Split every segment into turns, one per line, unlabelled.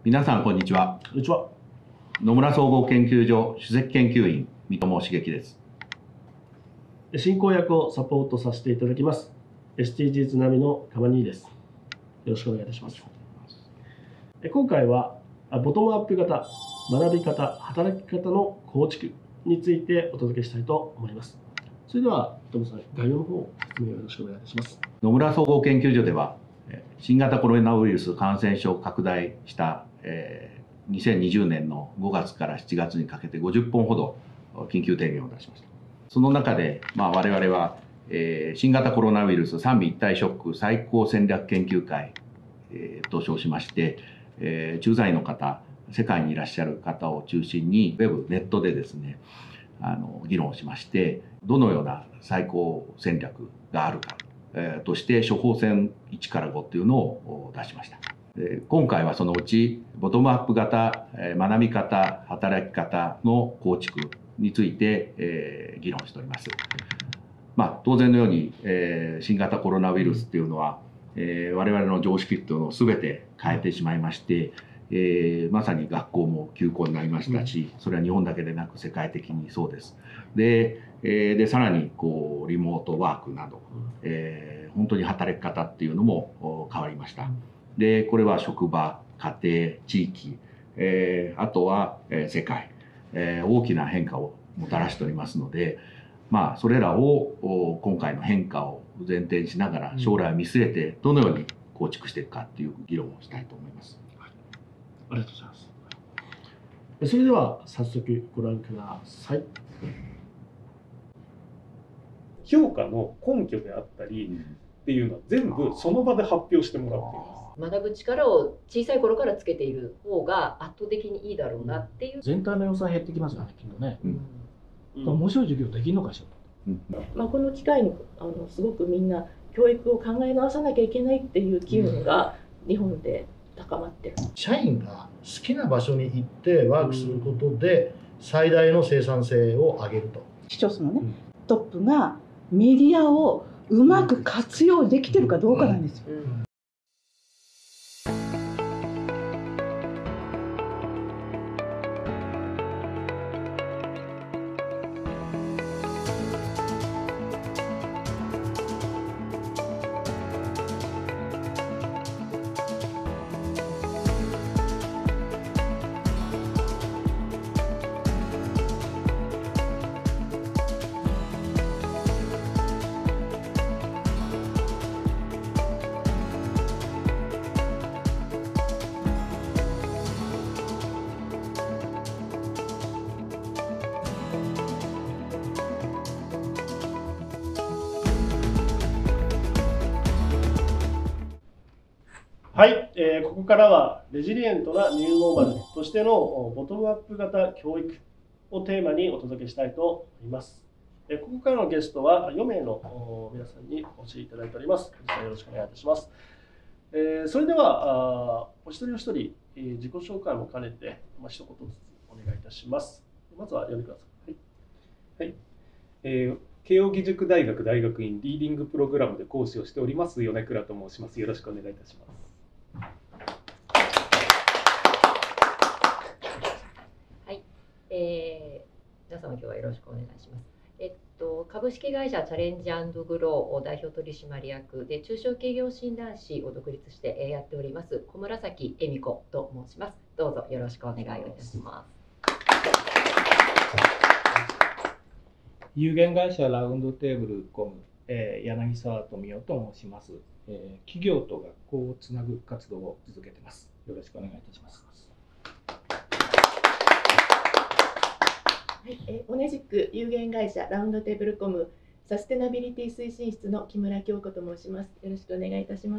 皆さんこんにちは。
こんにちは。
野村総合研究所首席研究員三友茂樹です。
進行役をサポートさせていただきます SDGs 並みのカマニーです。よろしくお願いいたします。今回はボトムアップ型学び方働き方の構築についてお届けしたいと思います。それでは三友さん、概要の方説明をよろしくお願いいたします。
野村総合研究所では新型コロナウイルス感染症拡大した2020年の5月から7月にかけて50本ほど緊急提言を出しました。その中で、我々は新型コロナウイルス三位一体ショック最高戦略研究会と称しまして、駐在の方、世界にいらっしゃる方を中心にウェブネットでですね議論をしまして、どのような最高戦略があるかとして処方箋1から5というのを出しました。今回はそのうちボトムアップ型学び方働き方の構築について議論しております。当然のように新型コロナウイルスっていうのは我々の常識っていうのを全て変えてしまいまして、まさに学校も休校になりましたし、それは日本だけでなく世界的にそうです。でさらにリモートワークなど、本当に働き方っていうのも変わりました。でこれは職場、家庭、地域、あとは世界、大きな変化をもたらしておりますので、それらを今回の変化を前提にしながら将来を見据えてどのように構築していくかっていう議論をしたいと思います。
ありがとうございます。それでは早速ご覧ください。
評価の根拠であったりっていうのは全部その場で発表してもらっています。
学ぶ力を小さい頃からつけている方が圧倒的にいいだろうなっていう。
全体の予算減ってきますよね、きっとね。面白い授業できるのかしら。
この機会にすごくみんな教育を考え直さなきゃいけないっていう機運が日本で高まってる。
社員が好きな場所に行ってワークすることで最大の生産性を上げると。
市町村のね、トップがメディアをうまく活用できてるかどうかなんですよ。
はい、ここからはレジリエントなニューノーマルとしてのボトムアップ型教育をテーマにお届けしたいと思います。ここからのゲストは4名の皆さんにお越しいただいております。よろしくお願いいたします。それではお一人お一人自己紹介も兼ねて一言ずつお願いいたします。まずは米倉さん。
はい。慶應義塾大学大学院リーディングプログラムで講師をしております米倉と申します。よろしくお願いいたします。
皆様今日はよろしくお願いします。株式会社チャレンジ&グロー代表取締役で中小企業診断士を独立してやっております小紫恵美子と申します。どうぞよろしくお願いをいたします。
有限会社ラウンドテーブルコム、柳沢富夫と申します。企業と学校をつなぐ活動を続けています。よろしくお願いいたします。
はい、同じく有限会社ラウンドテーブルコムサステナビリティ推進室の木村京子と申します。よろしくお願いいたします。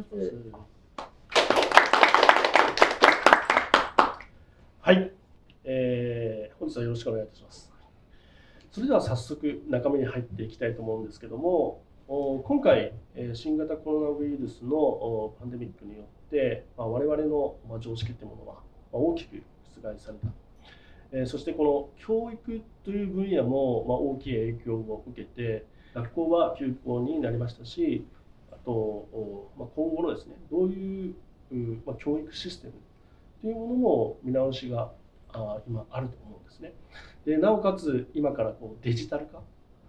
はい、本日はよろしくお願いいたします。それでは早速中身に入っていきたいと思うんですけども、今回新型コロナウイルスのパンデミックによって我々の常識というものは大きく覆された。そしてこの教育という分野も大きい影響を受けて学校は休校になりましたし、あと今後のですねどういう教育システムというものも見直しが今あると思うんですね。でなおかつ今からデジタル化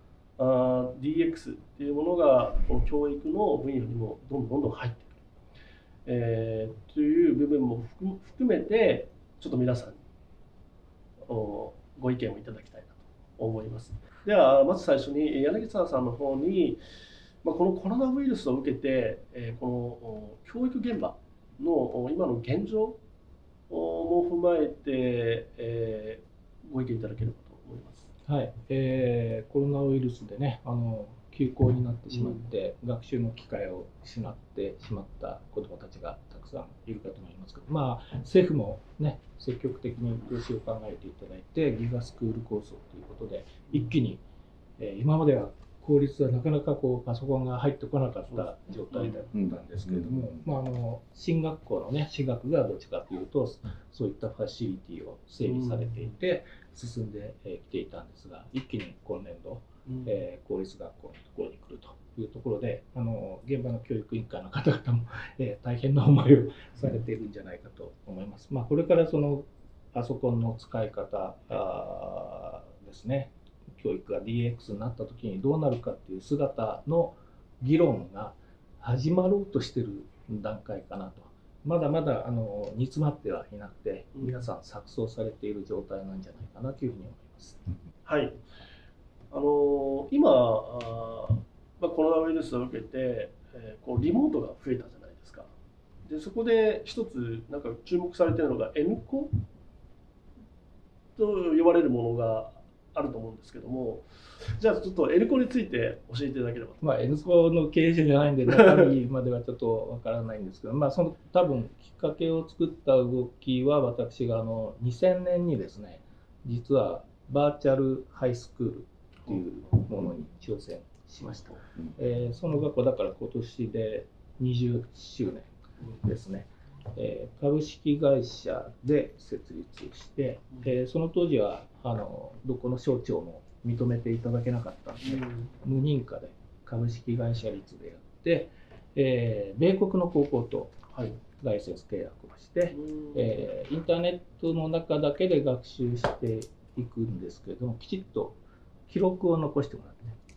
DX っていうものが教育の分野にもどんどん入ってくる、という部分も含めてちょっと皆さんにご意見をいただきたいなと思います。ではまず最初に柳沢さんの方に、このコロナウイルスを受けてこの教育現場の今の現状も踏まえて、ご意見いただければと思います。
はい、コロナウイルスでね、休校になってしまって、学習の機会を失ってしまった子どもたちがたくさんいるかと思いますけど、政府もね、積極的に投資を考えていただいて、ギガスクール構想ということで、一気に、今までは公立はなかなかパソコンが入ってこなかった状態だったんですけれども、進学校のね、私学がどっちかというと、そういったファシリティを整備されていて、進んできていたんですが、一気に今年度、公立学校のところに来るというところで、現場の教育委員会の方々も、大変な思いをされているんじゃないかと思います。これからそのパソコンの使い方ですね、教育が DX になった時にどうなるかっていう姿の議論が始まろうとしている段階かなと。まだまだ煮詰まってはいなくて、皆さん錯綜されている状態なんじゃないかなというふうに思います。
はい。今コロナウイルスを受けて、リモートが増えたじゃないですか。でそこで一つなんか注目されているのが N コと呼ばれるものがあると思うんですけども、じゃあちょっと N コについて教えていただければ。
N コの経営者じゃないんで中身まではちょっとわからないんですけど、その多分きっかけを作った動きは、私が2000年にですね、実はバーチャルハイスクールというものに挑戦しました。その学校だから今年で20周年ですね。株式会社で設立して、その当時はどこの省庁も認めていただけなかったので、無認可で株式会社率でやって、米国の高校とライセンス契約をして、インターネットの中だけで学習していくんですけれども、きちっと記録を残してもらって、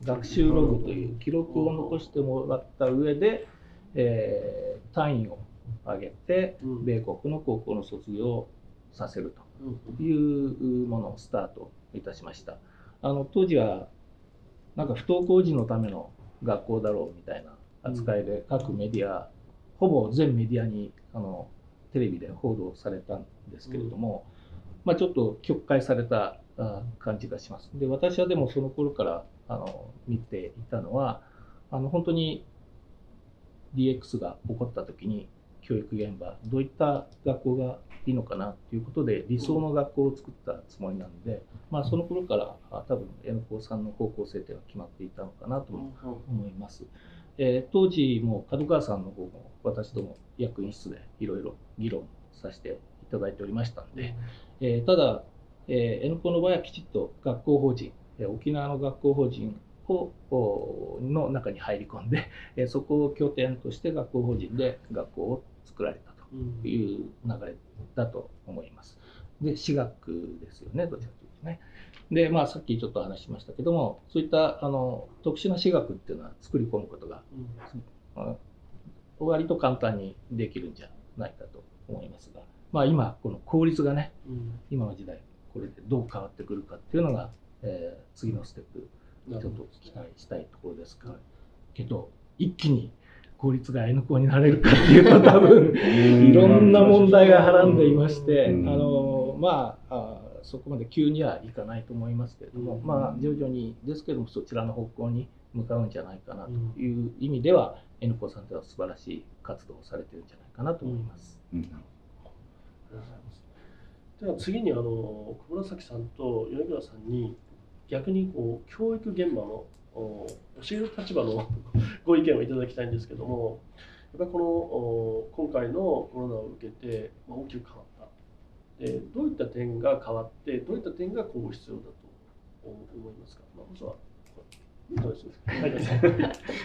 学習ログという記録を残してもらった上で、単位を上げて米国の高校の卒業をさせるというものをスタートいたしました。当時はなんか不登校児のための学校だろうみたいな扱いで、各メディア、ほぼ全メディアにテレビで報道されたんですけれども、ちょっと曲解された感じがします。で、私はでもその頃から見ていたのは、本当に DX が起こった時に教育現場どういった学校がいいのかなということで理想の学校を作ったつもりなので、その頃から多分 N 高さんの方向性というのは決まっていたのかなと思います。当時も角川さんの方も私ども役員室でいろいろ議論させていただいておりましたので、ただ、N 高の場合はきちっと学校法人、沖縄の学校法人の中に入り込んで、そこを拠点として学校法人で学校を作られたという流れだと思います。で、私学ですよね、どちらかというとね。で、さっきちょっと話しましたけども、そういった特殊な私学っていうのは作り込むことが、割と簡単にできるんじゃないかと思いますが、今この効率がね、今の時代これでどう変わってくるかっていうのが、次のステップちょっと期待したいところですから、けど一気に効率が N 校になれるかっていうと多分いろんな問題がはらんでいまして、そこまで急にはいかないと思いますけれども、徐々にですけどもそちらの方向に向かうんじゃないかなという意味では、N 校さんでは素晴らしい活動をされてるんじゃないかなと思います。
ありがとうございます。では次に小紫さんと米倉さんに逆に教育現場の教える立場のご意見をいただきたいんですけども、やっぱり今回のコロナを受けて大きく変わった。どういった点が変わって、どういった点が今後必要だと思いますか。まずはどうですか。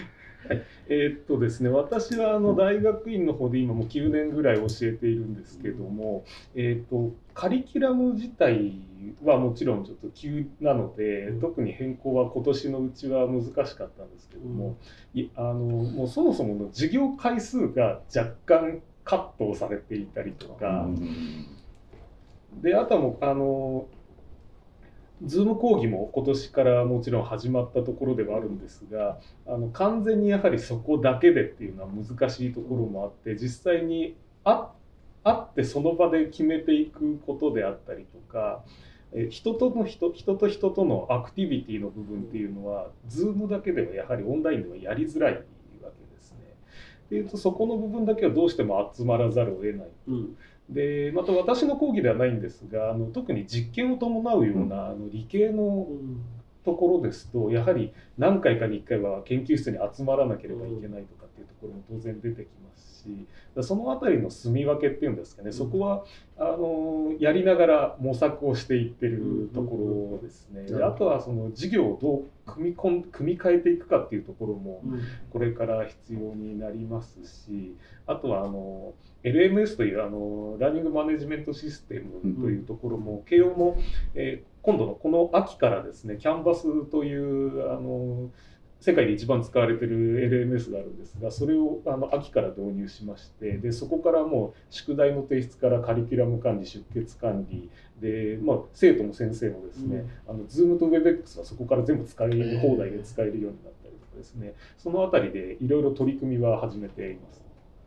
ですね、私は大学院の方で今もう9年ぐらい教えているんですけども、カリキュラム自体はもちろんちょっと急なので、特に変更は今年のうちは難しかったんですけども、もうそもそもの授業回数が若干カットをされていたりとか、であとはもうZoom 講義も今年からもちろん始まったところではあるんですが、完全にやはりそこだけでっていうのは難しいところもあって、実際に会ってその場で決めていくことであったりとか、人と人とのアクティビティの部分っていうのは Zoom だけではやはりオンラインではやりづらいわけですね。でいうとそこの部分だけはどうしても集まらざるを得ない。でまた私の講義ではないんですが、特に実験を伴うような理系のところですと、やはり何回かに1回は研究室に集まらなければいけないとかっていうところも当然出てきますし、そのあたりの住み分けっていうんですかね、そこはやりながら模索をしていってるところですね。であとはその授業をどう組み替えていくかっていうところもこれから必要になりますし、あとはLMS というラーニングマネジメントシステムというところも、慶応も、今度のこの秋からですね、キャンバスという世界で一番使われている LMS があるんですが、それを秋から導入しまして、でそこからもう宿題の提出からカリキュラム管理、出欠管理で、生徒も先生もですね、Zoom と WebEx はそこから全部使える放題で使えるようになったりとかですね、そのあたりでいろいろ取り組みは始めています。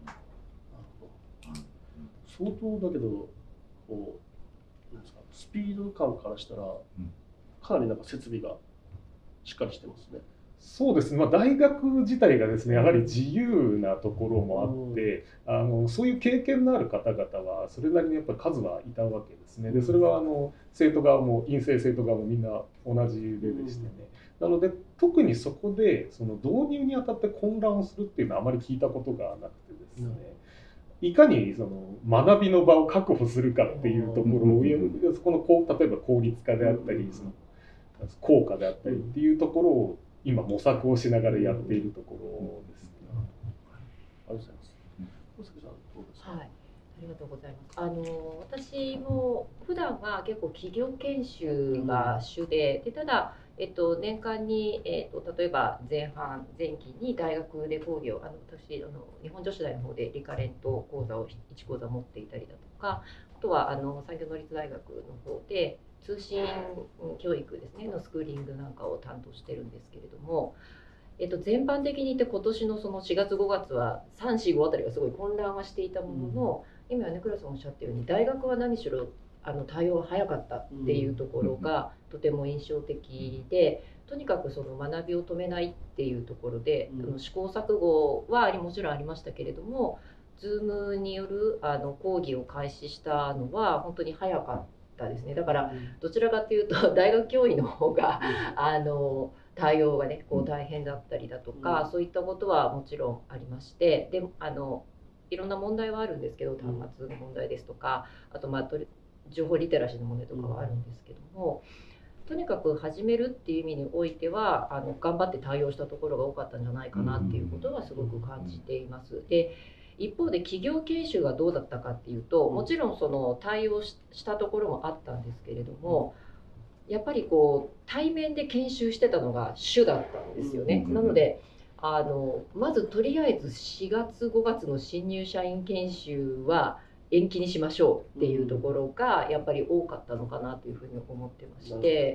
相当だけどなんですか、スピード感からしたらかなりなんか設備がしっかりしてますね。
そうですね、大学自体がですね、やはり自由なところもあって、そういう経験のある方々はそれなりにやっぱり数はいたわけですね。でそれは生徒側も院生生徒側もみんな同じでしてね、なので特にそこでその導入にあたって混乱をするっていうのはあまり聞いたことがなくてですね、いかにその学びの場を確保するかっていうところを、そこの例えば効率化であったり、その効果であったりっていうところを今模索をしながらやっているところです。
ありがとうございます。小杉さんどうですか。
はい、ありがとうございます。私も普段は結構企業研修が主で、ただ年間に、例えば前期に大学で講義を私日本女子大の方でリカレント講座を1講座持っていたりだとか、あとは産業能率大学の方で通信教育ですねのスクーリングなんかを担当してるんですけれども、全般的に言って今年のその4月5月は3、4、5あたりがすごい混乱はしていたものの、今米倉さんおっしゃったように大学は何しろ対応が早かったっていうところがとても印象的で、とにかくその学びを止めないっていうところで、試行錯誤はもちろんありましたけれども、Zoom による講義を開始したのは本当に早かったですね。だからどちらかというと大学教員の方が対応がねこう大変だったりだとか、そういったことはもちろんありまして、でいろんな問題はあるんですけど、端末の問題ですとか、あと情報リテラシーの問題とかはあるんですけども、とにかく始めるっていう意味においては頑張って対応したところが多かったんじゃないかなっていうことはすごく感じています。で一方で企業研修がどうだったかっていうと、もちろんその対応したところもあったんですけれども、やっぱりこう対面で研修してたのが主だったんですよね。なのでまずとりあえず4月5月の新入社員研修は延期にしましょうっていうところがやっぱり多かったのかなというふうに思ってまして、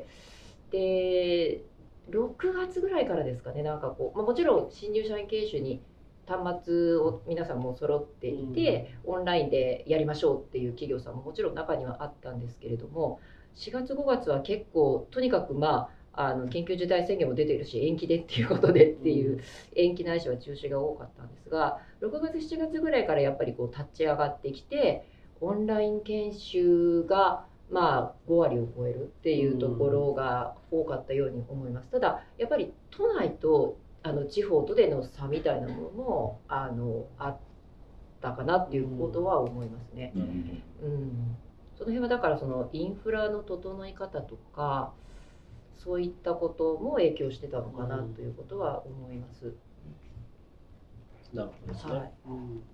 で6月ぐらいからですかね、なんかこう、もちろん新入社員研修に端末を皆さんも揃っていて、オンラインでやりましょうっていう企業さんももちろん中にはあったんですけれども、4月5月は結構とにかく緊急事態宣言も出ているし延期でっていうことでっていう延期ないしは中止が多かったんですが、6月7月ぐらいからやっぱりこう立ち上がってきて、オンライン研修が5割を超えるっていうところが多かったように思います。ただやっぱり都内と地方とでの差みたいなものもあったかなっていうことは思いますね。その辺はだからそのインフラの整い方とかそういったことも影響してたのかなということは思います。
なるほどですね。
はい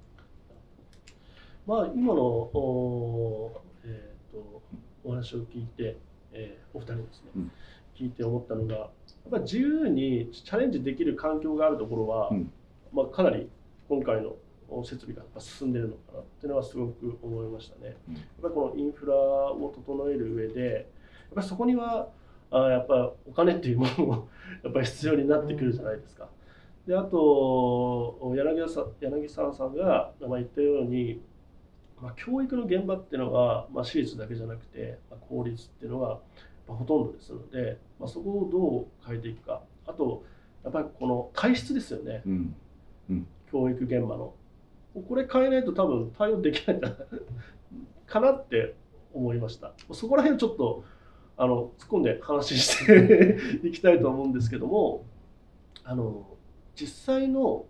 まあ今のお話を聞いて、お二人ですね、聞いて思ったのが、やっぱり自由にチャレンジできる環境があるところは、まあ、かなり今回の設備が進んでいるのかなっていうのはすごく思いましたね。やっぱりこのインフラを整える上で、やっぱりそこにはやっぱりお金っていうものもやっぱり必要になってくるじゃないですか。であと柳沢さんが言ったように、教育の現場っていうのは、私立だけじゃなくて、公立っていうのがほとんどですので、そこをどう変えていくか。あとやっぱりこの体質ですよね、教育現場の。これ変えないと多分対応できないんじゃないかなって思いました。そこら辺をちょっと突っ込んで話していきたいと思うんですけども、実際の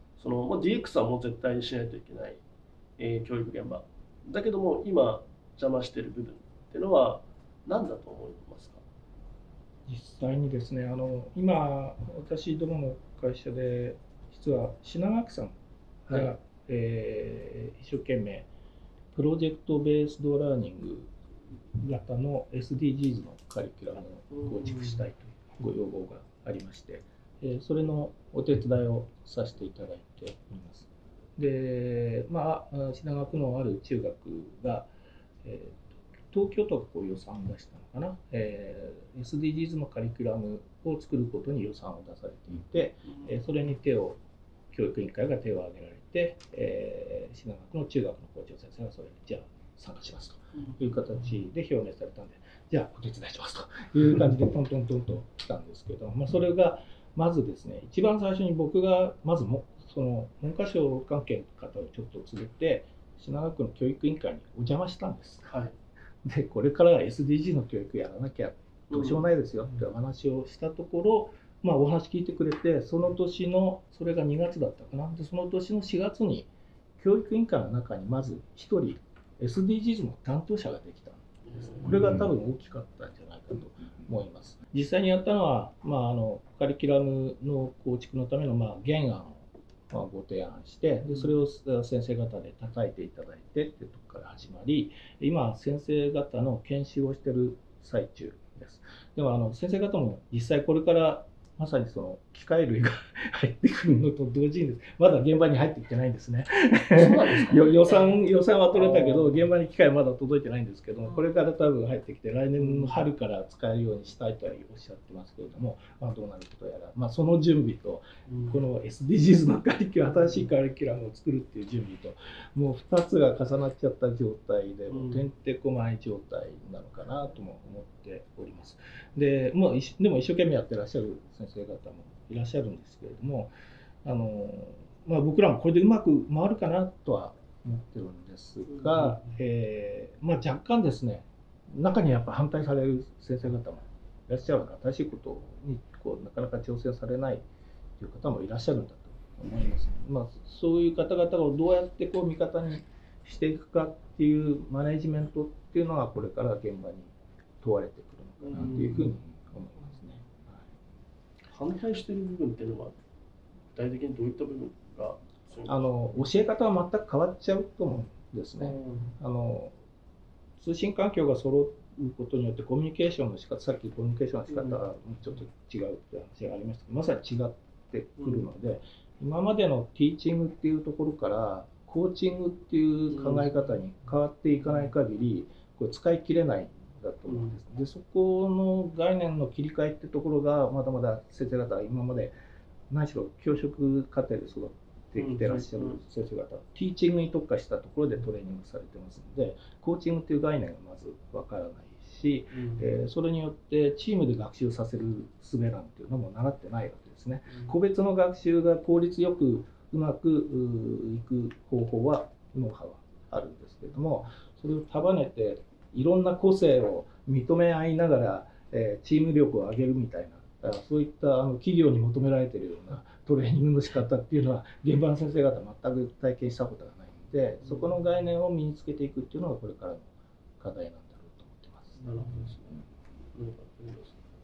DX はもう絶対にしないといけない、教育現場だけども、今邪魔している部分っていうのは何だと思いますか？
実際にですね、今私どもの会社で実は品川区さんが、一生懸命プロジェクトベースドラーニング型の SDGs のカリキュラムを構築したいというご要望がありまして、それのお手伝いをさせていただいております。で、品川区のある中学が、東京都がこう予算を出したのかな、SDGs のカリキュラムを作ることに予算を出されていて、それに教育委員会が手を挙げられて、品川区の中学の校長先生がそれにじゃあ参加しますという形で表明されたんで、じゃあお手伝いしますという感じでトントントンと来たんですけど、それがまずですね、一番最初に僕がまずその文科省関係の方をちょっと連れて品川区の教育委員会にお邪魔したんです。でこれから SDG の教育やらなきゃどうしようもないですよってお話をしたところ、お話聞いてくれて、その年のそれが2月だったかな、でその年の4月に教育委員会の中にまず1人 SDGs の担当者ができたんです。これが多分大きかったんじゃないかと思います。実際にやったのは、カリキュラムの構築のための原案をご提案して、でそれを先生方で叩いていただいてっていうところから始まり、今先生方の研修をしている最中です。でも先生方も実際これからまさにその機械類が入ってくるのと同時にです、まだ現場に入ってきてないんですね。予算は取れたけど現場に機械はまだ届いてないんですけども、これから多分入ってきて来年の春から使えるようにしたいとはおっしゃってますけれども、どうなることやら、その準備とこの SDGs のカリキュラム、新しいカリキュラムを作るっていう準備と、もう2つが重なっちゃった状態で、もうてんてこまい状態なのかなとも思っております。でも一生懸命やってらっしゃる先生方もいらっしゃるんですけれども、僕らもこれでうまく回るかなとは思ってるんですが、若干ですね、中にやっぱ反対される先生方もいらっしゃる、新しいことになかなか挑戦されないという方もいらっしゃるんだと思います。そういう方々をどうやって味方にしていくかっていうマネジメントっていうのがこれから現場に問われてくるのかなというふうに思いますね。
反対している部分っていうのは具体的にどういった部分が？
教え方は全く変わっちゃうと思うんですね。通信環境が揃うことによってコミュニケーションの仕方、さっきコミュニケーションの仕方がちょっと違うって話がありましたけど、まさに違ってくるので、今までのティーチングっていうところからコーチングっていう考え方に変わっていかない限り、これ使い切れないんだと思うんです。でそこの概念の切り替えってところがまだまだ先生方は今まで何しろ教職課程で育ってきてらっしゃる先生方、ティーチングに特化したところでトレーニングされてますので、コーチングっていう概念がまずわからないし、それによってチームで学習させる術なんていうのも習ってないわけですね。個別の学習が効率よくうまくいく方法はノウハウはあるんですけれども、それを束ねていろんな個性を認め合いながら、チーム力を上げるみたいな、そういった企業に求められているようなトレーニングの仕方っていうのは現場の先生方全く体験したことがないので、そこの概念を身につけていくっていうのがこれからの課題なんだろうと思ってます。
なるほどですね。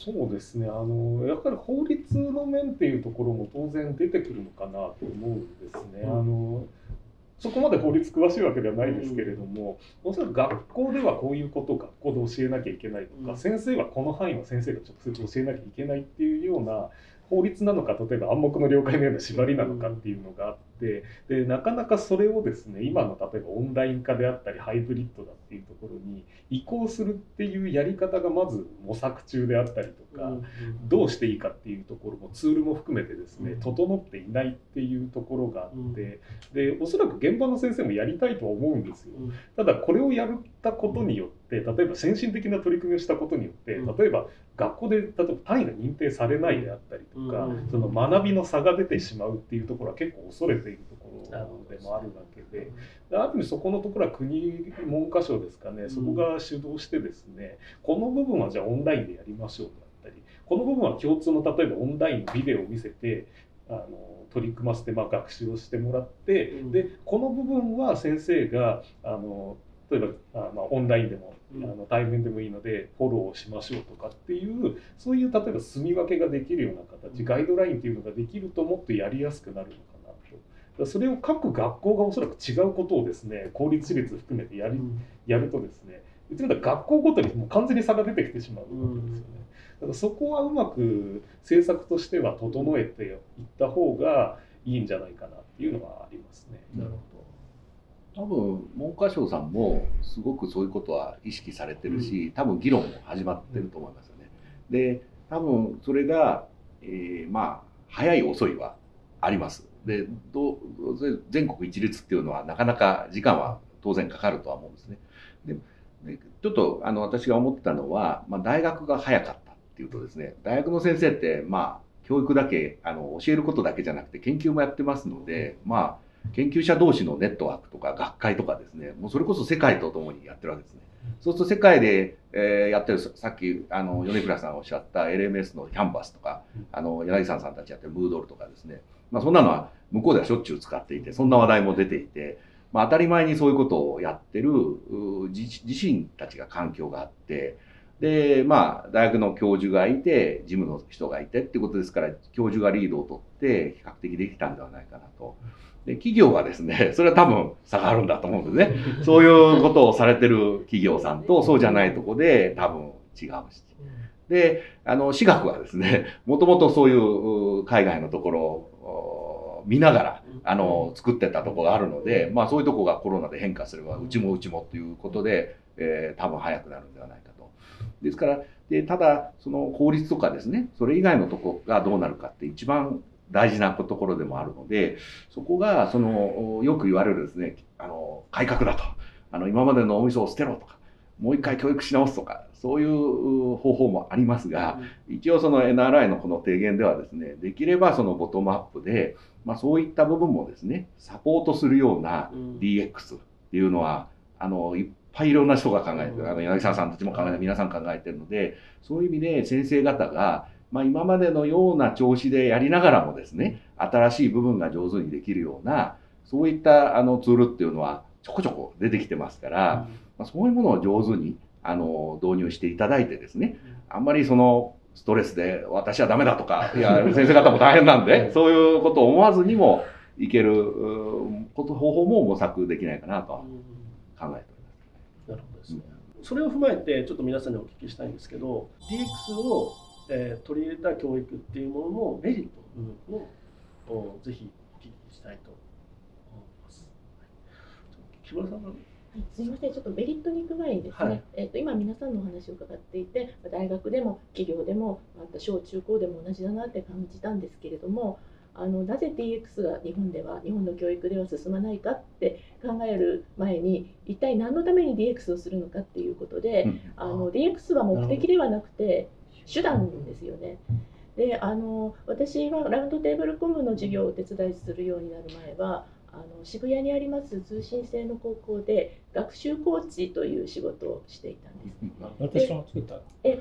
そうですね、やっぱり法律の面っていうところも当然出てくるのかなと思うんですね。そこまで法律詳しいわけではないですけれども、おそらく学校ではこういうことを学校で教えなきゃいけないとか、先生はこの範囲の先生が直接教えなきゃいけないっていうような法律なのか、例えば暗黙の了解のような縛りなのかっていうのがあって、でなかなかそれをですね、今の例えばオンライン化であったりハイブリッドだっていうところに移行するっていうやり方がまず模索中であったりとか、どうしていいかっていうところもツールも含めてですね、整っていないっていうところがあって、でおそらく現場の先生もやりたいとは思うんですよ。ただこれをやったことによって、例えば先進的な取り組みをしたことによって、例えば学校で例えば単位が認定されないであったりとか、その学びの差が出てしまうっていうところは結構恐れているところでもあるわけで、ある意味そこのところは国文科省ですかね、そこが主導してですね、この部分はじゃあオンラインでやりましょうであったり、この部分は共通の例えばオンラインのビデオを見せて取り組ませて学習をしてもらって、でこの部分は先生が例えばオンラインでも対面でもいいのでフォローをしましょうとかっていう、そういう例えば住み分けができるような形、ガイドラインっていうのができるともっとやりやすくなるのかなと。それを各学校がおそらく違うことをですね、公立私立含めてやるとですね、言ってみたら学校ごとにもう完全に差が出てきてしまうわけですよね。だからそこはうまく政策としては整えていった方がいいんじゃないかなっていうのはありますね。
なるほど。多分文科省さんもすごくそういうことは意識されてるし、多分議論も始まってると思いますよね。で多分それが、早い遅いはあります。で全国一律っていうのはなかなか時間は当然かかるとは思うんですね。でちょっと私が思ってたのは、大学が早かったっていうとですね、大学の先生って教育だけ教えることだけじゃなくて研究もやってますので、研究者同士のネットワークとか学会とかですね、もうそれこそ世界とともにやってるわけですね。そうすると世界で、やってる、さっき米倉さんがおっしゃった LMS のキャンバスとか柳沢さんたちやってるムードルとかですね、そんなのは向こうではしょっちゅう使っていて、そんな話題も出ていて、当たり前にそういうことをやってる自身たちが環境があって、で大学の教授がいて事務の人がいてっていうことですから、教授がリードを取って比較的できたんではないかなと。で企業はですね、それは多分差があるんだと思うんですね。そういうことをされてる企業さんとそうじゃないとこで多分違うし。で私学はですね、もともとそういう海外のところを見ながら作ってたところがあるので、そういうとこがコロナで変化すればうちもということで、多分早くなるんではないかと。ですからただその法律とかですね、それ以外のとこがどうなるかって一番大事なところでもあるので、そこがよく言われるですね、改革だと、今までの脳みそを捨てろとか、もう一回教育し直すとか、そういう方法もありますが、一応その NRI のこの提言ではですね、できればそのボトムアップで、そういった部分もですねサポートするような DX っていうのは、いっぱいいろんな人が考えてる、柳沢さんたちも考えて、皆さん考えてるので、そういう意味で先生方が今までのような調子でやりながらもですね、新しい部分が上手にできるような、そういったツールっていうのはちょこちょこ出てきてますから、そういうものを上手に導入していただいてですね、あんまりそのストレスで私はダメだとか、いや先生方も大変なんでそういうことを思わずにもいける方法も模索できないかなと考えております。
なるほどですね。それを踏まえてちょっと皆さんにお聞きしたいんですけど、 DX を取り入れた教育っていうもののメリットの部分をぜひお聞きしたいと思います。木村さんが
すみません、ちょっとメリットに行く前にですね、今皆さんのお話を伺っていて、大学でも企業でもまた小中高でも同じだなって感じたんですけれども、なぜ DX が日本の教育では進まないかって考える前に、一体何のために DX をするのかっていうことで、DX は目的ではなくて手段ですよね。で私はラウンドテーブルコムの授業をお手伝いするようになる前は、渋谷にあります通信制の高校で学習コーチという仕事をしていたんです。
私も作った。
今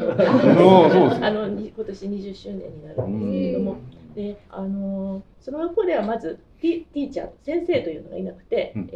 年20周年になるんですけれども、その学校ではまずティーチャー先生というのがいなくて、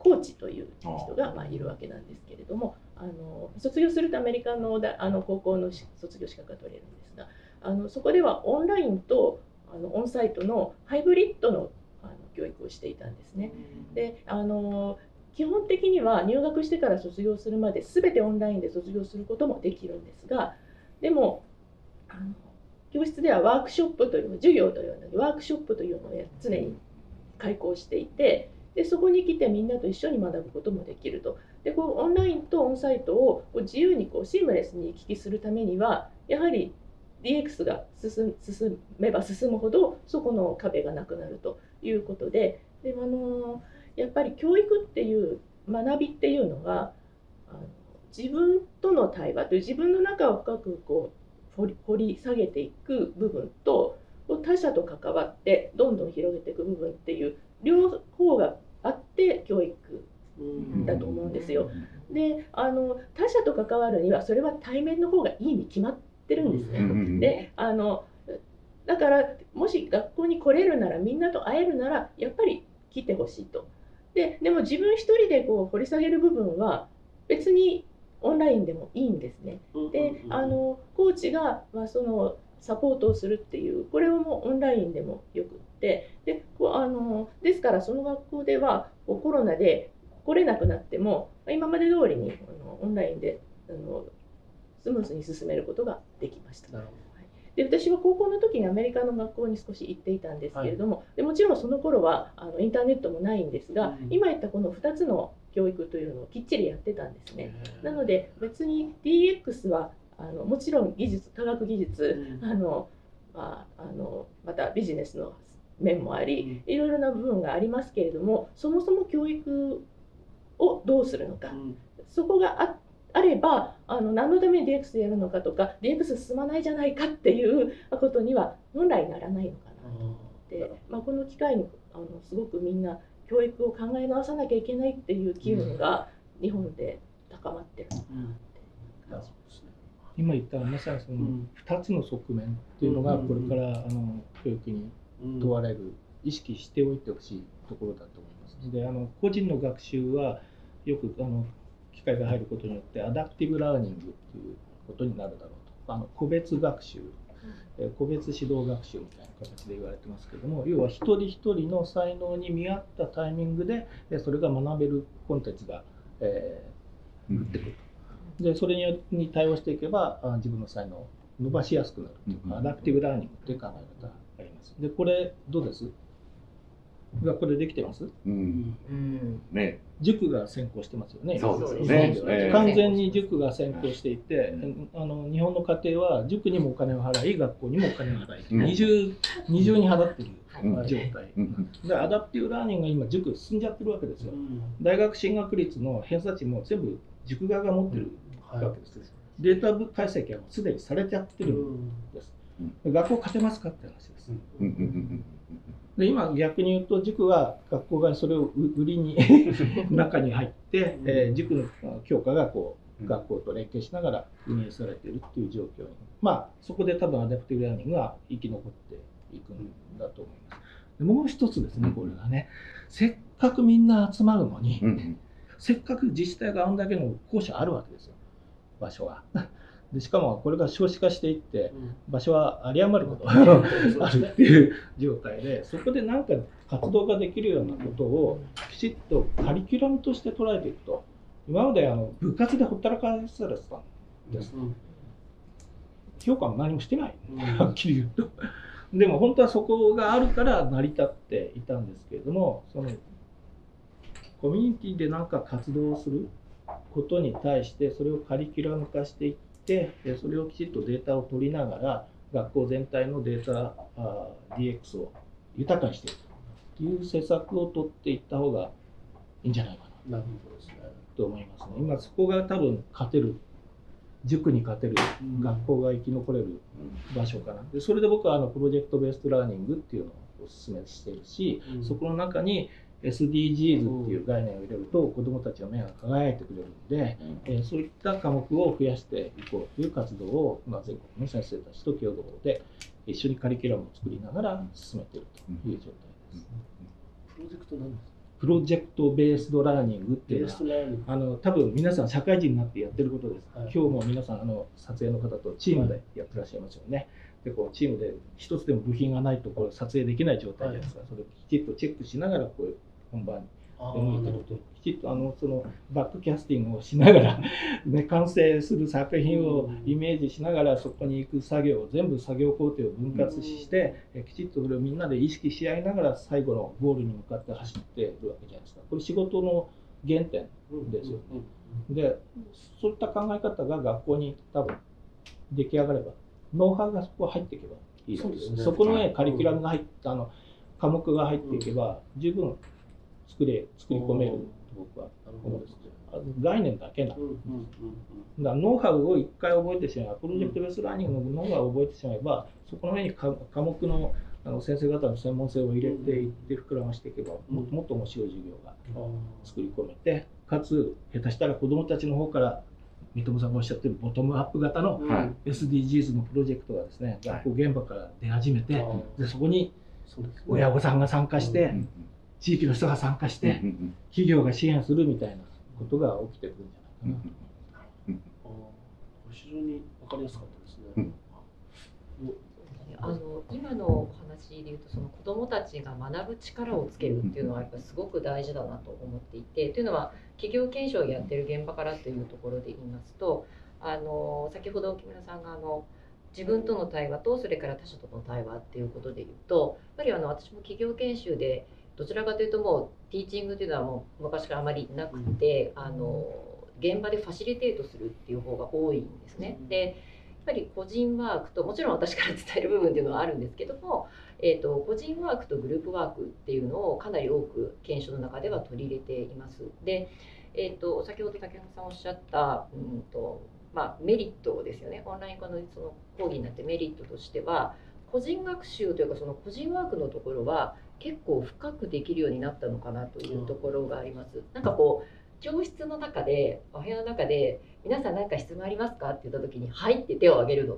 コーチという人がいるわけなんですけれども、卒業するとアメリカの高校の卒業資格が取れるんですが、そこではオンラインとオンサイトのハイブリッドの教育をしていたんですね。で基本的には入学してから卒業するまで全てオンラインで卒業することもできるんですが、でも教室ではワークショップという授業というのワークショップというのを常に開講していて、でそこに来てみんなと一緒に学ぶこともできると。でオンラインとオンサイトを自由にシームレスに行き来するためにはやはり DX が進めば進むほどそこの壁がなくなるということで、やっぱり教育っていう学びっていうのが自分との対話という自分の中を深く掘り下げていく部分と他者と関わってどんどん広げていく部分っていう両方があって教育だと思うんですよ。で他者と関わるにはそれは対面の方がいいに決まってるんですね。でだからもし学校に来れるならみんなと会えるならやっぱり来てほしいと。でも自分一人で掘り下げる部分は別にオンラインでもいいんですね。でコーチがそのサポートをするっていうこれをもうオンラインでもよくってですからその学校ではコロナで来れなくなっても今まで通りにオンラインでスムーズに進めることができました。で私は高校の時にアメリカの学校に少し行っていたんですけれども、でもちろんその頃はインターネットもないんですが、今言ったこの2つの教育というのをきっちりやってたんですね。なので別に DX はもちろん科学技術またビジネスの面もありいろいろな部分がありますけれども、そもそも教育をどうするのか、そこがあれば何のために DX やるのかとか DX 進まないじゃないかっていうことには本来ならないのかなと思って、この機会にすごくみんな教育を考え直さなきゃいけないっていう機運が日本で高まってるのかなって感じますね。
今言ったまさにその2つの側面っていうのがこれから教育に問われる、意識しておいてほしいところだと思います。で個人の学習はよく機会が入ることによってアダプティブラーニングということになるだろうと、個別学習、個別指導学習みたいな形で言われてますけども、要は一人一人の才能に見合ったタイミングでそれが学べるコンテンツが降ってくると。でそれに対応していけば自分の才能を伸ばしやすくなるというか、アダプティブラーニングという考え方があります。でこれどうです？学校でできてます？
ね、
塾が先行してますよね。
そうですね。
完全に塾が先行していて、日本の家庭は塾にもお金を払い、学校にもお金を払い、二重に払っている状態。でアダプティブラーニングが今塾進んじゃってるわけですよ。大学進学率の偏差値も全部塾側が持ってるわけです。データ解析はもうすでにされちゃってるんです。学校勝てますかって話です。で今逆に言うと塾は学校がそれを売りに中に入って、塾の教科が学校と連携しながら運営されているっていう状況に、そこで多分アダプティブラーニングが生き残っていくんだと思います。でもう一つですね、これがね、せっかくみんな集まるのに、せっかく自治体があんだけの校舎あるわけですよ、場所が。でしかもこれが少子化していって場所は有り余るほどあるっていう状態で、そこで何か活動ができるようなことをきちっとカリキュラムとして捉えていくと。今まで部活でほったらかされてたんです。評価も何もしてない、はっきり言うと。でも本当はそこがあるから成り立っていたんですけれども、そのコミュニティで何か活動をすることに対してそれをカリキュラム化していって、それをきちっとデータを取りながら学校全体のデータ DX を豊かにしていくという施策を取っていった方がいいんじゃないかなと思いますね。今そこが多分勝てる、塾に勝てる、学校が生き残れる場所かな。でそれで僕はプロジェクトベースラーニングっていうのをお勧めしているし、そこの中にSDGs っていう概念を入れると子どもたちの目が輝いてくれるので、そういった科目を増やしていこうという活動を全国の先生たちと共同で一緒にカリキュラムを作りながら進めているという状態です。
プロジェクトなんですか？
プロジェクトベースドラーニングっていうのは
ベースラーニング
多分皆さん社会人になってやってることです、
はい
今日も皆さん撮影の方とチームでやってらっしゃいますよね、でこうチームで一つでも部品がないとこれ撮影できない状態じゃないですか、それをきちっとチェックしながらこう本番に
あ
向いて
ーなるほ
るときちっとそのバックキャスティングをしながら、ね、完成する作品をイメージしながらそこに行く作業全部作業工程を分割してきちっとそれをみんなで意識し合いながら最後のゴールに向かって走ってるわけじゃないですか。これ仕事の原点ですよね。でそういった考え方が学校に多分出来上がればノウハウがそこ入っていけばいいですよね。そこのカリキュラムが入った科目が入っていけば十分作り込めると僕は思うんです。概念だけなんです。だからノウハウを一回覚えてしまえばプロジェクトベースラーニングのノウハウを覚えてしまえばそこの上に科目の先生方の専門性を入れていって膨らましていけばもっと面白い授業が作り込めて、かつ下手したら子どもたちの方から三友さんがおっしゃってるボトムアップ型の SDGs のプロジェクトがですね、学校現場から出始めて、でそこに親御さんが参加して、地域の人が参加して、企業が支援するみたいなことが起きてくるんじゃないかな。
非常に分かりやすかったですね。
今のお話でいうとその子どもたちが学ぶ力をつけるっていうのはやっぱりすごく大事だなと思っていて、というのは企業検証をやってる現場からというところで言いますと、先ほど木村さんが自分との対話とそれから他者との対話っていうことで言うと、やっぱり私も企業研修でどちらかというともうティーチングというのはもう昔からあまりなくて、現場でファシリテートするっていう方が多いんですね。でやっぱり個人ワークともちろん私から伝える部分っていうのはあるんですけども、個人ワークとグループワークっていうのをかなり多く研修の中では取り入れています。で、先ほど竹山さんおっしゃったメリットですよね。オンライン化のその講義になってメリットとしては個人学習というかその個人ワークのところは結構深くできるようになったのかなというところがあります。なんかこう教室の中でお部屋の中で皆さん何か質問ありますかって言った時に「はい」って手を挙げるのって、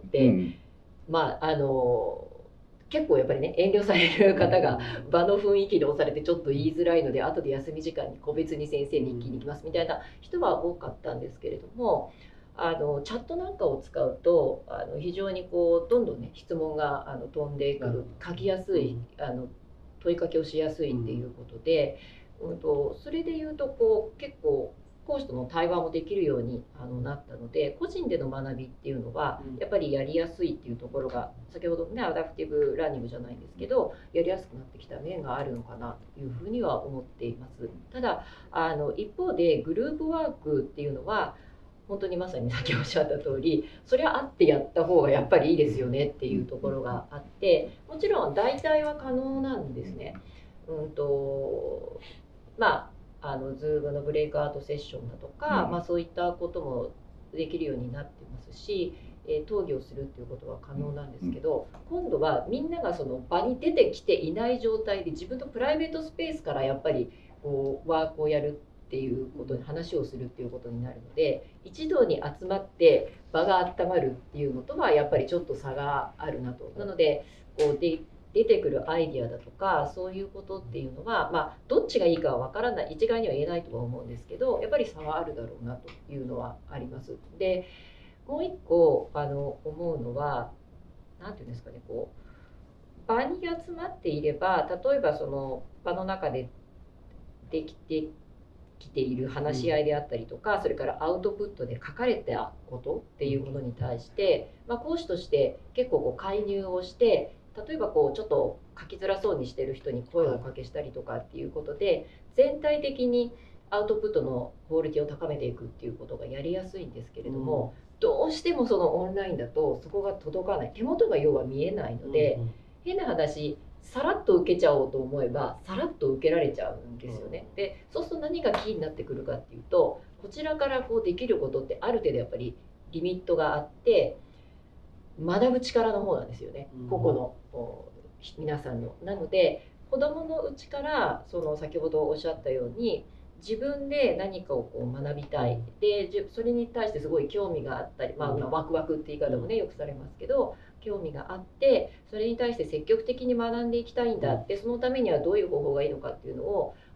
結構やっぱりね遠慮される方が場の雰囲気で押されてちょっと言いづらいので後で休み時間に個別に先生に聞きに行きますみたいな人は多かったんですけれども、チャットなんかを使うと非常にこうどんどんね質問が飛んでくる、書きやすい問いかけをしやすいっていうことで。それでいうと結構講師との対話もできるようになったので、個人での学びっていうのはやっぱりやりやすいっていうところが先ほどねアダプティブラーニングじゃないんですけどやりやすくなってきた面があるのかなというふうには思っています。ただ一方でグループワークっていうのは本当にまさに先おっしゃった通りそれはあってやった方がやっぱりいいですよねっていうところがあって、もちろん代替は可能なんですね。Zoom のブレイクアウトセッションだとか、そういったこともできるようになってますし、討議をするっていうことは可能なんですけど、今度はみんながその場に出てきていない状態で自分のプライベートスペースからやっぱりこうワークをやるっていうことに話をするっていうことになるので、一堂に集まって場が温まるっていうのとはやっぱりちょっと差があるなと。なので出てくるアイディアだとかそういうことっていうのは、どっちがいいかは分からない、一概には言えないとは思うんですけど、やっぱり差はあるだろうなというのはあります。でもう一個思うのは何て言うんですかね、場に集まっていれば例えばその場の中でできてきている話し合いであったりとか、それからアウトプットで書かれたことっていうものに対して、講師として結構介入をして例えばちょっと書きづらそうにしてる人に声をおかけしたりとかっていうことで全体的にアウトプットのクオリティを高めていくっていうことがやりやすいんですけれども、どうしてもそのオンラインだとそこが届かない、手元が要は見えないので、変な話さらっと受けちゃおうと思えばさらっと受けられちゃうんですよね。でそうすると何がキーになってくるかっていうと、こちらからできることってある程度やっぱりリミットがあって学ぶ力の方なんですよね、個々の皆さんの。なので子どものうちから先ほどおっしゃったように自分で何かを学びたい、でそれに対してすごい興味があったり、ワクワクって言い方もねよくされますけど、興味があってそれに対して積極的に学んでいきたいんだって、そのためにはどういう方法がいいのかっていうのを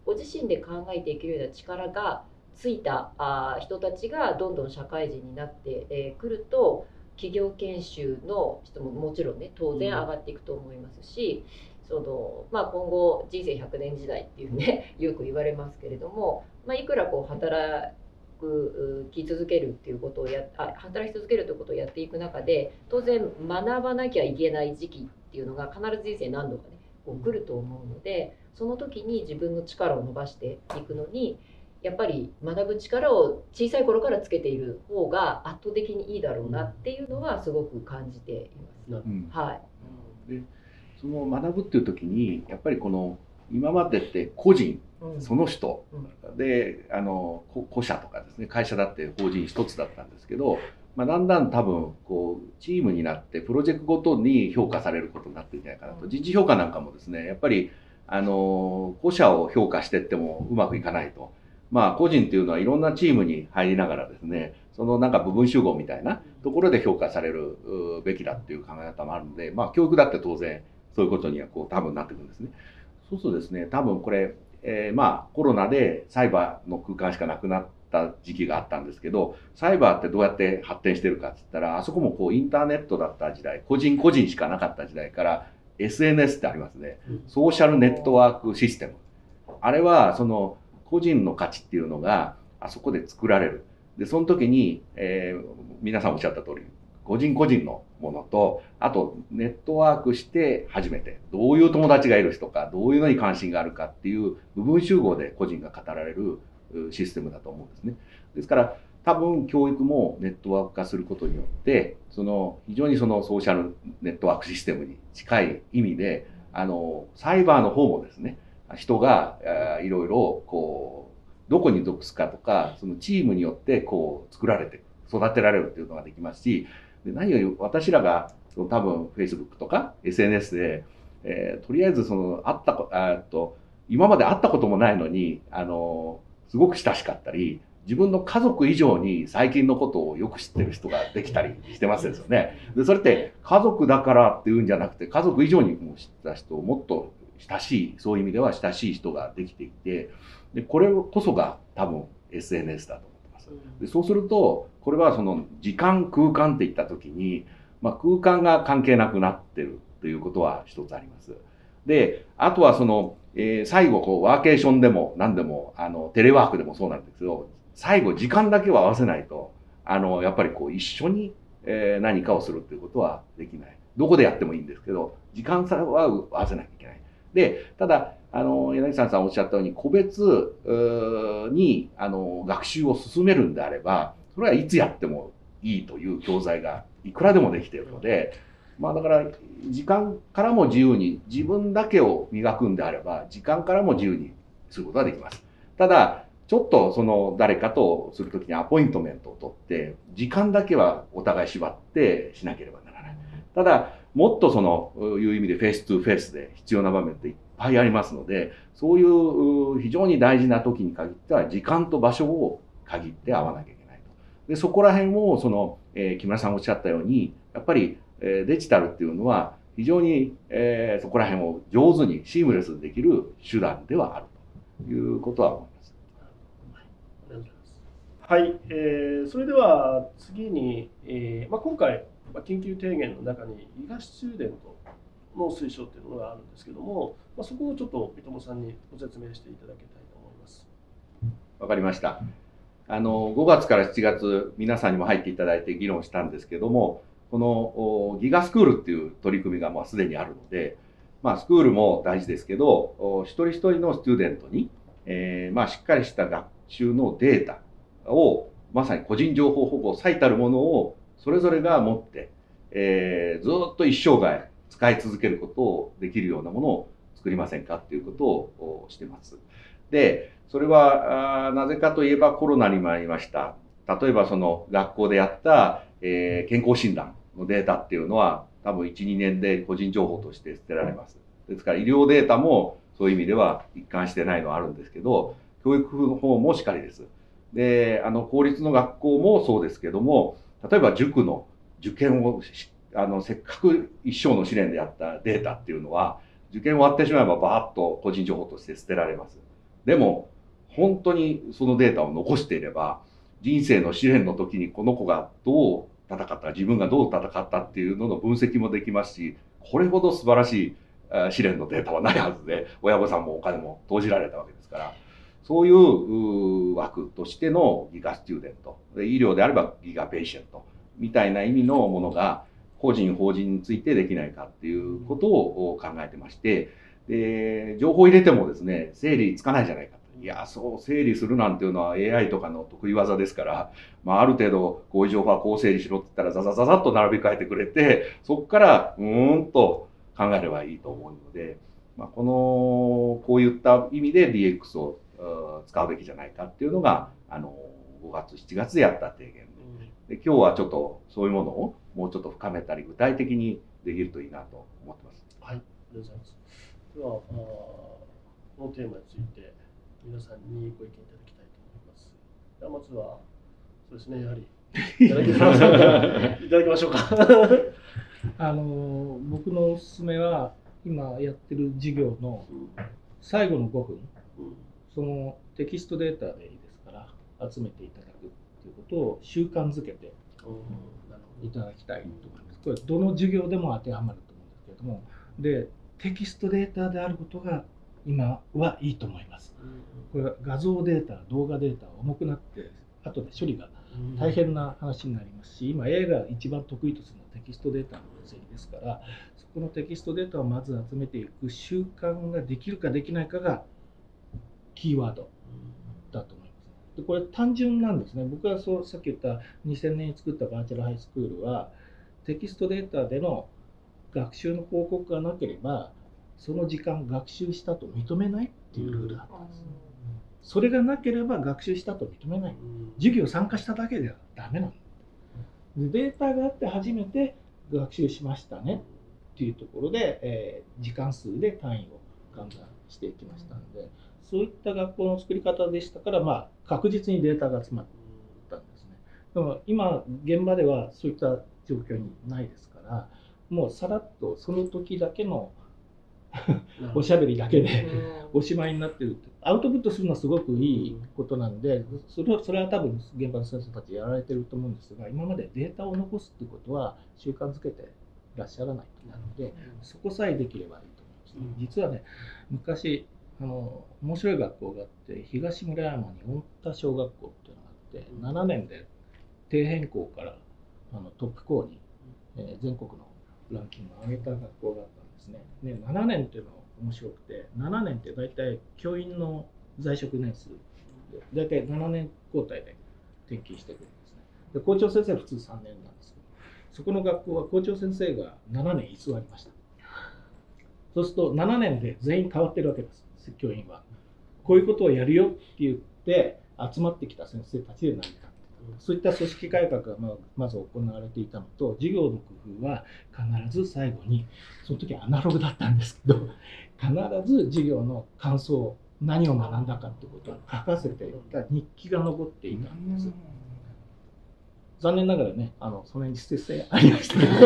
ご自身で考えていけるような力がついた人たちがどんどん社会人になってくると、企業研修の人ももちろんね当然上がっていくと思いますし、今後人生100年時代っていうねよく言われますけれども、いくら働き続けるっていうことを働き続けるということをやっていく中で、当然学ばなきゃいけない時期っていうのが必ず人生何度かね来ると思うので、その時に自分の力を伸ばしていくのにやっぱり学ぶ力を小さい頃からつけている方が圧倒的にいいだろうなっていうのはすごく感じています。はい。
でその学ぶっていう時にやっぱりこの今までって個人、その人で個社とかですね、会社だって法人一つだったんですけど、だんだん多分チームになってプロジェクトごとに評価されることになってるんじゃないかなと。人事評価なんかもですね、やっぱり個社を評価していってもうまくいかないと。個人っていうのはいろんなチームに入りながらですね、その部分集合みたいなところで評価されるべきだっていう考え方もあるので、教育だって当然そういうことには多分なってくるんですね。そうするとですね、多分これ、コロナでサイバーの空間しかなくなった時期があったんですけど、サイバーってどうやって発展してるかって言ったら、あそこもインターネットだった時代、個人個人しかなかった時代から SNS ってありますね。ソーシャルネットワークシステム。あれはその個人の価値っていうのがあそこで作られる。で、その時に、皆さんおっしゃった通り、個人個人のものと、あとネットワークして初めて、どういう友達がいる人か、どういうのに関心があるかっていう部分集合で個人が語られるシステムだと思うんですね。ですから多分教育もネットワーク化することによって、非常にソーシャルネットワークシステムに近い意味で、サイバーの方もですね、人がいろいろどこに属すかとか、そのチームによって作られて育てられるっていうのができますし、で何より私らが多分 Facebook とか SNS で、とりあえず今まで会ったこともないのにすごく親しかったり、自分の家族以上に最近のことをよく知ってる人ができたりしてますですよね。でそれって家族だからっていうんじゃなくて、家族以上にも知った人をもっと親しい、そういう意味では親しい人ができていて、でこれこそが多分 SNS だと思ってます。でそうするとこれはその時間空間っていった時に、空間が関係なくなってるということは一つあります。であとは最後ワーケーションでも何でもテレワークでもそうなんですけど、最後時間だけは合わせないとやっぱり一緒に何かをするっていうことはできない。どこでやってもいいんですけど、時間差は合わせなきゃいけない。でただ柳沢さんおっしゃったように、個別に学習を進めるんであれば、それはいつやってもいいという教材がいくらでもできているので、だから時間からも自由に、自分だけを磨くんであれば時間からも自由にすることができます。ただちょっと誰かとするときにアポイントメントを取って時間だけはお互い縛ってしなければならない。ただもっという意味でフェイストゥフェイスで必要な場面っていっぱいありますので、そういう非常に大事な時に限っては時間と場所を限って合わなきゃいけないと。でそこら辺を木村さんおっしゃったように、やっぱりデジタルっていうのは非常にそこら辺を上手にシームレスでできる手段ではあるということは思います。
はい、それでは次に、今回緊急提言の中に伊賀スチューデントの推奨というのがあるんですけども、そこをちょっと三友さんにご説明していただきたいと思います。
わかりました。5月から7月皆さんにも入っていただいて議論したんですけども、このギガスクールっていう取り組みがすでにあるので、スクールも大事ですけど、一人一人のスチューデントに、しっかりした学習のデータを、まさに個人情報保護最たるものをそれぞれが持って、ずっと一生涯使い続けることをできるようなものを作りませんかっていうことをしてます。で、それはなぜかといえばコロナにもありました。例えば学校でやった、健康診断のデータっていうのは多分1、2年で個人情報として捨てられます。ですから医療データもそういう意味では一貫してないのはあるんですけど、教育の方もしかりです。で、公立の学校もそうですけども、例えば塾の受験をせっかく一生の試練でやったデータっていうのは、受験終わってしまえばバーッと個人情報として捨てられます。 でも本当にそのデータを残していれば、人生の試練の時にこの子がどう戦った、自分がどう戦ったっていうのの分析もできますし、これほど素晴らしい試練のデータはないはずで、親御さんもお金も投じられたわけですから、そういう枠としてのギガスチューデント、医療であればギガペイシェントみたいな意味のものが法人についてできないかっていうことを考えてまして、で情報入れてもですね、整理つかないじゃないかと。いや、そう整理するなんていうのは AI とかの得意技ですから、ある程度こういう情報はこう整理しろって言ったらザザザザッと並び替えてくれて、そこからと考えればいいと思うので、こういった意味で DX を使うべきじゃないかっていうのが5月7月でやった提言で、今日はちょっとそういうものをもうちょっと深めたり具体的にできるといいなと思ってます。
はい、ありがとうございます。ではこのテーマについて皆さんにご意見いただきたいと思います。ではまずはそうですね、やはりいただきましょうか。
僕のおすすめは今やってる授業の最後の5分、そのテキストデータでいいですから集めていただくということを習慣づけていただきたいと思います。これどの授業でも当てはまると思うんですけれども、でテキストデータであることが今はいいと思います。これは画像データ、動画データは重くなって後で処理が大変な話になりますし、今 AI が一番得意とするのはテキストデータの分析ですから、そこのテキストデータをまず集めていく習慣ができるかできないかがキーワードだと思います。でこれ単純なんですね。僕はさっき言った2000年に作ったバーチャルハイスクールはテキストデータでの学習の報告がなければその時間学習したと認めないっていうルールだったんです。それがなければ学習したと認めない。授業参加しただけではダメなんだ。データがあって初めて学習しましたねっていうところで、時間数で単位を換算していきましたので、そういった学校の作り方でしたから、確実にデータが集まったんですね。でも今現場ではそういった状況にないですから、もうさらっとその時だけのおしゃべりだけでおしまいになってるって、アウトプットするのはすごくいいことなんで、それは多分現場の先生たちやられてると思うんですが、今までデータを残すってことは習慣づけていらっしゃらないとなので、そこさえできればいいと思います。実はね、昔面白い学校があって、東村山に恩田小学校っていうのがあって、7年で低変校からトップ校に、全国のランキングを上げた学校があったんですね。で7年っていうのは面白くて、7年って大体教員の在職年数で大体7年交代で転勤してくるんですね。で校長先生は普通3年なんですけど、そこの学校は校長先生が7年居座りました。そうすると7年で全員変わってるわけです。教員はこういうことをやるよって言って集まってきた先生たちで成り立っていた。そういった組織改革がまず行われていたのと、授業の工夫は必ず最後に、その時はアナログだったんですけど、必ず授業の感想、何を学んだかってことを書かせていた日記が残っていたんです。残念ながらね、その辺に捨て性ありましたけど、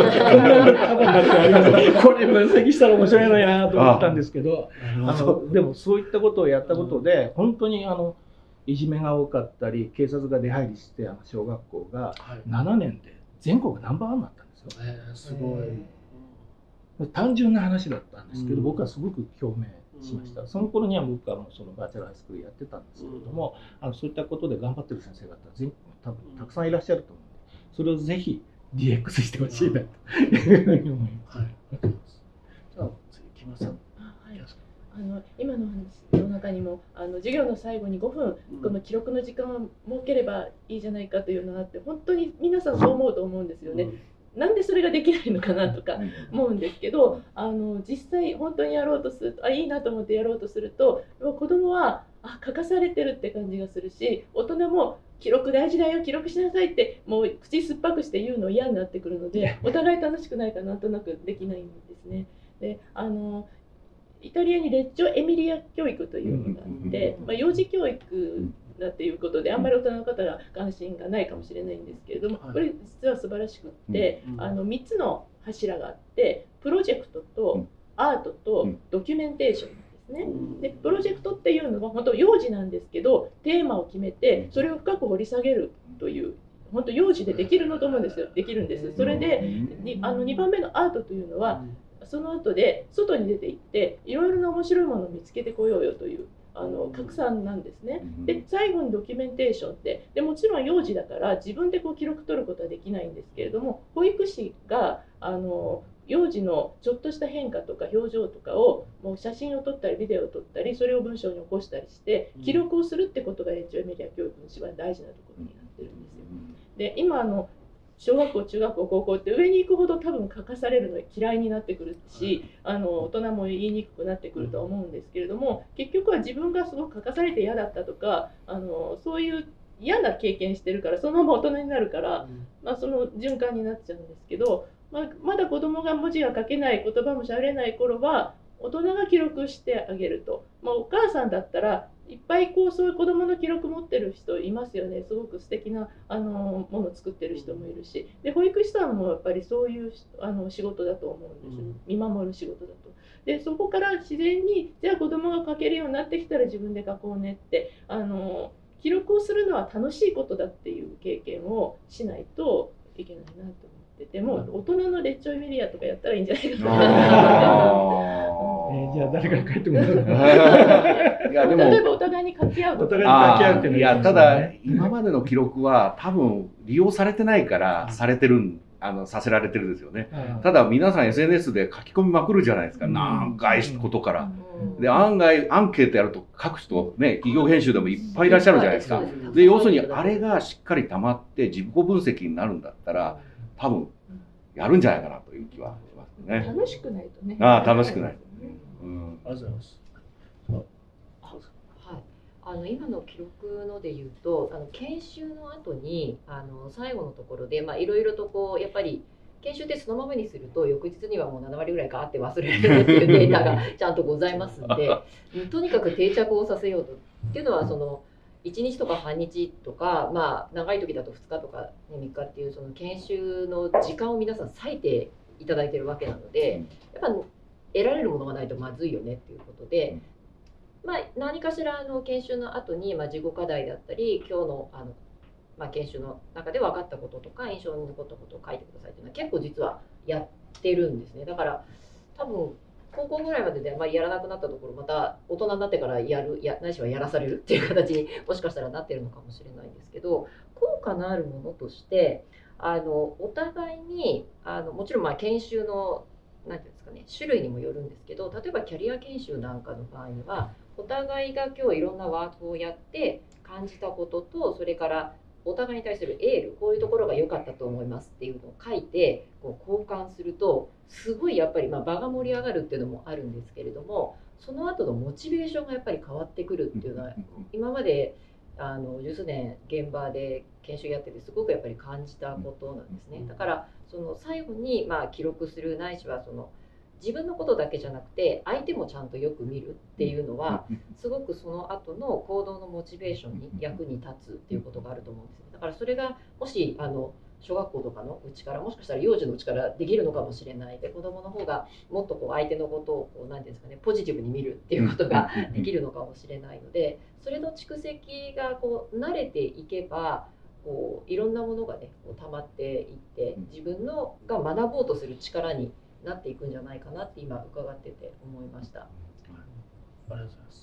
これ分析したら面白いのやなと思ったんですけど、でもそういったことをやったことで、本当にいじめが多かったり、警察が出入りして小学校が7年で全国ナンバーワンになったんですよ。
すごい。
単純な話だったんですけど、僕はすごく共鳴しました。その頃には僕はもうそのバーチャルハイスクールやってたんですけれども、そういったことで頑張ってる先生方多分たくさんいらっしゃると思うので、それをぜひ DX してほしいなというふうに思います。
じゃあ次木村さん。
今の話の中にも授業の最後に5分この記録の時間を設ければいいじゃないかというのがあって、本当に皆さんそう思うと思うんですよね。なんでそれができないのかなとか思うんですけど、実際本当にやろうとするといいなと思ってやろうとすると、子供は書かされてるって感じがするし、大人も記録大事だよ、記録しなさいってもう口酸っぱくして言うの嫌になってくるので、お互い楽しくないからなんとなくできないんですね。でイタリアにレッジョ・エミリア教育というのがあって、幼児教育だっていうことであんまり大人の方が関心がないかもしれないんですけれども、これ実は素晴らしくって、3つの柱があって、プロジェクトとアートとドキュメンテーションなんですですね。でプロジェクトっていうのは本当幼児なんですけど、テーマを決めてそれを深く掘り下げるという、本当幼児でできるのと思うんですよ。できるんです。それで2番目のアートというのは、その後で外に出て行っていろいろな面白いものを見つけてこようよという拡散なんですね。で最後にドキュメンテーションでもちろん幼児だから自分で記録取ることはできないんですけれども、保育士が幼児のちょっとした変化とか表情とかをもう写真を撮ったりビデオを撮ったり、それを文章に起こしたりして記録をするってことがレッチョメディア教育の一番大事なところになってるんですよ。で今小学校中学校高校って上に行くほど多分書かされるの嫌いになってくるし、大人も言いにくくなってくるとは思うんですけれども、結局は自分がすごく書かされて嫌だったとかそういう嫌な経験してるからそのまま大人になるから、その循環になっちゃうんですけど、まだ子供が文字が書けない、言葉もしゃべれない頃は大人が記録してあげると、お母さんだったらいっぱいそういう子供の記録持ってる人いますよね。すごく素敵なものを作ってる人もいるし、で保育士さんもやっぱりそういう仕事だと思うんです。見守る仕事だと。でそこから自然にじゃあ子供が書けるようになってきたら自分で書こうねって記録をするのは楽しいことだっていう経験をしないといけないなと思ってて、も大人のレッチョイメディアとかやったらいいんじゃないかと思
じゃあ誰から書いてもらう
いやでも
例えばお互いに書き合うとか。
いやただ今までの記録は多分利用されてないからされてるさせられてるんですよね。ただ皆さん SNS で書き込みまくるじゃないですか、長いことから。で案外アンケートやると書く人ね、企業編集でもいっぱいいらっしゃるじゃないですか。で要するにあれがしっかり溜まって自己分析になるんだったら多分やるんじゃないかなという気はしますね。
楽しくないとね。
楽しくない。
ありがとうございます。
今の記録ので言うと研修の後に最後のところでいろいろとやっぱり研修ってそのままにすると翌日にはもう7割ぐらいガーって忘れるっていうデータがちゃんとございますんでとにかく定着をさせようとっていうのは1日とか半日とか長い時だと2日とか3日っていうその研修の時間を皆さん割いていただいてるわけなので、やっぱ得られるものがないとまずいよねっていうことで。何かしら研修の後に自己課題だったり今日の研修の中で分かったこととか印象に残ったことを書いてくださいっていうのは結構実はやってるんですね。だから多分高校ぐらいまででやらなくなったところまた大人になってからないしはやらされるっていう形にもしかしたらなってるのかもしれないんですけど、効果のあるものとしてお互いにもちろん研修のなんていうんですかね、種類にもよるんですけど、例えばキャリア研修なんかの場合にはお互いが今日いろんなワークをやって感じたことと、それからお互いに対するエール、こういうところが良かったと思いますっていうのを書いて交換するとすごいやっぱり場が盛り上がるっていうのもあるんですけれども、その後のモチベーションがやっぱり変わってくるっていうのは今まで十数年現場で研修やっててすごくやっぱり感じたことなんですね。だからその最後に記録するないしは自分のことだけじゃなくて相手もちゃんとよく見るっていうのはすごくその後の行動のモチベーションに役に立つっていうことがあると思うんですよ。だからそれがもし小学校とかのうちからもしかしたら幼児のうちからできるのかもしれないで、子どもの方がもっと相手のことを何ていうんですかね、ポジティブに見るっていうことができるのかもしれないので、それの蓄積が慣れていけばいろんなものがね溜まっていって自分のが学ぼうとする力になっていくんじゃないかなって今伺ってて思いました。
ありがとうございます。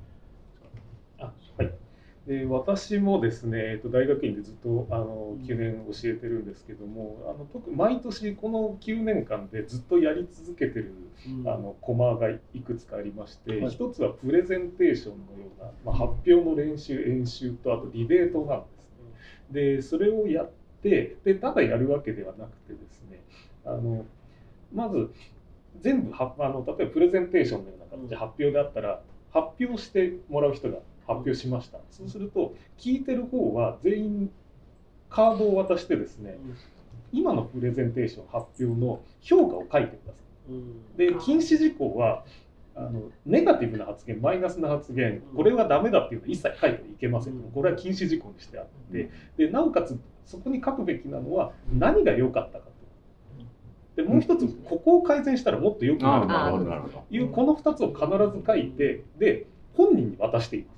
はい。で私もですね、大学院でずっと9年教えてるんですけども、毎年この9年間でずっとやり続けてるコマがいくつかありまして、一つはプレゼンテーションのような、発表の練習演習とあとディベートなんですね。でそれをやってただやるわけではなくてですね、まず全部例えばプレゼンテーションのような形で発表であったら発表してもらう人が発表しました。そうすると聞いてる方は全員カードを渡してですね、今のプレゼンテーション発表の評価を書いてください。で禁止事項はネガティブな発言、マイナスな発言、これはダメだっていうのは一切書いてはいけません。これは禁止事項にしてあって、でなおかつそこに書くべきなのは何が良かったかと。 でもう一つここを改善したらもっと良くなる
なるほど
と
なるほど。
いうこの2つを必ず書いてで本人に渡しています。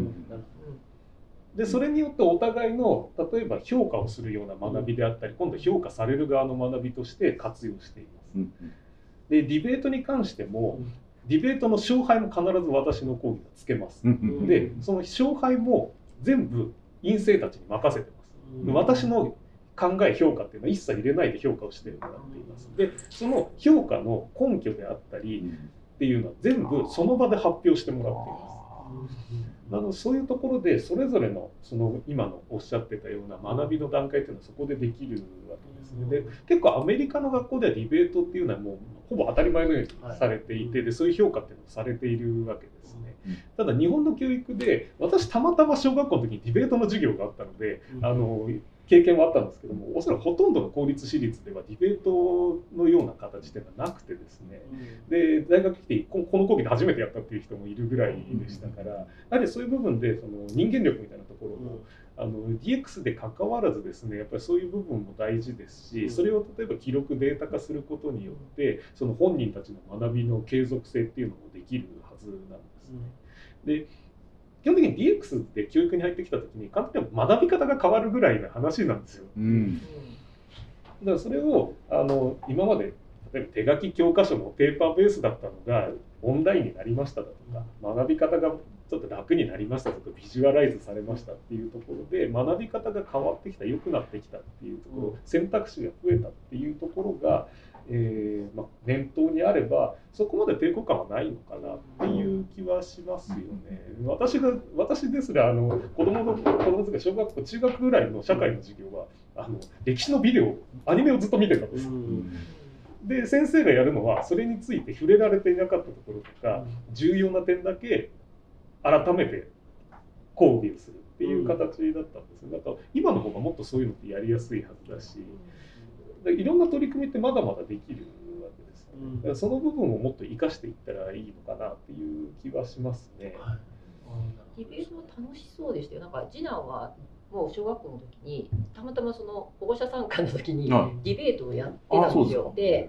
でそれによってお互いの例えば評価をするような学びであったり今度評価される側の学びとして活用しています。でディベートに関してもディベートの勝敗も必ず私の講義がつけます。でその勝敗も全部院生たちに任せてます。私の考え評価っていうのは一切入れないで評価をしてもらっています。でその評価の根拠であったりっていうのは全部その場で発表してもらっています。そういうところでそれぞれのその今のおっしゃってたような学びの段階っていうのはそこでできるわけですね。で結構アメリカの学校ではディベートっていうのはもうほぼ当たり前のようにされていて、でそういう評価っていうのをされているわけですね。ただ日本の教育で私たまたま小学校の時にディベートの授業があったので経験はあったんですけども、おそらくほとんどの公立私立ではディベートのような形ではなくてですね、で大学来てこの講義で初めてやったっていう人もいるぐらいでしたから、やはりそういう部分でその人間力みたいなところをDX で関わらずですね、やっぱりそういう部分も大事ですし、それを例えば記録データ化することによってその本人たちの学びの継続性っていうのもできるはずなんですね。で基本的に DX で教育に入ってきた時に簡単に学び方が変わるぐらいの話なんですよ。だからそれを今まで例えば手書き教科書のペーパーベースだったのがオンラインになりましただとか、学び方がちょっと楽になりましたとか、ビジュアライズされましたっていうところで学び方が変わってきた、良くなってきたっていうところ、選択肢が増えたっていうところが念頭にあればそこまで抵抗感はないのかなっていう気はしますよね。私ですら子供とか小学校中学ぐらいの社会の授業は歴史のビデオアニメをずっと見てたんです。で先生がやるのはそれについて触れられていなかったところとか重要な点だけ改めて講義をするっていう形だったんです。だから今の方がもっとそういうのってやりやすいはずだし、いろんな取り組みってまだまだできるわけですよね。だからその部分をもっと生かしていったらいいのかなっていう気はしますね。
ディベートは楽しそうでしたよ。なんか次男はもう小学校の時にたまたまその保護者参観の時にディベートをやってたんですよ。で、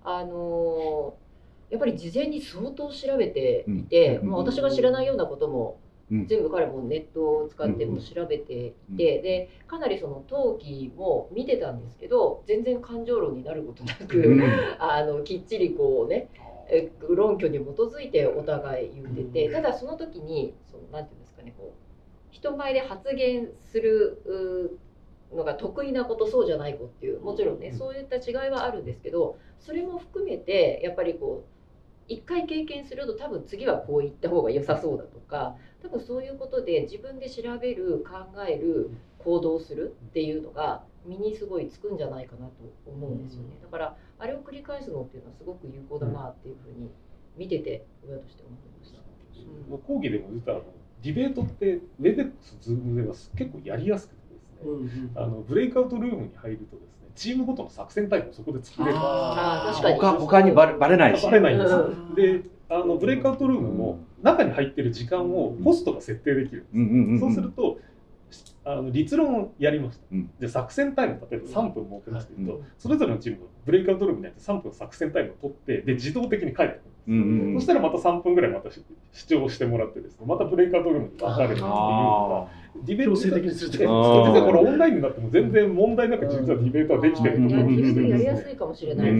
やっぱり事前に相当調べていて、もう私が知らないようなことも全部彼もネットを使っても調べていて、でかなりその登記も見てたんですけど全然感情論になることなく、きっちりこうね論拠に基づいてお互い言ってて、ただその時になんていうんですかね、こう人前で発言するのが得意な子とそうじゃない子っていう、もちろんねそういった違いはあるんですけど、それも含めてやっぱりこう一回経験すると多分次はこう言った方が良さそうだとか、多分そういうことで自分で調べる、考える、行動するっていうのが身にすごいつくんじゃないかなと思うんですよね。だからあれを繰り返すのっていうのはすごく有効だなっていうふうに見てて親として思いました。
講義でも実はディベートってWebEx、Zoom では結構やりやすくてですね、ブレイクアウトルームに入るとですね、チームごとの作戦タイムをそこで作れる。
確かに
他にバレないし。
バレないんです。でブレイクアウトルームも中に入ってる時間をホストが設定できるんです。そうすると立論をやりました。で作戦タイム例えば3分設けますというと、それぞれのチームがブレイクアウトルームに入って3分作戦タイムを取ってで自動的に帰ってくるんです。そしたらまた3分ぐらいまた視聴してもらってですね、またブレイクアウトルームに分かれるっていうのがディベート
強制的にする。
実はこれオンラインになっても全然問題なく実はディベートはできてるところですね。
やりやすいかもしれないです。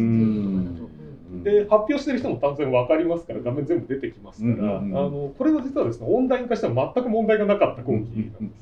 で発表してる人も当然分かりますから画面全部出てきますから、これは実はですねオンライン化しては全く問題がなかった講義なんです。
あり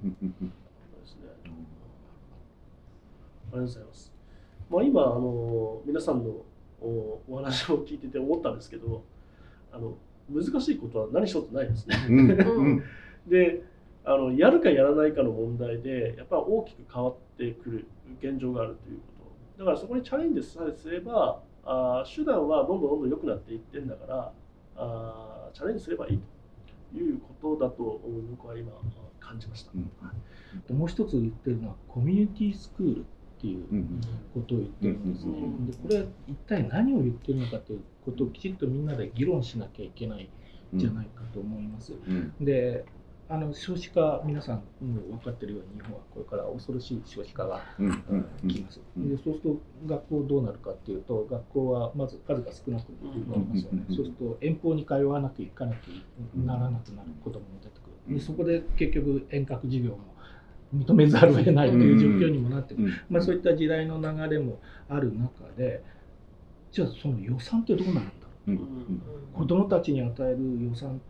がとうございます。今皆さんのお話を聞いてて思ったんですけど、難しいことは何一つないですね。でやるかやらないかの問題でやっぱり大きく変わってくる現状があるということ。だからそこにチャレンジさえすれば手段はどんどん良くなっていってんだからチャレンジすればいいということだと僕は今感じました。
もう一つ言ってるのはコミュニティスクールっていうことを言ってるんですね。でこれは一体何を言ってるのかということをきちっとみんなで議論しなきゃいけないんじゃないかと思います。で少子化、皆さんも分かっているように、日本はこれから恐ろしい少子化が来ます。でそうすると、学校どうなるかっていうと、学校はまず数が少なくなりますよね。そうすると、遠方に通わなきゃいかなきゃならなくなる子どもも出てくる。でそこで結局、遠隔授業も認めざるを得ないという状況にもなってくる。そういった時代の流れもある中で、じゃあその予算ってどうなるんだろう。子どもたちに与える予算って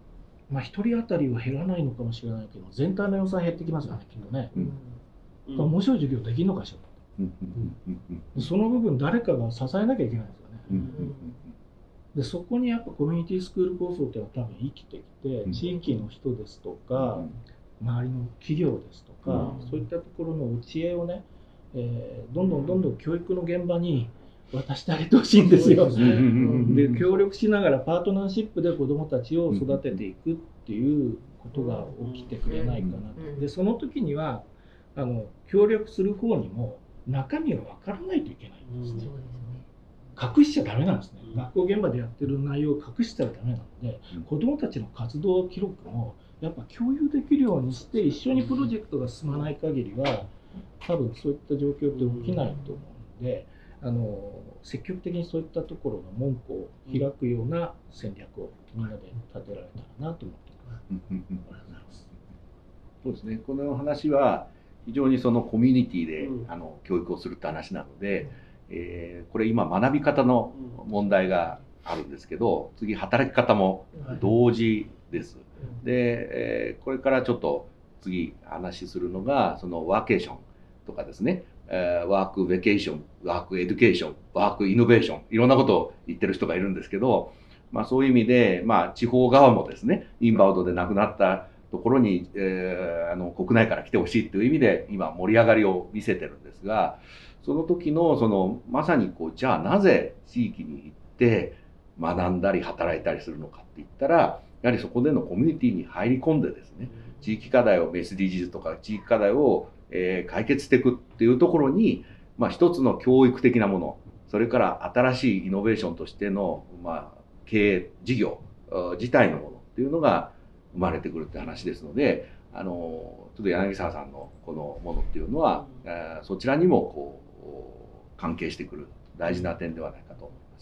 、1人当たりは減らないのかもしれないけど、全体の予算減ってきますよね、きっとね。面白い授業できるのかしら。その部分、誰かが支えなきゃいけないですよね。でそこにやっぱコミュニティスクール構想っていうのは多分生きてきて、地域の人ですとか、周りの企業ですとか、そういったところの知恵をね、どんどん教育の現場に渡してあげてほしいんですよ。で協力しながらパートナーシップで子どもたちを育てていくっていうことが起きてくれないかなと。でその時には協力する方にも中身が分からないといけないんですね。隠しちゃダメなんですね。学校現場でやってる内容を隠したらダメなので、子どもたちの活動記録もやっぱ共有できるようにして、一緒にプロジェクトが進まない限りは多分そういった状況って起きないと思うので、積極的にそういったところの門戸を開くような戦略をみんなで立てられたらなと思っています。
そうですね。この話は非常にそのコミュニティで教育をするって話なので、これ今学び方の問題があるんですけど、次働き方も同時です。で、これからちょっと次話するのがそのワーケーションとかですね。ワークベケーション、ワークエデュケーション、ワークイノベーション、いろんなことを言ってる人がいるんですけど、そういう意味で、地方側もですね、インバウンドで亡くなったところに、国内から来てほしいという意味で今盛り上がりを見せてるんですが、その時のまさにじゃあなぜ地域に行って学んだり働いたりするのかって言ったら、やはりそこでのコミュニティに入り込んでですね、地域課題をSDGsとか地域課題を解決していくっていうところに、一つの教育的なもの、それから新しいイノベーションとしての、経営事業自体のものっていうのが生まれてくるって話ですので、ちょっと柳沢さんのこのものっていうのは、そちらにも関係してくる大事な点ではないかと思います。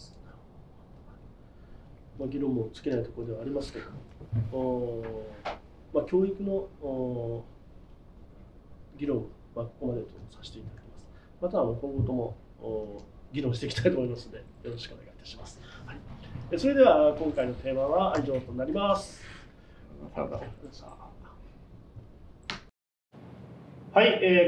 議論も尽きないところではありますけど、教育の議論はここまでとさせていただきます。また今後とも議論していきたいと思いますので、よろしくお願いいたします。はい、それでは今回のテーマは以上となります。はい、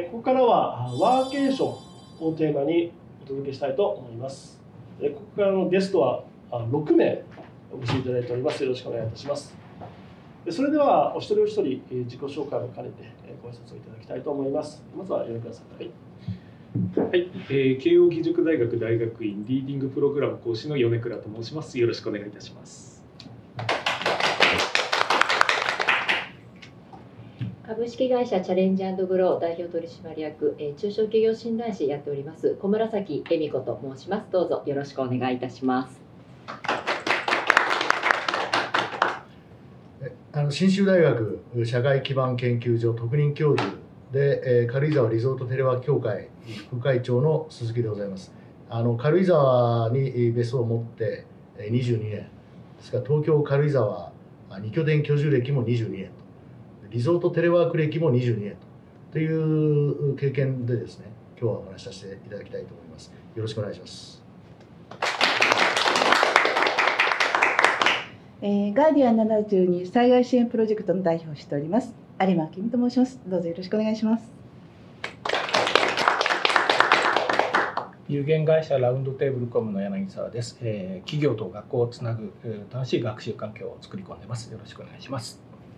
ここからはワーケーションをテーマにお届けしたいと思います。ここからのゲストは6名お越しいただいております。よろしくお願いいたします。それではお一人お一人自己紹介を兼ねてご挨拶をいただきたいと思います。まずは米倉さん。
はい、慶應義塾大学大学院リーディングプログラム講師の米倉と申します。よろしくお願いいたします。
株式会社チャレンジ&グロー代表取締役、中小企業診断士やっております小紫恵美子と申します。どうぞよろしくお願いいたします。
信州大学社会基盤研究所特任教授で、軽井沢リゾートテレワーク協会副会長の鈴木でございます。軽井沢に別荘を持って22年ですから、東京軽井沢2拠点居住歴も22年と、リゾートテレワーク歴も22年という経験でですね、今日はお話しさせていただきたいと思います。よろしくお願いします。
ガーディアン72災害支援プロジェクトの代表をしております有馬明美と申します。どうぞよろしくお願いします。
有限会社ラウンドテーブルコムの柳沢です。企業と学校をつなぐ楽しい学習環境を作り込んでます。よろしくお願いします。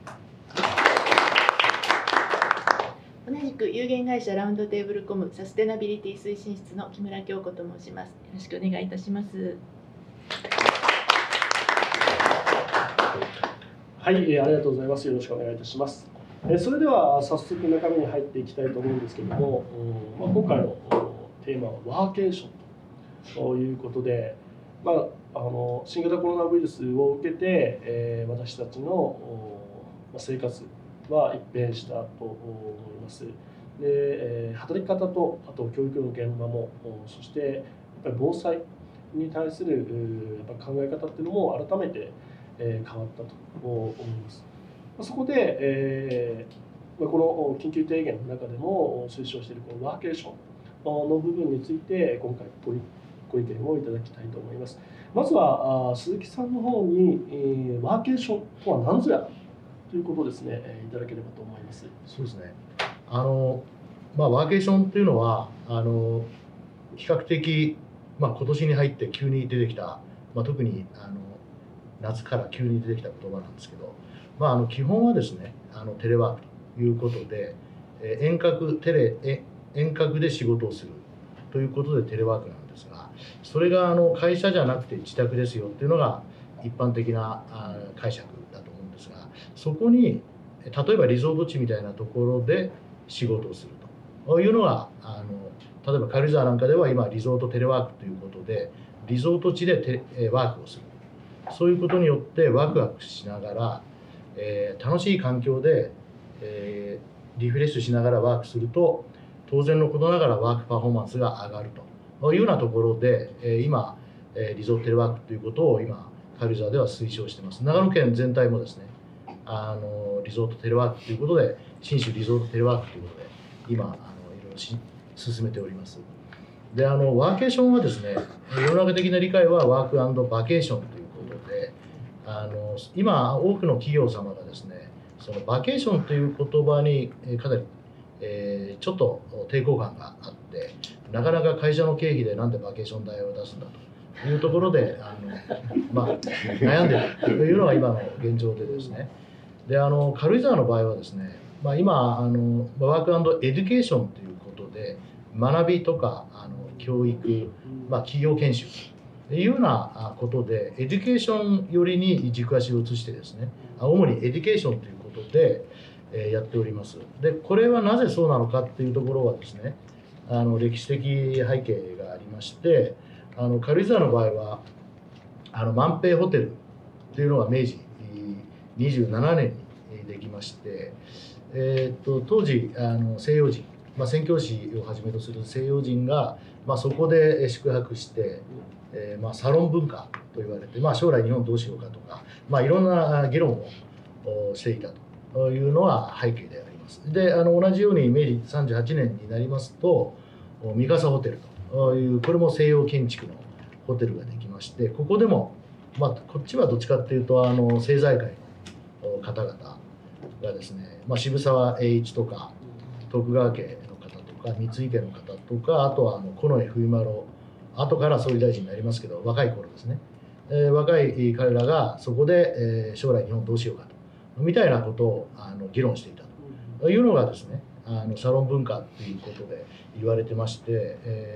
同じく有限会社ラウンドテーブルコムサステナビリティ推進室の木村京子と申します。よろしくお願いいたします。
はい、ありがとうございます。よろしくお願いいたします。それでは早速中身に入っていきたいと思うんですけれども、今回のテーマはワーケーションということで、新型コロナウイルスを受けて、私たちの生活は一変したと思います。で、働き方とあと教育の現場も、そしてやっぱり防災に対するやっぱ考え方っていうのも改めて変わったと思います。そこで、この緊急提言の中でも推奨しているこのワーケーションの部分について今回ご意見をいただきたいと思います。まずは鈴木さんの方に、ワーケーションとは何ぞやということをですね、いただければと思います。
そうですね。ワーケーションというのは比較的、今年に入って急に出てきた、特に夏から急に出てきた言葉なんですけど、基本はですねテレワークということで、遠隔で仕事をするということでテレワークなんですが、それが会社じゃなくて自宅ですよっていうのが一般的な解釈だと思うんですが、そこに例えばリゾート地みたいなところで仕事をするというのが例えば軽井沢なんかでは今リゾートテレワークということでリゾート地でワークをする、そういうことによってワクワクしながら、楽しい環境で、リフレッシュしながらワークすると当然のことながらワークパフォーマンスが上がるというようなところで、今リゾートテレワークということを今軽井沢では推奨しています。長野県全体もですねリゾートテレワークということで信州リゾートテレワークということで今いろいろ進めております。でワーケーションはですね世の中的な理解はワーク&バケーションということで今多くの企業様がですねそのバケーションという言葉にかなりちょっと抵抗感があってなかなか会社の経費でなんでバケーション代を出すんだというところで悩んでいるというのが今の現状でですね。で軽井沢の場合はですね、今ワーク&エデュケーションということで学びとか教育、企業研修というようなことでエデュケーション寄りに軸足を移してですね主にエデュケーションということでやっております。でこれはなぜそうなのかっていうところはですね歴史的背景がありまして軽井沢の場合は万平ホテルというのが明治27年にできまして、当時西洋人、宣教師をはじめとする西洋人が、そこで宿泊して、サロン文化と言われて、将来日本どうしようかとか、いろんな議論をしていたというのは背景であります。で同じように明治38年になりますと三笠ホテルというこれも西洋建築のホテルができまして、ここでも、こっちはどっちかっていうと政財界の方々がですね、渋沢栄一とか徳川家の方とか三井家の方とかあとは近衛冬麿後から総理大臣になりますけど若い頃ですね、若い彼らがそこで、将来日本どうしようかとみたいなことを議論していたというのがですねサロン文化ということで言われてまして、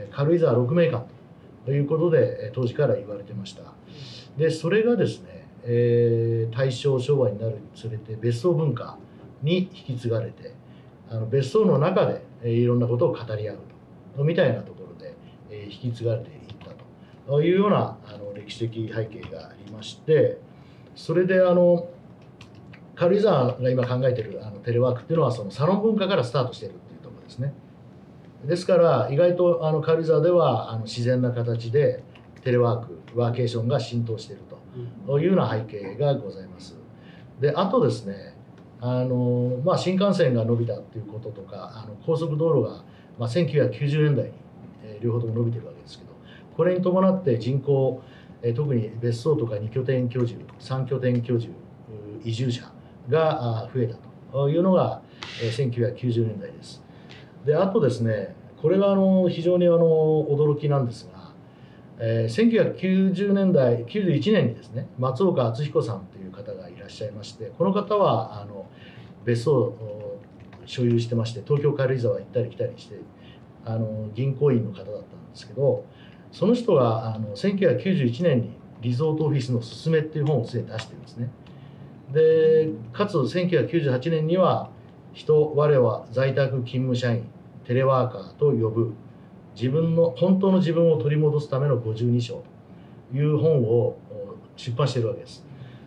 軽井沢鹿鳴館ということで当時から言われてました。でそれがですね大正昭和になるにつれて別荘文化に引き継がれて別荘の中でいろんなことを語り合うとみたいなところで引き継がれていったというような歴史的背景がありまして、それで軽井沢が今考えているテレワークっていうのはそのサロン文化からスタートしているっていうところですね。ですから意外と軽井沢では自然な形でテレワークワーケーションが浸透しているというような背景がございます。であとですね新幹線が伸びたということとか高速道路が、1990年代に、両方とも伸びてるわけですけど、これに伴って人口、特に別荘とか2拠点居住3拠点居住移住者が増えたというのが1990年代です。であとですねこれが非常に驚きなんですが、1990年代91年にですね松岡敦彦さんという方がいらっしゃいまして、この方は別荘を所有してまして東京軽井沢行ったり来たりして銀行員の方だったんですけど、その人が1991年にリゾートオフィスのすすめっていう本をすでに出してるんですね。でかつ1998年には我は在宅勤務社員テレワーカーと呼ぶ本当の自分を取り戻すための52章という本を出版しているわけです。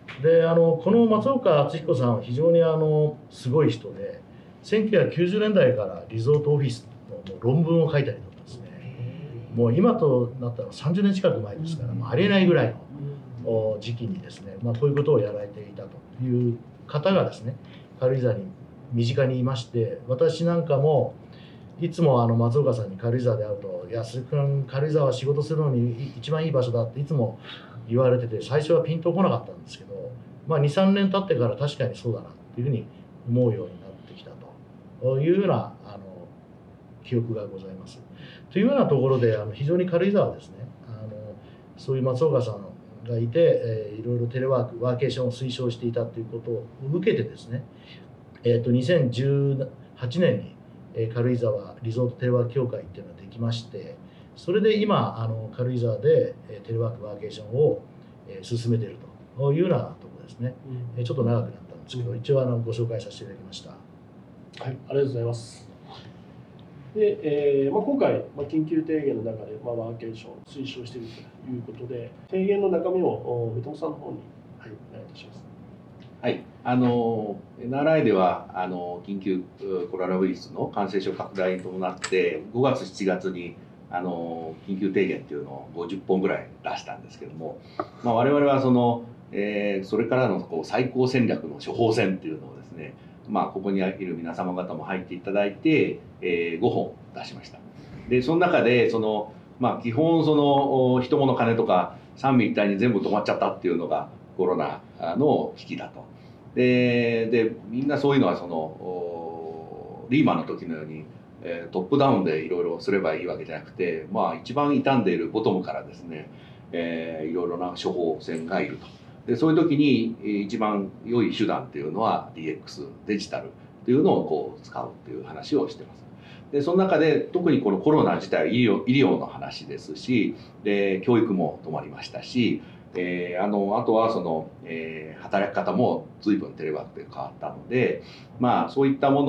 でこの松岡敦彦さんは非常にすごい人で、1990年代からリゾートオフィスの論文を書いたりとかですね、もう今となったら30年近く前ですから、ありえないぐらいの時期にですね、こういうことをやられていたという方がですね、軽井沢に身近にいまして、私なんかもいつも松岡さんに軽井沢で会うと「いや鈴木君、軽井沢は仕事するのに一番いい場所だ」っていつも言われてて、最初はピンとこなかったんですけど、23年経ってから確かにそうだなっていうふうに思うようになってきたというような記憶がございます。というようなところで非常に軽井沢はですね、そういう松岡さんがいて、いろいろテレワークワーケーションを推奨していたということを受けてですね、2018年に軽井沢リゾートテレワーク協会っていうのができまして、それで今軽井沢でテレワークワーケーションを進めているというようなところですね。ちょっと長くなったんですけど、一応ご紹介させていただきました。
はい、ありがとうございます。で、今回、緊急提言の中で、ワーケーションを推奨しているということで、提言の中身を三友さんの方に、はい、お願いいたします。
はい、NRI では緊急コロナウイルスの感染症拡大に伴って5月7月に緊急提言っていうのを50本ぐらい出したんですけども、我々はそれからの最高戦略の処方箋っていうのをですね、ここにいる皆様方も入っていただいて、5本出しました。でその中で基本人物金とか三位一体に全部止まっちゃったっていうのがコロナの危機だと。でみんなそういうのはリーマンの時のようにトップダウンでいろいろすればいいわけじゃなくて、一番傷んでいるボトムからですね、いろいろな処方箋がいると。でそういう時に一番良い手段っていうのは DX デジタルっていうのを使うっていう話をしてます。でその中で特にこのコロナ自体は医療の話ですし、で教育も止まりましたし、あとは働き方も随分テレワークで変わったので、そういったもの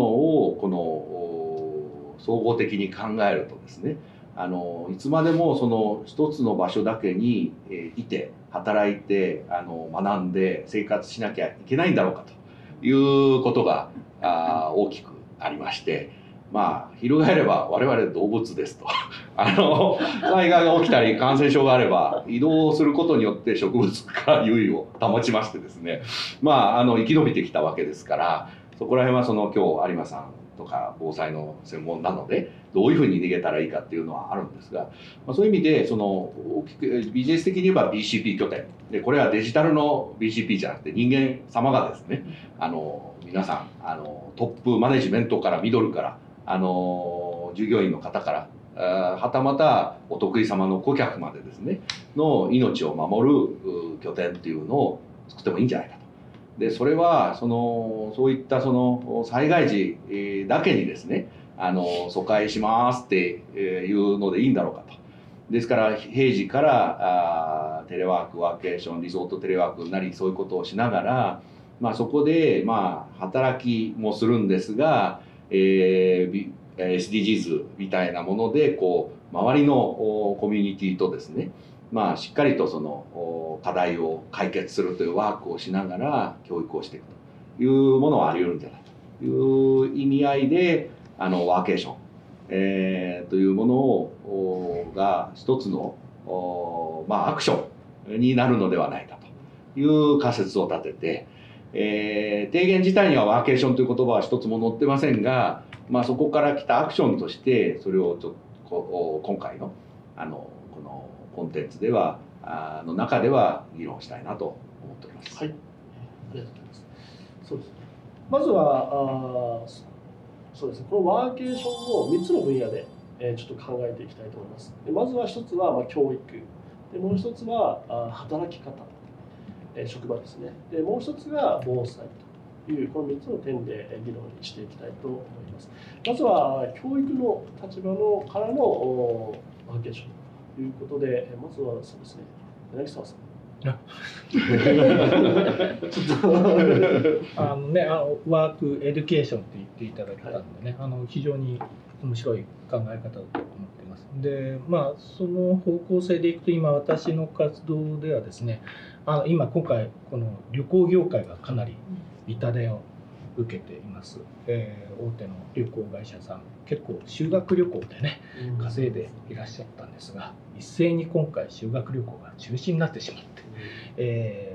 を総合的に考えるとですね、いつまでも一つの場所だけにいて働いて学んで生活しなきゃいけないんだろうかということが大きくありまして、翻れば我々動物ですと災害が起きたり感染症があれば移動することによって植物から優位を保ちましてですね、生き延びてきたわけですから、そこら辺は今日有馬さんとか防災の専門なのでどういうふうに逃げたらいいかっていうのはあるんですが、そういう意味で大きくビジネス的に言えば BCP 拠点で、これはデジタルの BCP じゃなくて人間様がですね、皆さんトップマネジメントからミドルから従業員の方からはたまたお得意様の顧客までですねの命を守る拠点っていうのを作ってもいいんじゃないかと。でそれはそういった災害時だけにですね疎開しますっていうのでいいんだろうかと。ですから平時からテレワークワーケーションリゾートテレワークなりそういうことをしながら、そこで働きもするんですが、SDGs みたいなもので周りのコミュニティとですね、しっかりと課題を解決するというワークをしながら教育をしていくというものはあり得るんじゃないかという意味合いでワーケーション、というものが一つのアクションになるのではないかという仮説を立てて、提言自体にはワーケーションという言葉は一つも載ってませんが、そこから来たアクションとしてそれを今回のこのコンテンツではの中では議論したいなと思っております。
はい、ありがとうございます。そうですね。まずはそうですね。このワーケーションを3つの分野でちょっと考えていきたいと思います。でまずは1つは教育で、もう1つは働き方、職場ですね。でもう1つが防災というこの3つの点で議論していきたいと思います。まずは教育の立場からのワーケーションということで、まずはそうですね、柳沢さん。
ワークエデュケーションって言っていただけたんでね、非常に面白い考え方だと思っています。 でその方向性でいくと今私の活動ではですね、今回この旅行業界がかなり痛手を受けています。大手の旅行会社さん結構修学旅行でね稼いでいらっしゃったんですが、一斉に今回修学旅行が中止になってしまって、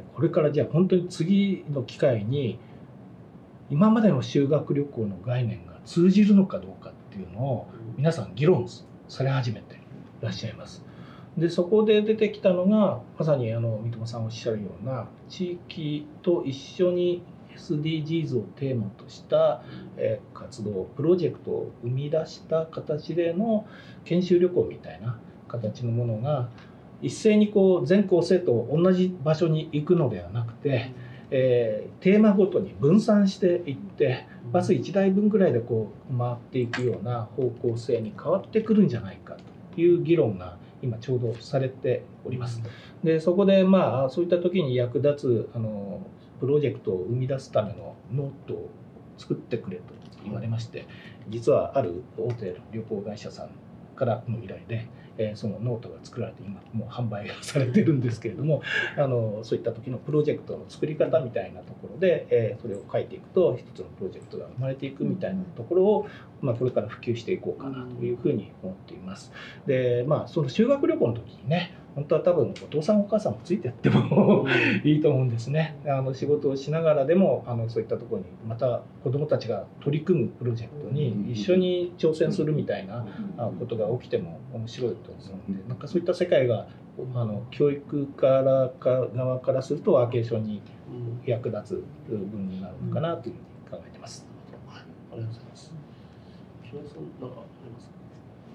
これからじゃあ本当に次の機会に今までの修学旅行の概念が通じるのかどうかっていうのを皆さん議論され始めていらっしゃいます。でそこで出てきたのがまさに三友さんおっしゃるような地域と一緒に SDGs をテーマとした活動プロジェクトを生み出した形での研修旅行みたいな形のものが一斉に全校生徒同じ場所に行くのではなくて、テーマごとに分散していってバス1台分ぐらいで回っていくような方向性に変わってくるんじゃないかという議論が今ちょうどされております。でそこでそういった時に役立つプロジェクトを生み出すためのノートを作ってくれと言われまして、実はある大手旅行会社さんからの依頼で、そのノートが作られて今もう販売されてるんですけれども、そういった時のプロジェクトの作り方みたいなところで、それを書いていくと一つのプロジェクトが生まれていくみたいなところを、これから普及していこうかなというふうに思っています。でその修学旅行の時にね、本当は多分お父さんお母さんもついてやってもいいと思うんですね。仕事をしながらでもそういったところにまた子どもたちが取り組むプロジェクトに一緒に挑戦するみたいなことが起きても面白いと思うので、なんかそういった世界が教育側からするとワーケーションに役立つ部分になるのかなというふうに考えています。
ありがとうございます。木村さんなんかありますか？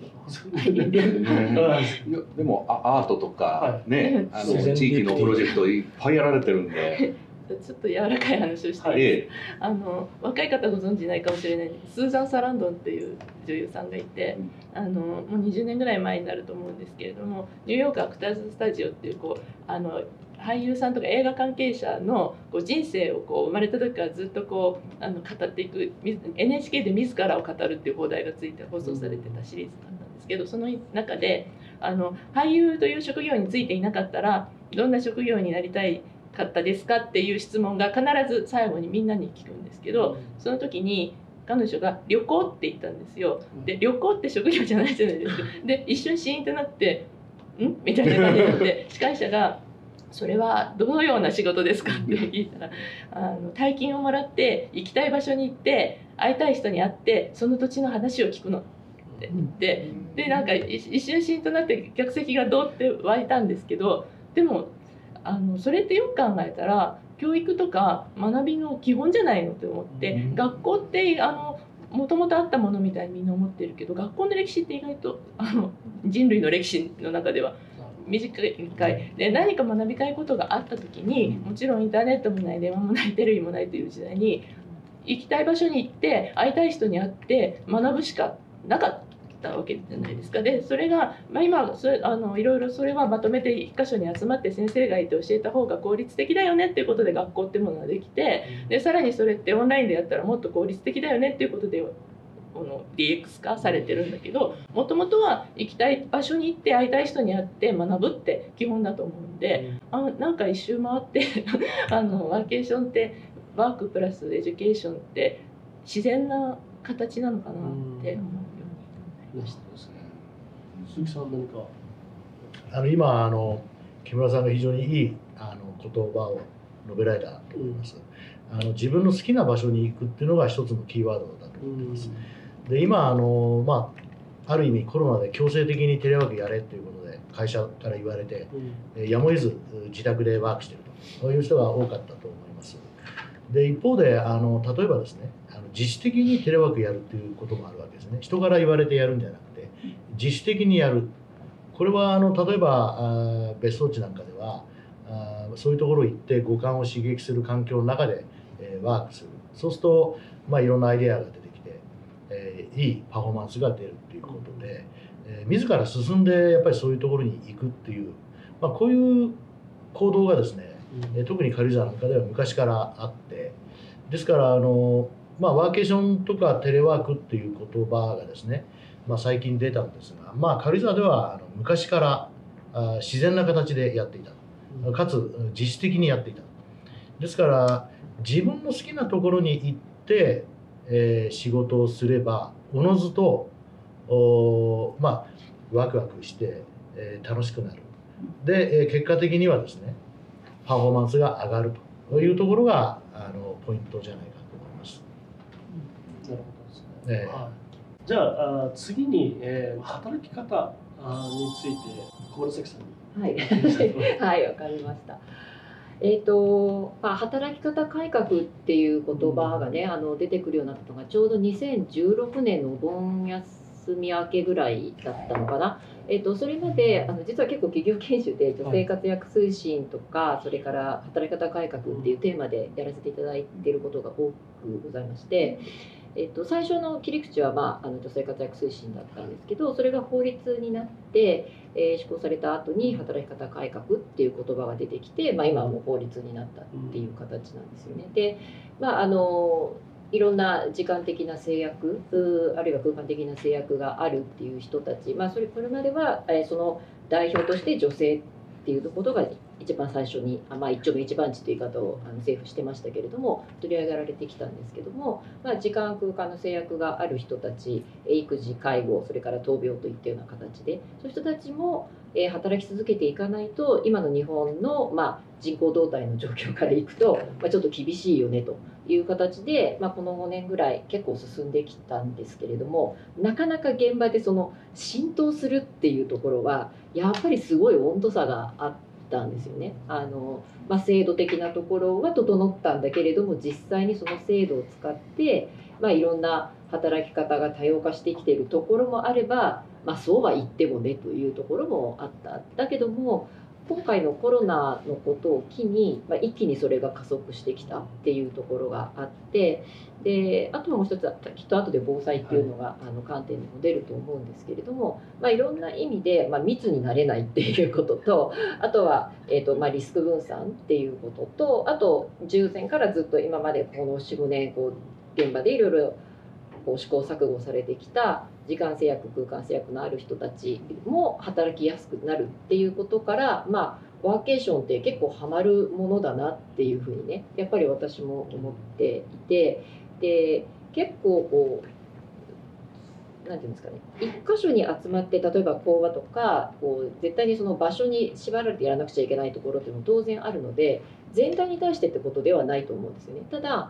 いやでもアートとかね、地域のプロジェクトいっぱいやられてるんで。
ちょっと柔らかい話をしたいです。若い方ご存じないかもしれないんです。スーザン・サランドンっていう女優さんがいて、もう20年ぐらい前になると思うんですけれども、ニューヨークアクターズスタジオっていう俳優さんとか映画関係者の人生を生まれた時からずっと語っていく NHK で自らを語るっていう放題がついて放送されてたシリーズだったんですけど、その中で俳優という職業についていなかったらどんな職業になりたいかったですかっていう質問が必ず最後にみんなに聞くんですけど、その時に彼女が旅行って言ったんですよ。で旅行って職業じゃないじゃないですか。で一瞬シーンとなってんみたいな感じになって司会者がそれはどのような仕事ですかって聞いたら大金をもらって行きたい場所に行って会いたい人に会ってその土地の話を聞くのって言ってでなんか一瞬シーンとなって客席がどうって湧いたんですけど、でもそれってよく考えたら教育とか学びの基本じゃないのって思って、学校ってもともとあったものみたいにみんな思ってるけど、学校の歴史って意外と人類の歴史の中では短いで、何か学びたいことがあった時にもちろんインターネットもない電話もないテレビもないという時代に行きたい場所に行って会いたい人に会って学ぶしかなかったわけじゃないですか。でそれが、今いろいろそれはまとめて一箇所に集まって先生がいて教えた方が効率的だよねっていうことで学校っていうものができて、でさらにそれってオンラインでやったらもっと効率的だよねっていうことでDX 化されてるんだけど、もともとは行きたい場所に行って会いたい人に会って学ぶって基本だと思うんで、なんか一周回ってワーケーションってワークプラスエデュケーションって自然な形なのかなって思うようになりました。
鈴木さん何か
今木村さんが非常にいい言葉を述べられたと思います。自分の好きな場所に行くっていうのが一つのキーワードだと思ってます。で今ある意味コロナで強制的にテレワークやれということで会社から言われて、やむを得ず自宅でワークしていると、そういう人が多かったと思います。で一方で例えばですね自主的にテレワークやるっていうこともあるわけですね。人から言われてやるんじゃなくて自主的にやる。これは例えば別荘地なんかではそういうところ行って五感を刺激する環境の中でワークする。そうするといろんなアイデアが出てきていいパフォーマンスが出るということで自ら進んでやっぱりそういうところに行くっていうこういう行動がですね特に軽井沢なんかでは昔からあって、ですからワーケーションとかテレワークっていう言葉がですね最近出たんですが、軽井沢では昔から自然な形でやっていた、かつ自主的にやっていた。ですから自分の好きなところに行って、仕事をすればおのずとワクワクして、楽しくなる。で、結果的にはですね、パフォーマンスが上がるというところがポイントじゃないかと思います。
なるほどですね。じゃあ次に、働き方について小紫さんに。
はい、わかりました。働き方改革っていう言葉がね、出てくるようになったのがちょうど2016年のお盆休み明けぐらいだったのかな。それまで実は結構企業研修で女性活躍推進とか、それから働き方改革っていうテーマでやらせていただいていることが多くございまして、最初の切り口は、女性活躍推進だったんですけど、それが法律になって、施行された後に働き方改革っていう言葉が出てきて、今はもう法律になったっていう形なんですよね。で、いろんな時間的な制約、あるいは空間的な制約があるっていう人たち、これまではその代表として女性っていうことが一番最初に、一丁目一番地という言い方を政府してましたけれども、取り上げられてきたんですけども、時間空間の制約がある人たち、育児介護、それから闘病といったような形で、そういう人たちも働き続けていかないと、今の日本の人口動態の状況からいくと、ちょっと厳しいよねという形で、この5年ぐらい結構進んできたんですけれども、なかなか現場でその浸透するっていうところはやっぱりすごい温度差があったんですよね。制度的なところは整ったんだけれども、実際にその制度を使って、いろんな働き方が多様化してきているところもあれば、そうは言ってもねというところもあった。だけども今回のコロナのことを機に、一気にそれが加速してきたっていうところがあって、であとはもう一つきっと後で防災っていうのが、観点にも出ると思うんですけれども、いろんな意味で、密になれないっていうことと、あとは、リスク分散っていうことと、あと従前からずっと今までこの 4,5 年現場でいろいろ試行錯誤されてきた時間制約空間制約のある人たちも働きやすくなるっていうことから、ワーケーションって結構ハマるものだなっていうふうにね、やっぱり私も思っていて、で結構なんていうんですかね、一箇所に集まって、例えば講話とか絶対にその場所に縛られてやらなくちゃいけないところっていうのも当然あるので、全体に対してってことではないと思うんですよね。ただ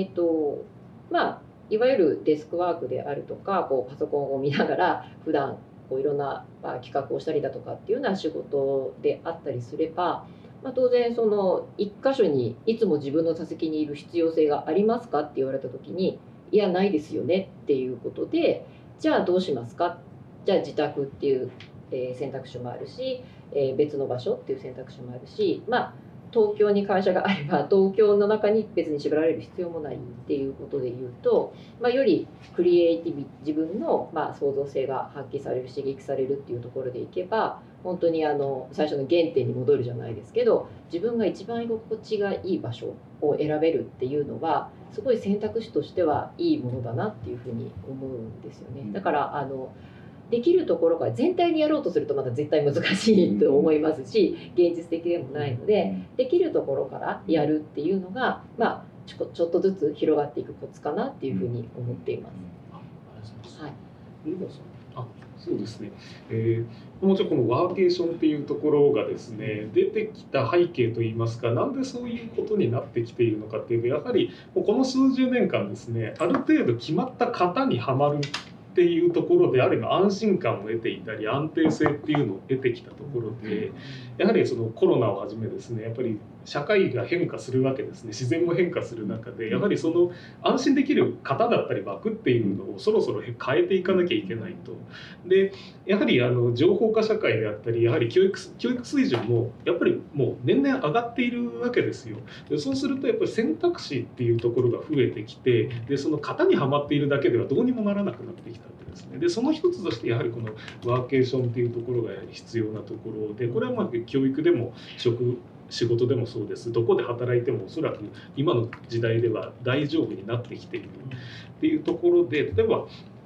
いわゆるデスクワークであるとか、パソコンを見ながら普段いろんな企画をしたりだとかっていうような仕事であったりすれば、当然その一箇所にいつも自分の座席にいる必要性がありますかって言われた時に、いやないですよねっていうことで、じゃあどうしますか、じゃあ自宅っていう選択肢もあるし、別の場所っていう選択肢もあるし、東京に会社があれば東京の中に別に縛られる必要もないっていうことでいうと、よりクリエイティブ、自分の創造性が発揮される、刺激されるっていうところでいけば、本当に最初の原点に戻るじゃないですけど、自分が一番居心地がいい場所を選べるっていうのはすごい選択肢としてはいいものだなっていうふうに思うんですよね。だからできるところから全体にやろうとするとまた絶対難しいと思いますし、現実的でもないので、できるところからやるっていうのが、ちょっとずつ広がっていくコツかなっていうふうに思っています。はい。
そうですね。もちろんこのワーケーションっていうところがですね、出てきた背景といいますか、なんでそういうことになってきているのかっていうと、やはりこの数十年間ですね、ある程度決まった型にはまるっていうところで、ある意味安心感を得ていたり安定性っていうのを得てきたところで、やはりそのコロナをはじめですね、やっぱり社会が変化するわけですね、自然も変化する中で、やはりその安心できる型だったり枠っていうのをそろそろ変えていかなきゃいけないと。でやはり情報化社会であったり、やはり教育水準もやっぱりもう年々上がっているわけですよ。でそうするとやっぱり選択肢っていうところが増えてきて、でその型にはまっているだけではどうにもならなくなってきたわけですね。でその一つとしてやはりこのワーケーションっていうところがやはり必要なところで、これは教育でも仕事でもそうです。どこで働いてもおそらく今の時代では大丈夫になってきているっていうところで、例えば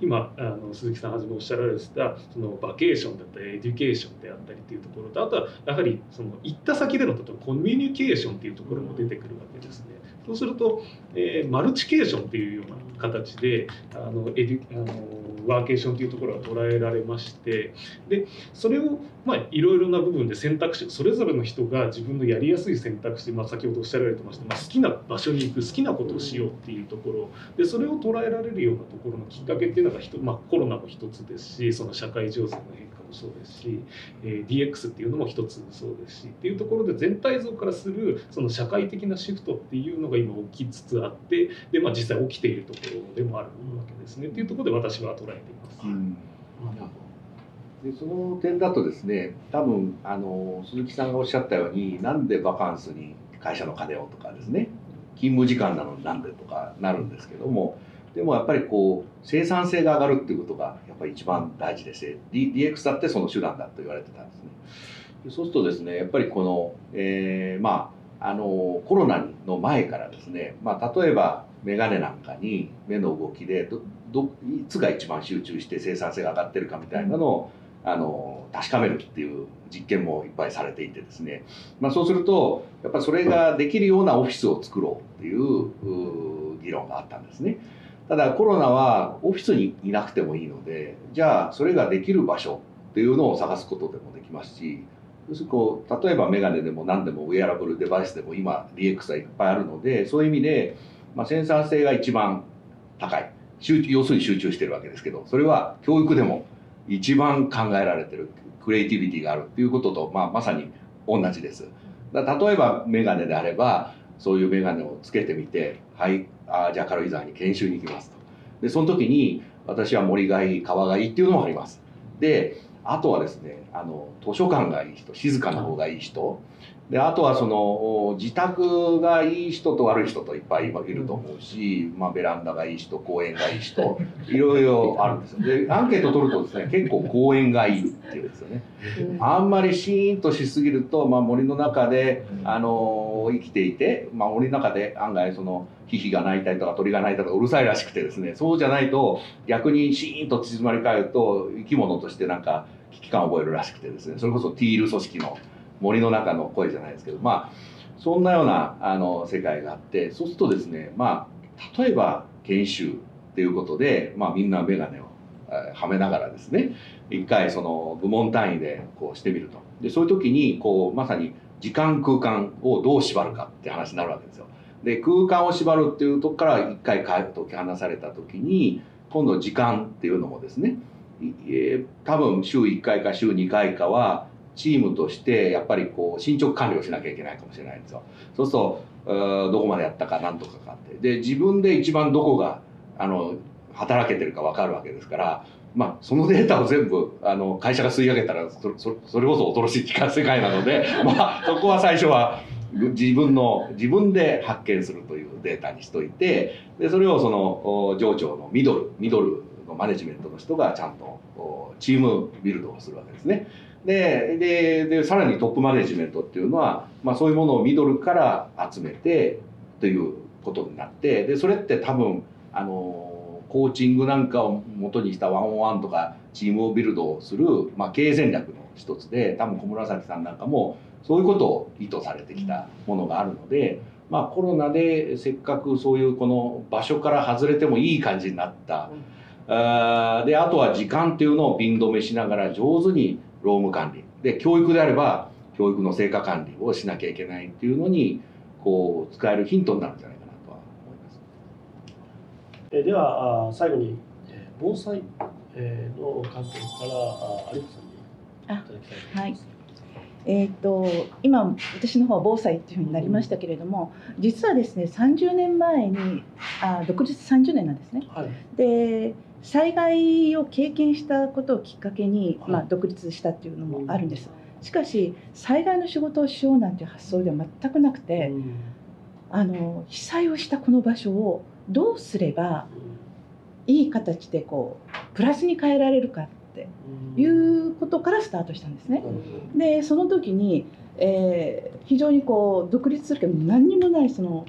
今鈴木さんはじめおっしゃられてたそのバケーションだったりエデュケーションであったりっていうところと、あとはやはりその行った先でのコミュニケーションっていうところも出てくるわけですね。そうすると、マルチケーションっていうような形でワーケーションというところが捉えられまして、でそれをいろいろな部分で選択肢、それぞれの人が自分のやりやすい選択肢、先ほどおっしゃられてました、好きな場所に行く、好きなことをしようっていうところで、それを捉えられるようなところのきっかけっていうのがコロナも一つですし、その社会情勢の変化もそうですし、DX っていうのも一つそうですしっていうところで、全体像からするその社会的なシフトっていうのが今起きつつあって、で、実際起きているところでもあるわけですねっていうところで私は捉えています。
でその点だとですね、多分鈴木さんがおっしゃったように、なんでバカンスに会社の金をとかですね、勤務時間なのになんでとかなるんですけども、でもやっぱり生産性が上がるっていうことがやっぱり一番大事でして、DX だってその手段だと言われてたんですね。でそうするとですね、やっぱりコロナの前からですね、例えばメガネなんかに目の動きでいつが一番集中して生産性が上がってるかみたいなのを確かめるっていう実験もいっぱいされていてですね、そうするとやっぱりそれができるようなオフィスを作ろうっていう議論があったんですね。ただコロナはオフィスにいなくてもいいので、じゃあそれができる場所っていうのを探すことでもできますし、例えばメガネでも何でもウェアラブルデバイスでも今 DX はいっぱいあるので、そういう意味で、生産性が一番高い、要するに集中してるわけですけど、それは教育でも一番考えられてる、クリエイティビティがあるっていうことと、まさに同じです。例えばメガネであれば、そういうメガネをつけてみて、はい、じゃあ軽井沢に研修に行きますと。でその時に私は森がいい、川がいいっていうのもあります。であとはですね、図書館がいい人、静かな方がいい人で、あとはその自宅がいい人と悪い人といっぱいいると思うし、ベランダがいい人、公園がいい人、いろいろあるんですよ。でアンケート取るとですね、結構公園がいいっていうんですよね。あんまりシーンとしすぎると、森の中で生きていて、森の中で案外そのヒヒが鳴いたりとか鳥が鳴いたりとかうるさいらしくてですね、そうじゃないと逆にシーンと静まり返ると生き物としてなんか危機感を覚えるらしくてですね、それこそティール組織の森の中の声じゃないですけど、そんなような世界があって、そうするとですね、例えば研修っていうことで、みんな眼鏡をはめながらですね、一回その部門単位でしてみると。でそういう時にまさに時間空間をどう縛るかって話になるわけですよ。で空間を縛るっていうとこから一回解き放された時に、今度時間っていうのもですね、多分週1回か週2回かはチームとしてやっぱり進捗管理をしなきゃいけないかもしれないんですよ。そうするとどこまでやったかなんとかかって、で自分で一番どこが働けてるか分かるわけですから、そのデータを全部会社が吸い上げたらそれこそ恐ろしい世界なのでそこは最初は自分で発見するというデータにしといて、でそれをその上長のミドルのマネジメントの人がちゃんとチームビルドをするわけですね。でさらにトップマネジメントっていうのは、そういうものをミドルから集めてということになって、でそれって多分コーチングなんかを元にしたワンオンワンとかチームをビルドする、経営戦略の一つで、多分小紫さんなんかもそういうことを意図されてきたものがあるので、コロナでせっかくそういうこの場所から外れてもいい感じになった、であとは時間っていうのをピン止めしながら上手に労務管理で、教育であれば教育の成果管理をしなきゃいけないっていうのに使えるヒントになるんじゃないかなとは思います。
では最後に防災の観点から有子さんにいただきたいと思います。
今私の方は防災というふうになりましたけれども、実はですね30年前に独立30年なんですね。で災害を経験したことをきっかけに、独立したっていうのもあるんです。しかし災害の仕事をしようなんていう発想では全くなくて、被災をしたこの場所をどうすればいい形でプラスに変えられるかっていうことからスタートしたんですね。でその時に、非常に独立するけど何にもないその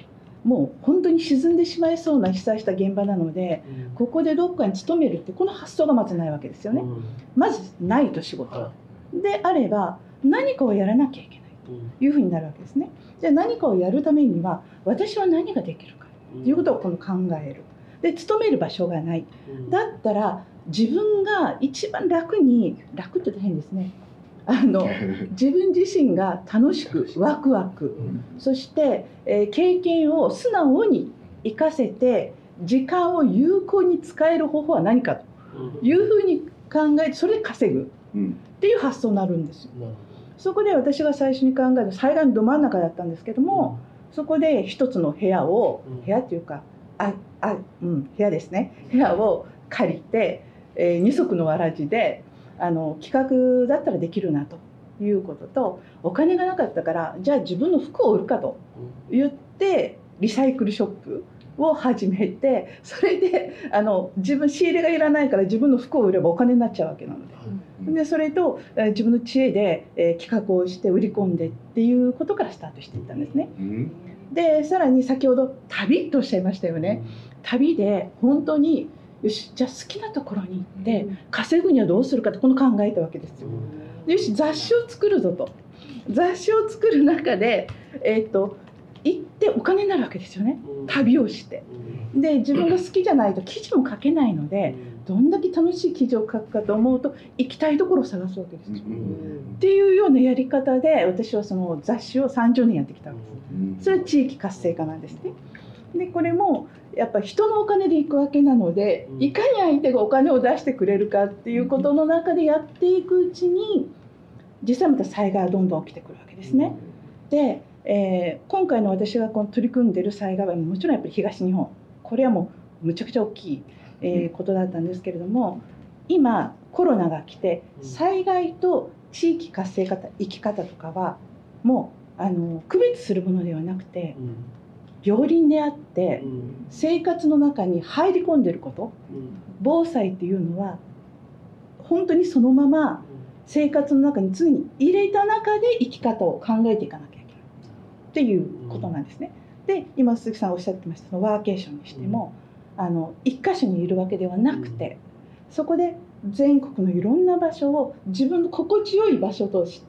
もう本当に沈んでしまいそうな被災した現場なので、ここでどっかに勤めるってこの発想がまずないわけですよね。まずないと仕事であれば何かをやらなきゃいけないというふうになるわけですね。じゃあ何かをやるためには私は何ができるかということをこの考える。で勤める場所がない。だったら自分が一番楽って大変ですね。自分自身が楽しくワクワク、そして、経験を素直に生かせて時間を有効に使える方法は何かというふうに考えて、それで稼ぐっていう発想になるんですよ。そこで私が最初に考えた災害のど真ん中だったんですけども、そこで一つの部屋っていうか部屋ですね、部屋を借りて、二足のわらじで企画だったらできるなということと、お金がなかったからじゃあ自分の服を売るかと言ってリサイクルショップを始めて、それで自分仕入れがいらないから自分の服を売ればお金になっちゃうわけなので、それと自分の知恵で企画をして売り込んでっていうことからスタートしていったんですね。でさらに先ほど旅とおっしゃいましたよね。旅で本当によし、じゃあ好きなところに行って稼ぐにはどうするかとこの考えたわけですよ。よし、雑誌を作るぞと。雑誌を作る中で、行ってお金になるわけですよね。旅をしてで自分が好きじゃないと記事も書けないので、どんだけ楽しい記事を書くかと思うと行きたいところを探すわけですよ。っていうようなやり方で私はその雑誌を30年やってきたんです。それは地域活性化なんですね。でこれもやっぱり人のお金で行くわけなので、いかに相手がお金を出してくれるかっていうことの中でやっていくうちに、実際また災害はどんどん起きてくるわけですね。で、今回の私がこの取り組んでいる災害はもちろんやっぱり東日本、これはもうむちゃくちゃ大きい、ことだったんですけれども、今コロナが来て災害と地域活性化、生き方とかはもう区別するものではなくて、両輪であって生活の中に入り込んでいること、防災っていうのは本当にそのまま生活の中に常に入れた中で生き方を考えていかなきゃいけないっていうことなんですね。で今鈴木さんおっしゃってましたそのワーケーションにしても、一箇所にいるわけではなくて、そこで全国のいろんな場所を自分の心地よい場所として、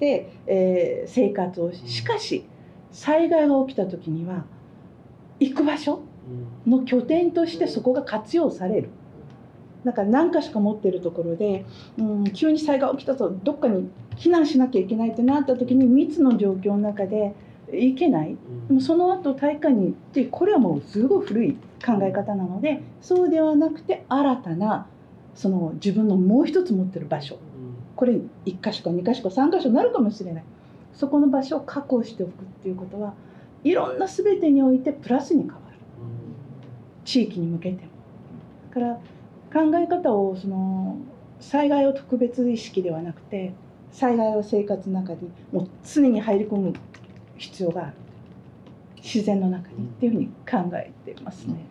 生活をしかし災害が起きた時には行く場所の拠点としてそこが活用される。だから何か所か持っているところで、急に災害が起きたとどっかに避難しなきゃいけないってなった時に密の状況の中で行けない。でもその後体育館に行って、これはもうすごい古い考え方なので、そうではなくて新たなその自分のもう一つ持ってる場所、これ1箇所か2箇所か3箇所になるかもしれない。そこの場所を確保しておくっていうことはいろんな全てにおいてプラスに変わる。地域に向けても。だから考え方をその災害を特別意識ではなくて、災害を生活の中にもう常に入り込む必要がある。自然の中にっていうふうに考えてますね。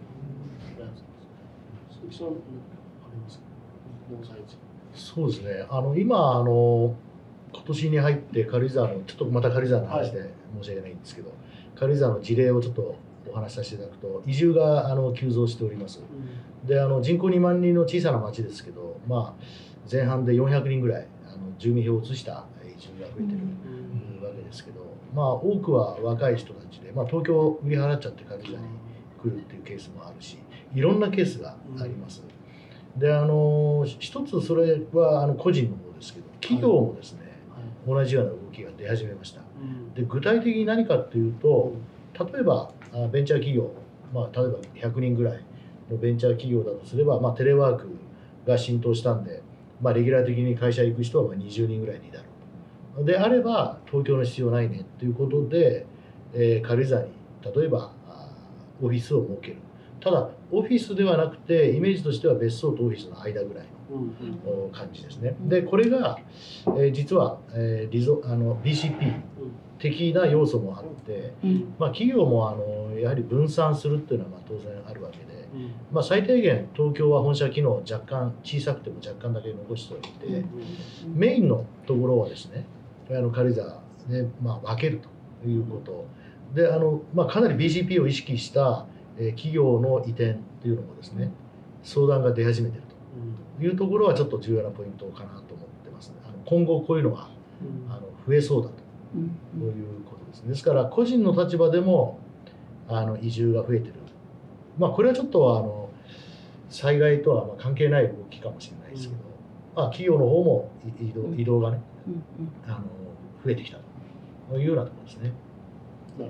鈴木さん、ありますか？
そうですね。今今年に入って軽井沢のちょっとまた軽井沢の話で申し訳ないんですけど、軽井沢の事例をちょっとお話しさせていただくと、移住が急増しております。で人口2万人の小さな町ですけど、前半で400人ぐらい住民票を移した移住が増えてるわけですけど、多くは若い人たちで、東京売り払っちゃって軽井沢に来るっていうケースもあるし、いろんなケースがあります。で一つそれは個人の方ですけど、企業もですね、同じような動きが出始めました。で具体的に何かっていうと、例えばベンチャー企業、例えば100人ぐらいのベンチャー企業だとすれば、テレワークが浸透したんで、レギュラー的に会社行く人は20人ぐらいになる。であれば東京の必要ないねということで、軽井沢に例えばオフィスを設ける。ただオフィスではなくてイメージとしては別荘とオフィスの間ぐらいの感じですね。でこれが、実は、BCP 的な要素もあって、企業もやはり分散するっていうのは当然あるわけで、最低限東京は本社機能を若干小さくても若干だけ残しておいて、メインのところはですね軽井沢で分けるということでかなり BCP を意識した、企業の移転というのもですね、相談が出始めているというところはちょっと重要なポイントかなと思ってますね。今後こういうのが増えそうだと、こういうことですね。ですから個人の立場でも移住が増えてる、これはちょっと災害とは関係ない動きかもしれないですけど、企業の方も移動がね、増えてきたというようなところですね。
なる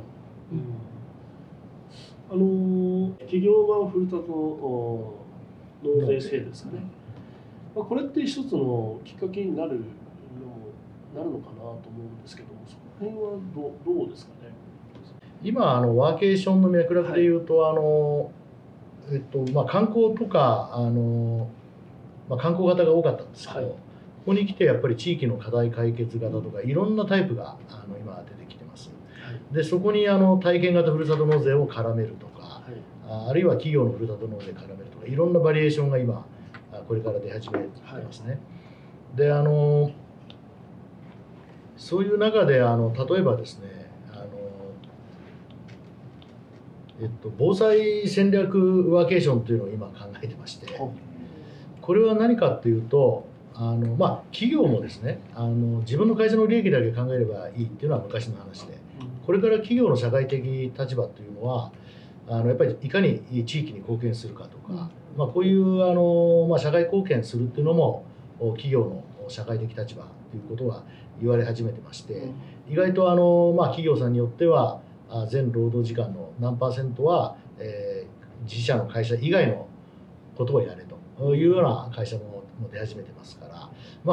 ほど。企業版ふるさと納税制度ですかね。これって一つのきっかけになるのかなと思うんですけども、その辺はどうですかね。
今ワーケーションの脈絡でいうと、観光とか観光型が多かったんですけど、ここに来てやっぱり地域の課題解決型とかいろんなタイプが今出てきてます。でそこに体験型ふるさと納税を絡めるとか、あるいは企業のふるさと納税絡めるとか、いろんなバリエーションが今これから出始めてますね。でそういう中で例えばですね、防災戦略ワーケーションというのを今考えてまして、これは何かっていうと企業もですね自分の会社の利益だけ考えればいいっていうのは昔の話で、これから企業の社会的立場というのはやっぱりいかに地域に貢献するかとか、こういう社会貢献するっていうのも企業の社会的立場ということが言われ始めてまして、意外と企業さんによっては全労働時間の何%は、自社の会社以外のことをやれというような会社も出始めてますから、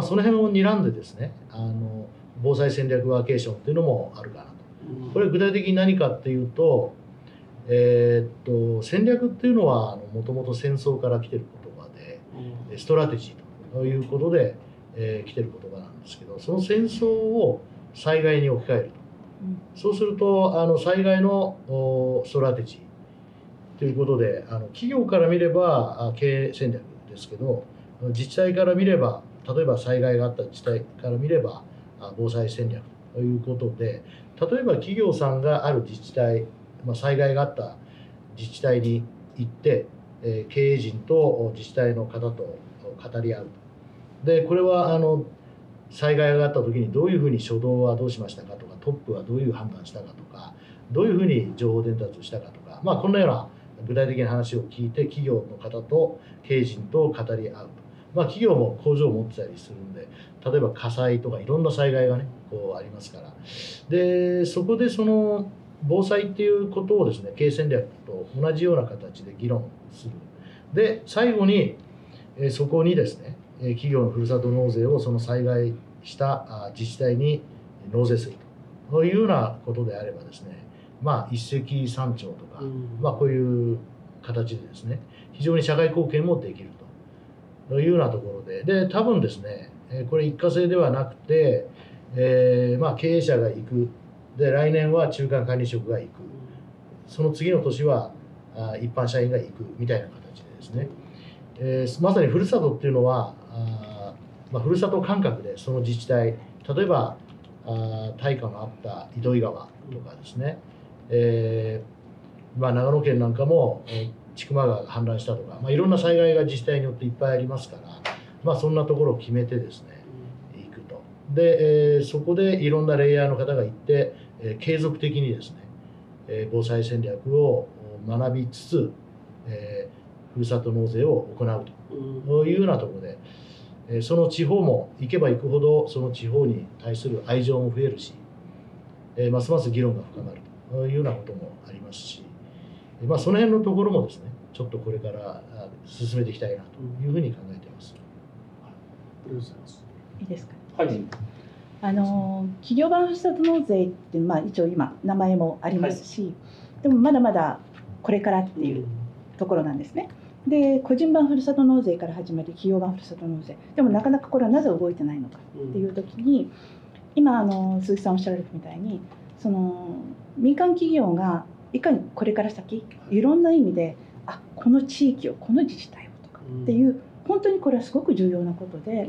その辺を睨んでですね防災戦略ワーケーションっていうのもあるかなと。これ具体的に何かっていうと、戦略っていうのはもともと戦争から来てる言葉で、ストラテジーということで、来てる言葉なんですけど、その戦争を災害に置き換えると。そうすると災害のストラテジーということで企業から見れば経営戦略ですけど、自治体から見れば、例えば災害があった自治体から見れば防災戦略ということで、例えば企業さんがある自治体、災害があった自治体に行って経営陣と自治体の方と語り合う。でこれは災害があった時にどういうふうに初動はどうしましたかとか、トップはどういう判断したかとか、どういうふうに情報伝達をしたかとか、こんなような具体的な話を聞いて企業の方と経営陣と語り合うと。企業も工場を持ってたりするんで、例えば火災とかいろんな災害がねありますから、でそこでその防災っていうことをですね経営戦略と同じような形で議論する。で最後にそこにですね企業のふるさと納税をその災害した自治体に納税するというようなことであればですね、一石三鳥とか、こういう形でですね非常に社会貢献もできるというようなところで、多分ですねこれ一過性ではなくて、経営者が行く、で来年は中間管理職が行く、その次の年は一般社員が行くみたいな形でですね、まさにふるさとっていうのはふるさと感覚でその自治体、例えば大火のあった糸魚川とかですね、長野県なんかも千曲川が氾濫したとか、いろんな災害が自治体によっていっぱいありますから、そんなところを決めてですね行くと。で、そこでいろんなレイヤーの方が行って、継続的にですね防災戦略を学びつつ、ふるさと納税を行うというようなところで、その地方も行けば行くほどその地方に対する愛情も増えるし、ますます議論が深まるというようなこともありますし、その辺のところもですねちょっとこれから進めていきたいなというふうに考えています。
ありがとうございます。
いいですか。
はい。
企業版ふるさと納税って、一応今名前もありますし、でもまだまだこれからっていうところなんですね。で個人版ふるさと納税から始まり企業版ふるさと納税でもなかなかこれはなぜ動いてないのかっていう時に、今鈴木さんおっしゃられたみたいにその民間企業がいかにこれから先いろんな意味でこの地域をこの自治体をとかっていう、本当にこれはすごく重要なことで、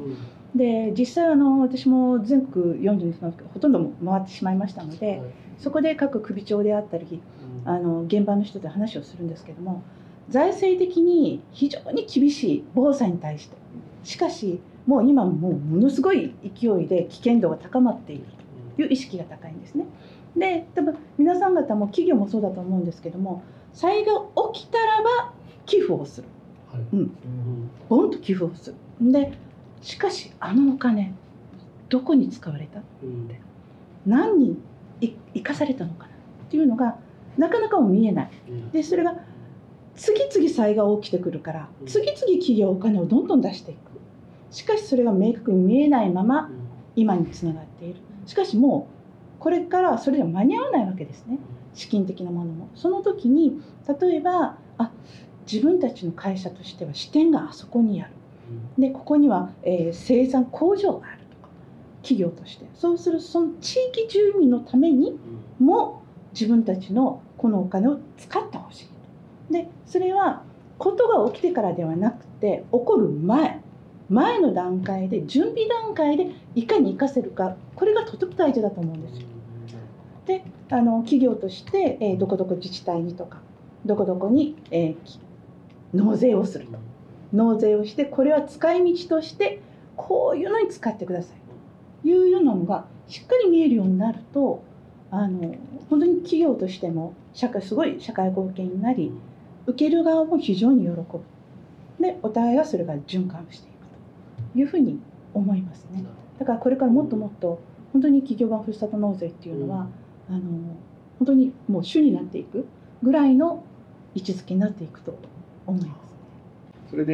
で実際私も全国42都道府県ほとんど回ってしまいましたので、そこで各首長であったり現場の人で話をするんですけども、財政的に非常に厳しい防災に対して、しかしもう今ものすごい勢いで危険度が高まっているという意識が高いんですね。で多分皆さん方も企業もそうだと思うんですけども、災害起きたらば寄付をする、ボンと寄付をする。でしかしお金どこに使われたって、何に生かされたのかなっていうのがなかなかも見えない。でそれが次々災害起きてくるから、次々企業お金をどんどん出していく。しかしそれが明確に見えないまま今につながっている。しかしもうこれからそれでは間に合わないわけですね、資金的なものも。その時に例えば自分たちの会社としては支店があそこにある、でここには、生産工場があるとか、企業としてそうするとその地域住民のためにも自分たちのこのお金を使ってほしい。でそれはことが起きてからではなくて、起こる前の段階で、準備段階でいかに生かせるか、これがとても大事だと思うんですよ。で企業として、どこどこ自治体にとかどこどこに、納税をすると、納税をして、これは使い道としてこういうのに使ってくださいというようなのがしっかり見えるようになると、本当に企業としてもすごい社会貢献になり、受ける側も非常に喜ぶ。でお互いがそれが循環していくというふうに思いますね。だからこれからもっともっと本当に企業版ふるさと納税っていうのは、本当にもう主になっていくぐらいの位置づけになっていくと思います。
それで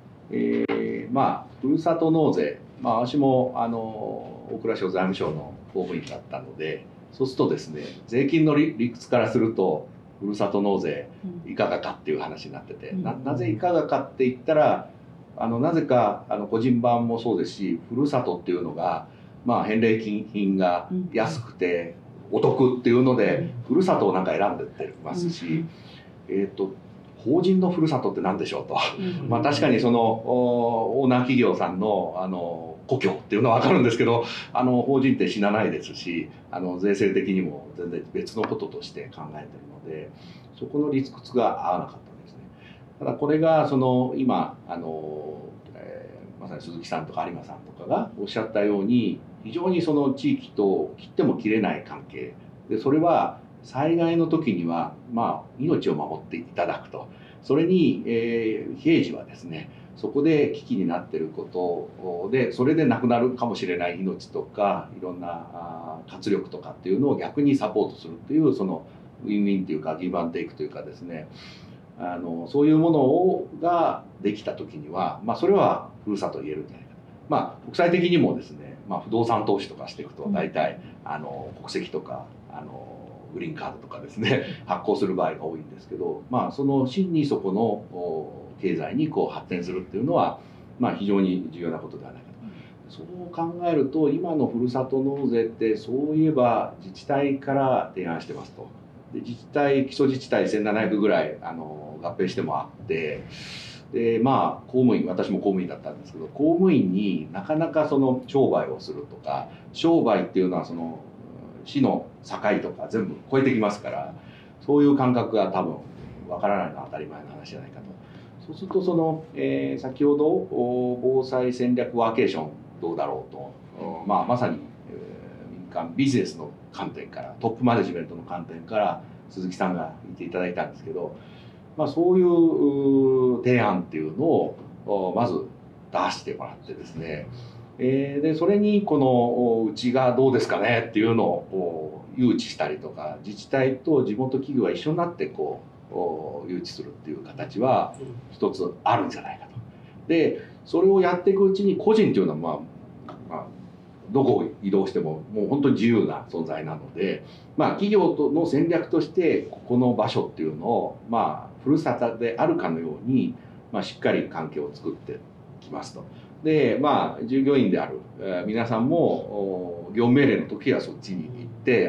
ふるさと納税、私も大蔵省財務省の公務員だったので、そうするとですね、税金の理屈からするとふるさと納税いかがかっていう話になってて、なぜいかがかって言ったら、なぜか個人版もそうですし、ふるさとっていうのが、返礼品が安くてお得っていうので、ふるさとをなんか選んでってますし、法人のふるさとって何でしょうと、確かにそのオーナー企業さんの故郷っていうのは分かるんですけど、法人って死なないですし、税制的にも全然別のこととして考えてるので、そこの理屈が合わなかったんですね。ただこれが今まさに鈴木さんとか有馬さんとかがおっしゃったように、非常にその地域と切っても切れない関係で、それは災害の時には命を守っていただくと、それに、平時はですね、そこで危機になっていることで、それで亡くなるかもしれない命とかいろんな活力とかっていうのを逆にサポートするっていう、そのウィンウィンというかギブアンテイクというかですね、そういうものができた時には、それはふるさと言えるんじゃないかと。国際的にもですね、不動産投資とかしていくと大体国籍とかグリーンカードとかですね発行する場合が多いんですけど、その真にそこの経済に発展するっていうのは非常に重要なことではないかと。そう考えると、今のふるさと納税ってそういえば自治体から提案してますと。で自治体、基礎自治体1700ぐらい合併してもあって、で公務員、私も公務員だったんですけど、公務員になかなかその商売をするとか、商売っていうのはその市の境とか全部超えてきますから、そういう感覚が多分わからないのは当たり前の話じゃないかと。そうすると先ほど防災戦略ワーケーションどうだろうと、まさに民間ビジネスの観点から、トップマネジメントの観点から鈴木さんが言っていただいたんですけど、そういう提案っていうのをまず出してもらってですね、でそれにこのうちがどうですかねっていうのを誘致したりとか、自治体と地元企業が一緒になって誘致するっていう形は一つあるんじゃないかと。でそれをやっていくうちに、個人っていうのはどこを移動してももう本当に自由な存在なので、企業の戦略としてここの場所っていうのをふるさとであるかのように、しっかり関係を作ってきますと。で従業員である皆さんも業務命令の時はそっちに行って、こ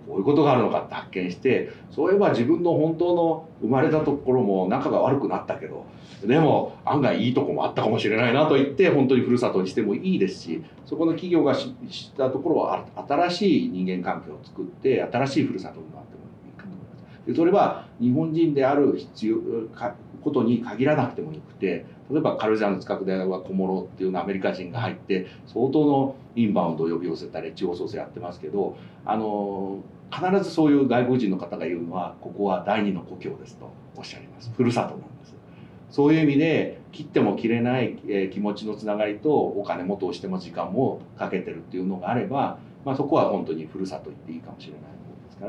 こういうことがあるのかって発見して、そういえば自分の本当の生まれたところも仲が悪くなったけど、でも案外いいとこもあったかもしれないなと言って本当にふるさとにしてもいいですし、そこの企業がしたところは新しい人間関係を作って新しいふるさとになってもいいかと思います。でそれは日本人であることに限らなくてもよくて、例えば軽井沢の近くでは小諸っていうのアメリカ人が入って相当のインバウンドを呼び寄せたり地方創生やってますけど、必ずそういう外国人の方が言うのは、ここは第二の故郷ですとおっしゃいます。ふるさとなんです。そういう意味で切っても切れない、気持ちのつながりとお金も投資しても時間もかけてるっていうのがあれば、そこは本当にふるさと言っていいかもしれないものですから、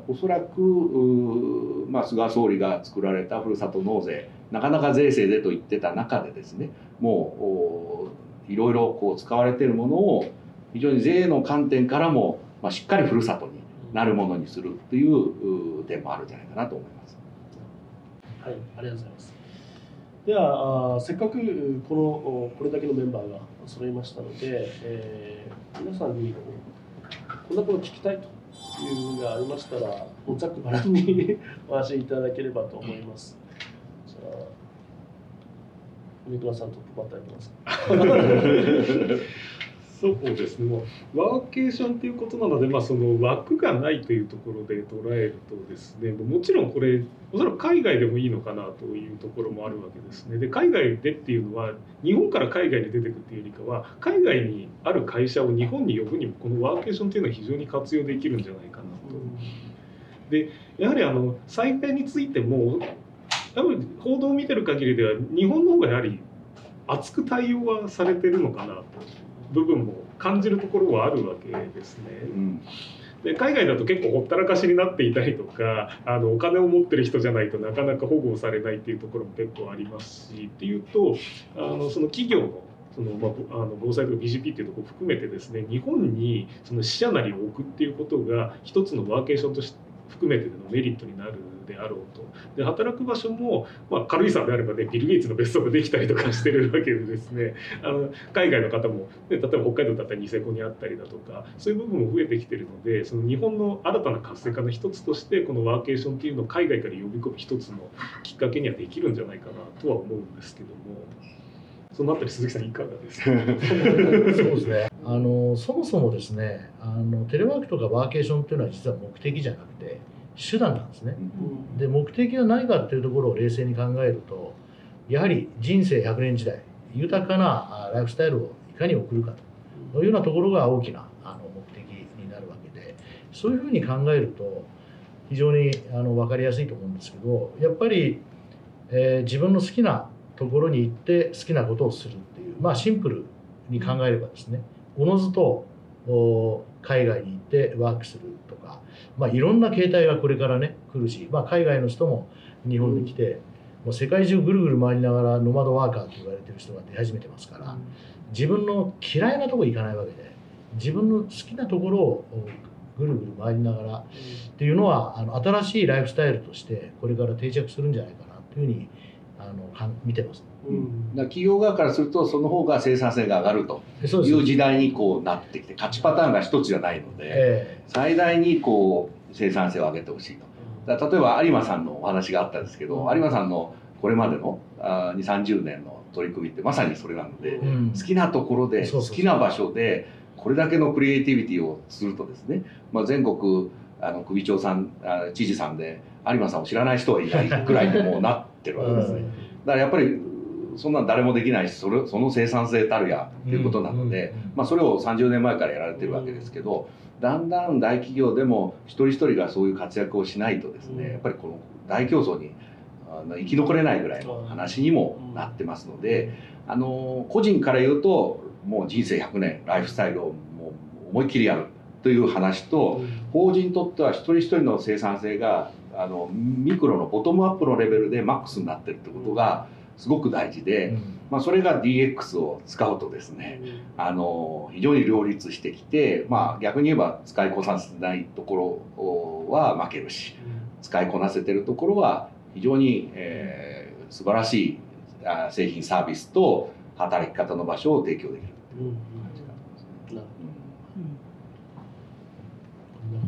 おそらく、菅総理が作られたふるさと納税、なかなか税制でと言ってた中でですね、もういろいろこう使われているものを非常に税の観点からも、しっかりふるさとになるものにするという点もあるんじゃないかなと思います。
はい、ありがとうございます。ではせっかくこれだけのメンバーが揃いましたので、皆さんにこんなこと聞きたいというのがありましたら、ざっくばらんにお話しいただければと思います。じゃあ三倉さんトップバッターいきますか。
そうですね、もうワーケーションということなので、その枠がないというところで捉えるとですね、もちろんこれおそらく海外でもいいのかなというところもあるわけですね。で海外でっていうのは日本から海外に出てくっていうよりかは、海外にある会社を日本に呼ぶにもこのワーケーションというのは非常に活用できるんじゃないかなと。でやはり再開についても多分報道を見てる限りでは日本の方がやはり厚く対応はされてるのかなと部分も感じるところはあるわけですね。で海外だと結構ほったらかしになっていたりとか、お金を持ってる人じゃないとなかなか保護されないっていうところも結構ありますし、っていうとその企業の防災とか BGP っていうところを含めてですね、日本にその死者なりを置くっていうことが一つのワーケーションとして含めてのメリットになるであろうと。で働く場所も、軽井沢であればねビル・ゲイツの別荘ができたりとかしてるわけでですね、海外の方も、例えば北海道だったらニセコにあったりだとか、そういう部分も増えてきてるので、その日本の新たな活性化の一つとしてこのワーケーションっていうのを海外から呼び込む一つのきっかけにはできるんじゃないかなとは思うんですけども、そのあたり鈴木さんいかがですか？
そうですね。そもそもですね、テレワークとかワーケーションっていうのは実は目的じゃなくて手段なんですね。で目的は何かっていうところを冷静に考えると、やはり人生100年時代豊かなライフスタイルをいかに送るかというようなところが大きな目的になるわけで、そういうふうに考えると非常に分かりやすいと思うんですけど、やっぱり、自分の好きなところに行って好きなことをするっていう、シンプルに考えればですね、おのずと海外に行ってワークするとか、いろんな形態がこれからね来るし、海外の人も日本に来て、もう世界中ぐるぐる回りながらノマドワーカーと言われてる人が出始めてますから、自分の嫌いなところ行かないわけで、自分の好きなところをぐるぐる回りながらっていうのは新しいライフスタイルとしてこれから定着するんじゃないかなというふうに見てます。
企業側からするとその方が生産性が上がるという時代にこうなってきて、勝ちパターンが一つじゃないので、最大にこう生産性を上げてほしいと。だから例えば有馬さんのお話があったんですけど、有馬さんのこれまでの2、30年の取り組みってまさにそれなので、好きなところで好きな場所でこれだけのクリエイティビティをするとですね、全国首長さん知事さんで有馬さんを知らない人はいないくらいにもうなってるわけですね。だからやっぱりそんなの誰もできないし、その生産性たるやっていうことなので、それを30年前からやられてるわけですけど、だんだん大企業でも一人一人がそういう活躍をしないとですね、やっぱりこの大競争に生き残れないぐらいの話にもなってますので、個人から言うともう人生100年ライフスタイルをもう思いっきりやるという話と、法人にとっては一人一人の生産性がミクロのボトムアップのレベルでマックスになってるってことがすごく大事で、それが DX を使うとですね、非常に両立してきて、逆に言えば使いこなせないところは負けるし、使いこなせてるところは非常に、素晴らしい製品サービスと働き方の場所を提供できるっていう感じがありますね。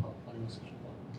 ますでしょ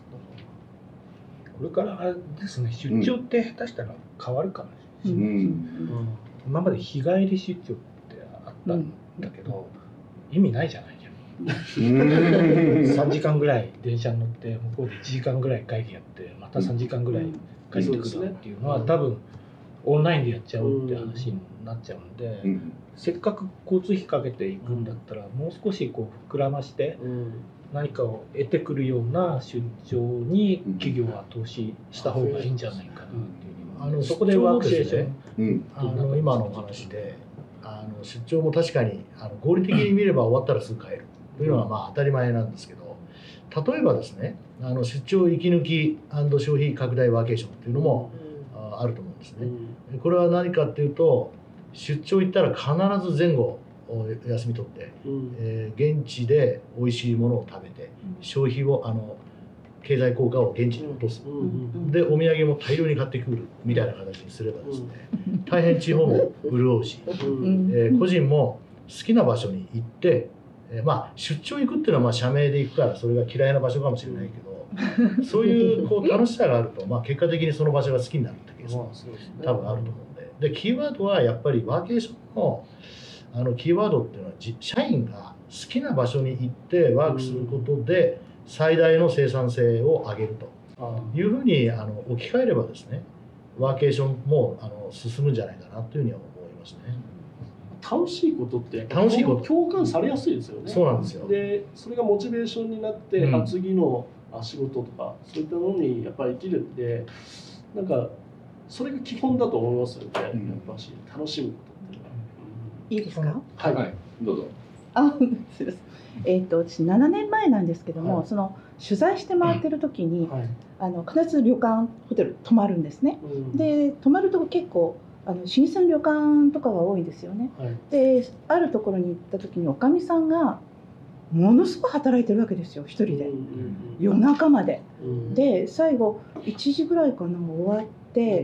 これからあれですね、出張って下手したら変わるかもしれない、今まで日帰り出張ってあったんだけど、意味ないじゃないじゃん。3時間ぐらい電車に乗って向こうで1時間ぐらい会議やってまた3時間ぐらい帰ってくるっていうのは多分オンラインでやっちゃうって話になっちゃうんで、せっかく交通費かけていくんだったらもう少しこう膨らまして何かを得てくるような出張に企業は投資した方がいいんじゃないかなっていう、そこでワークシェーション、
今のお話で出張も確かに合理的に見れば終わったらすぐ帰るというのはまあ当たり前なんですけど、例えばですね出張息抜き&消費拡大ワーケーションというのもあると思うんですね。これは何かっていうと、出張行ったら必ず前後休み取って、現地で美味しいものを食べて消費を経済効果を現地に落とす、でお土産も大量に買ってくるみたいな形にすればですね、大変地方も潤うし、個人も好きな場所に行って、まあ出張行くっていうのはまあ社名で行くからそれが嫌いな場所かもしれないけど、そういうこう楽しさがあると、まあ、結果的にその場所が好きになるってケースも多分あると思うんで、キーワードはやっぱりワーケーションのキーワードっていうのは社員が好きな場所に行ってワークすることで最大の生産性を上げるというふうに置き換えればですね、ワーケーションも進むんじゃないかなというふうには思いますね。
楽しいことって
楽しいこと
共感されやすいですよね。
そうなんですよ。
でそれがモチベーションになって、次の仕事とかそういったものにやっぱり生きるんで、なんかそれが基本だと思いますよね。やっぱし楽しむことっていうのは。
いいですか？
はい、
どうぞ。
すいません。私7年前なんですけども、その取材して回ってる時に、必ず旅館ホテル泊まるんですね。で泊まるとこ結構老舗の旅館とかが多いんですよね。であるところに行った時におかみさんがものすごい働いてるわけですよ、一人で、夜中まで。で最後1時ぐらいかな終わって、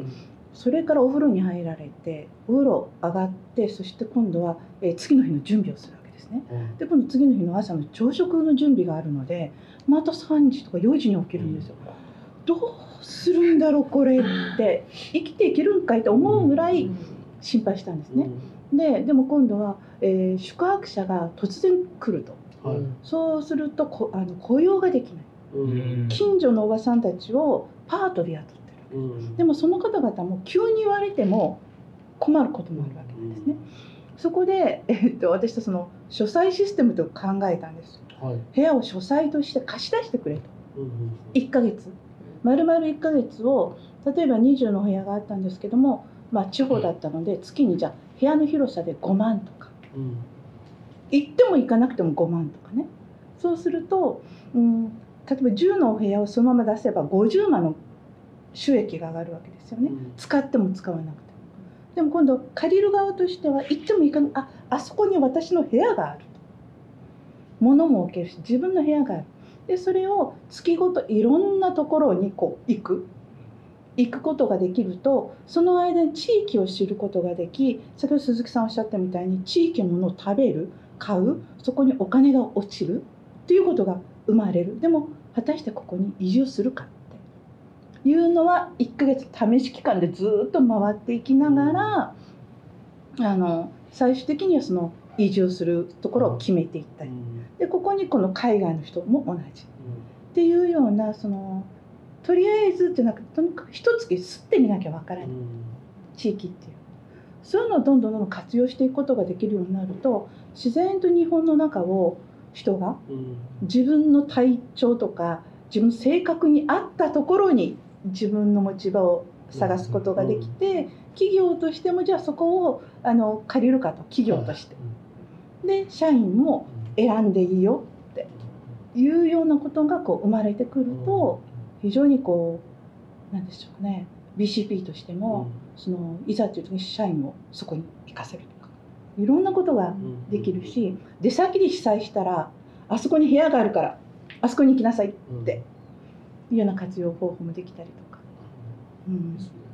それからお風呂に入られてお風呂上がって、そして今度は次の日の準備をするわけですね。で今度次の日の朝の朝食の準備があるのでまた3時とか4時に起きるんですよ。どうするんだろうこれって、生きていけるんかいと思うぐらい心配したんですね。でも今度は、宿泊者が突然来ると、そうすると雇用ができない、近所のおばさんたちをパートで雇ってる、でもその方々も急に言われても困ることもあるわけなんですね。そこで、私とその書斎システムと考えたんです。部屋を書斎として貸し出してくれと、1ヶ月丸々1ヶ月を、例えば20の部屋があったんですけども、まあ、地方だったので月にじゃあ部屋の広さで5万とか、行っても行かなくても5万とかね。そうすると、例えば10のお部屋をそのまま出せば50万の収益が上がるわけですよね、使っても使わなくても。でも今度借りる側としては行っても行かない、あそこに私の部屋があると、物も置けるし自分の部屋がある。でそれを月ごといろんなところにこう行くことができると、その間に地域を知ることができ、先ほど鈴木さんおっしゃったみたいに地域のものを食べる、買う、そこにお金が落ちるということが生まれる。でも果たしてここに移住するかっていうのは1ヶ月試し期間でずっと回っていきながら、最終的にはその移住するところを決めていったり、でここにこの海外の人も同じっていうような、とりあえずってなくて、とにかく一月吸ってみなきゃわからない、地域っていう、そういうのをどんどん活用していくことができるようになると、自然と日本の中を人が自分の体調とか自分の性格に合ったところに自分の持ち場を探すことができて、企業としてもじゃあそこを借りるかと、企業として、で社員も選んでいいよっていうようなことがこう生まれてくると、非常にこうなんでしょうね、 BCP としてもいざという時に社員をそこに行かせるとか、いろんなことができるし、出先で被災したらあそこに部屋があるからあそこに行きなさいっていうような活用方法もできたりとか、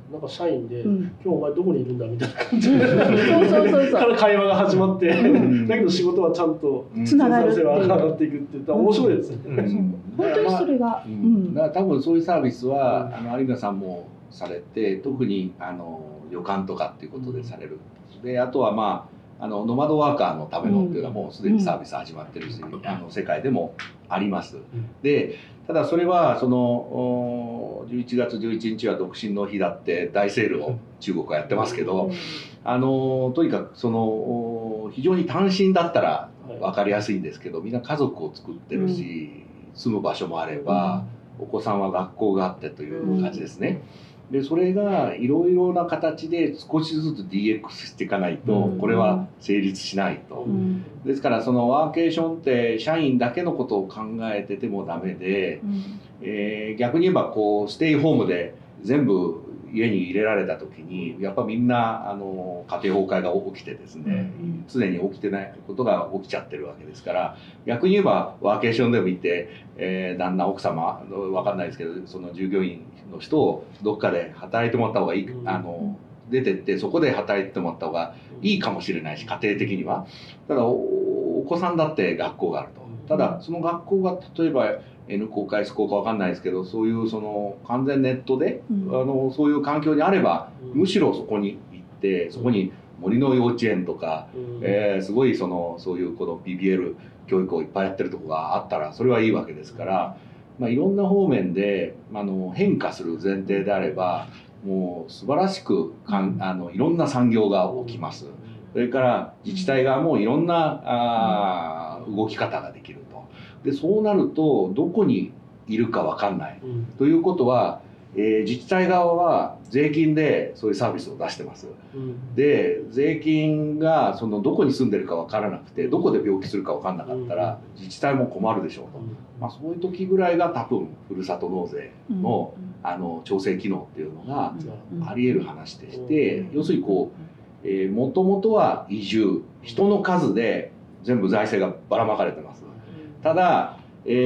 なんか社員で、
うん
今日お前どこにいるんだみたいな感じで
そう
から会話が始まって、
ん
だけど仕事はちゃんと
つながるっていう
生産性は上がっていくって言ったら面白いですね。
本当にそれが、
だから多分そういうサービスは有村さんもされて、特に旅館とかっていうことでされる。であとはノマドワーカーのためのっていうのはもうすでにサービス始まってるし、世界でもあります。でただそれはその11月11日は独身の日だって大セールを中国はやってますけど、とにかくその非常に単身だったら分かりやすいんですけど、みんな家族を作ってるし、住む場所もあれば、お子さんは学校があってという感じですね。でそれがいろいろな形で少しずつ DX していかないとこれは成立しないと。ですからそのワーケーションって社員だけのことを考えててもダメで、逆に言えばこうステイホームで全部家に入れられた時にやっぱみんな家庭崩壊が起きてですね、常に起きてないことが起きちゃってるわけですから、逆に言えばワーケーションでもいて、旦那奥様分かんないですけど、その従業員の人をどっかで働いてもらった方がいい、出てってそこで働いてもらった方がいいかもしれないし、家庭的には。ただお子さんだって学校があると。ただその学校が例えばN 校か S 校か分かんないですけど、そういうその完全ネットで、そういう環境にあれば、むしろそこに行ってそこに森の幼稚園とか、すごいそういうこの PBL 教育をいっぱいやってるところがあったらそれはいいわけですから、いろんな方面で変化する前提であればもう素晴らしくいろんな産業が起きます。それから自治体側もいろんな動き方ができると。でそうなるとどこにいるか分かんない、ということは、自治体側は税金でそういうサービスを出してます。で税金がそのどこに住んでるか分からなくてどこで病気するか分かんなかったら自治体も困るでしょうと、そういう時ぐらいが多分ふるさと納税の調整機能っていうのがあり得る話でして、要するにこうもともとは移住人の数で全部財政がばらまかれてます。ただ、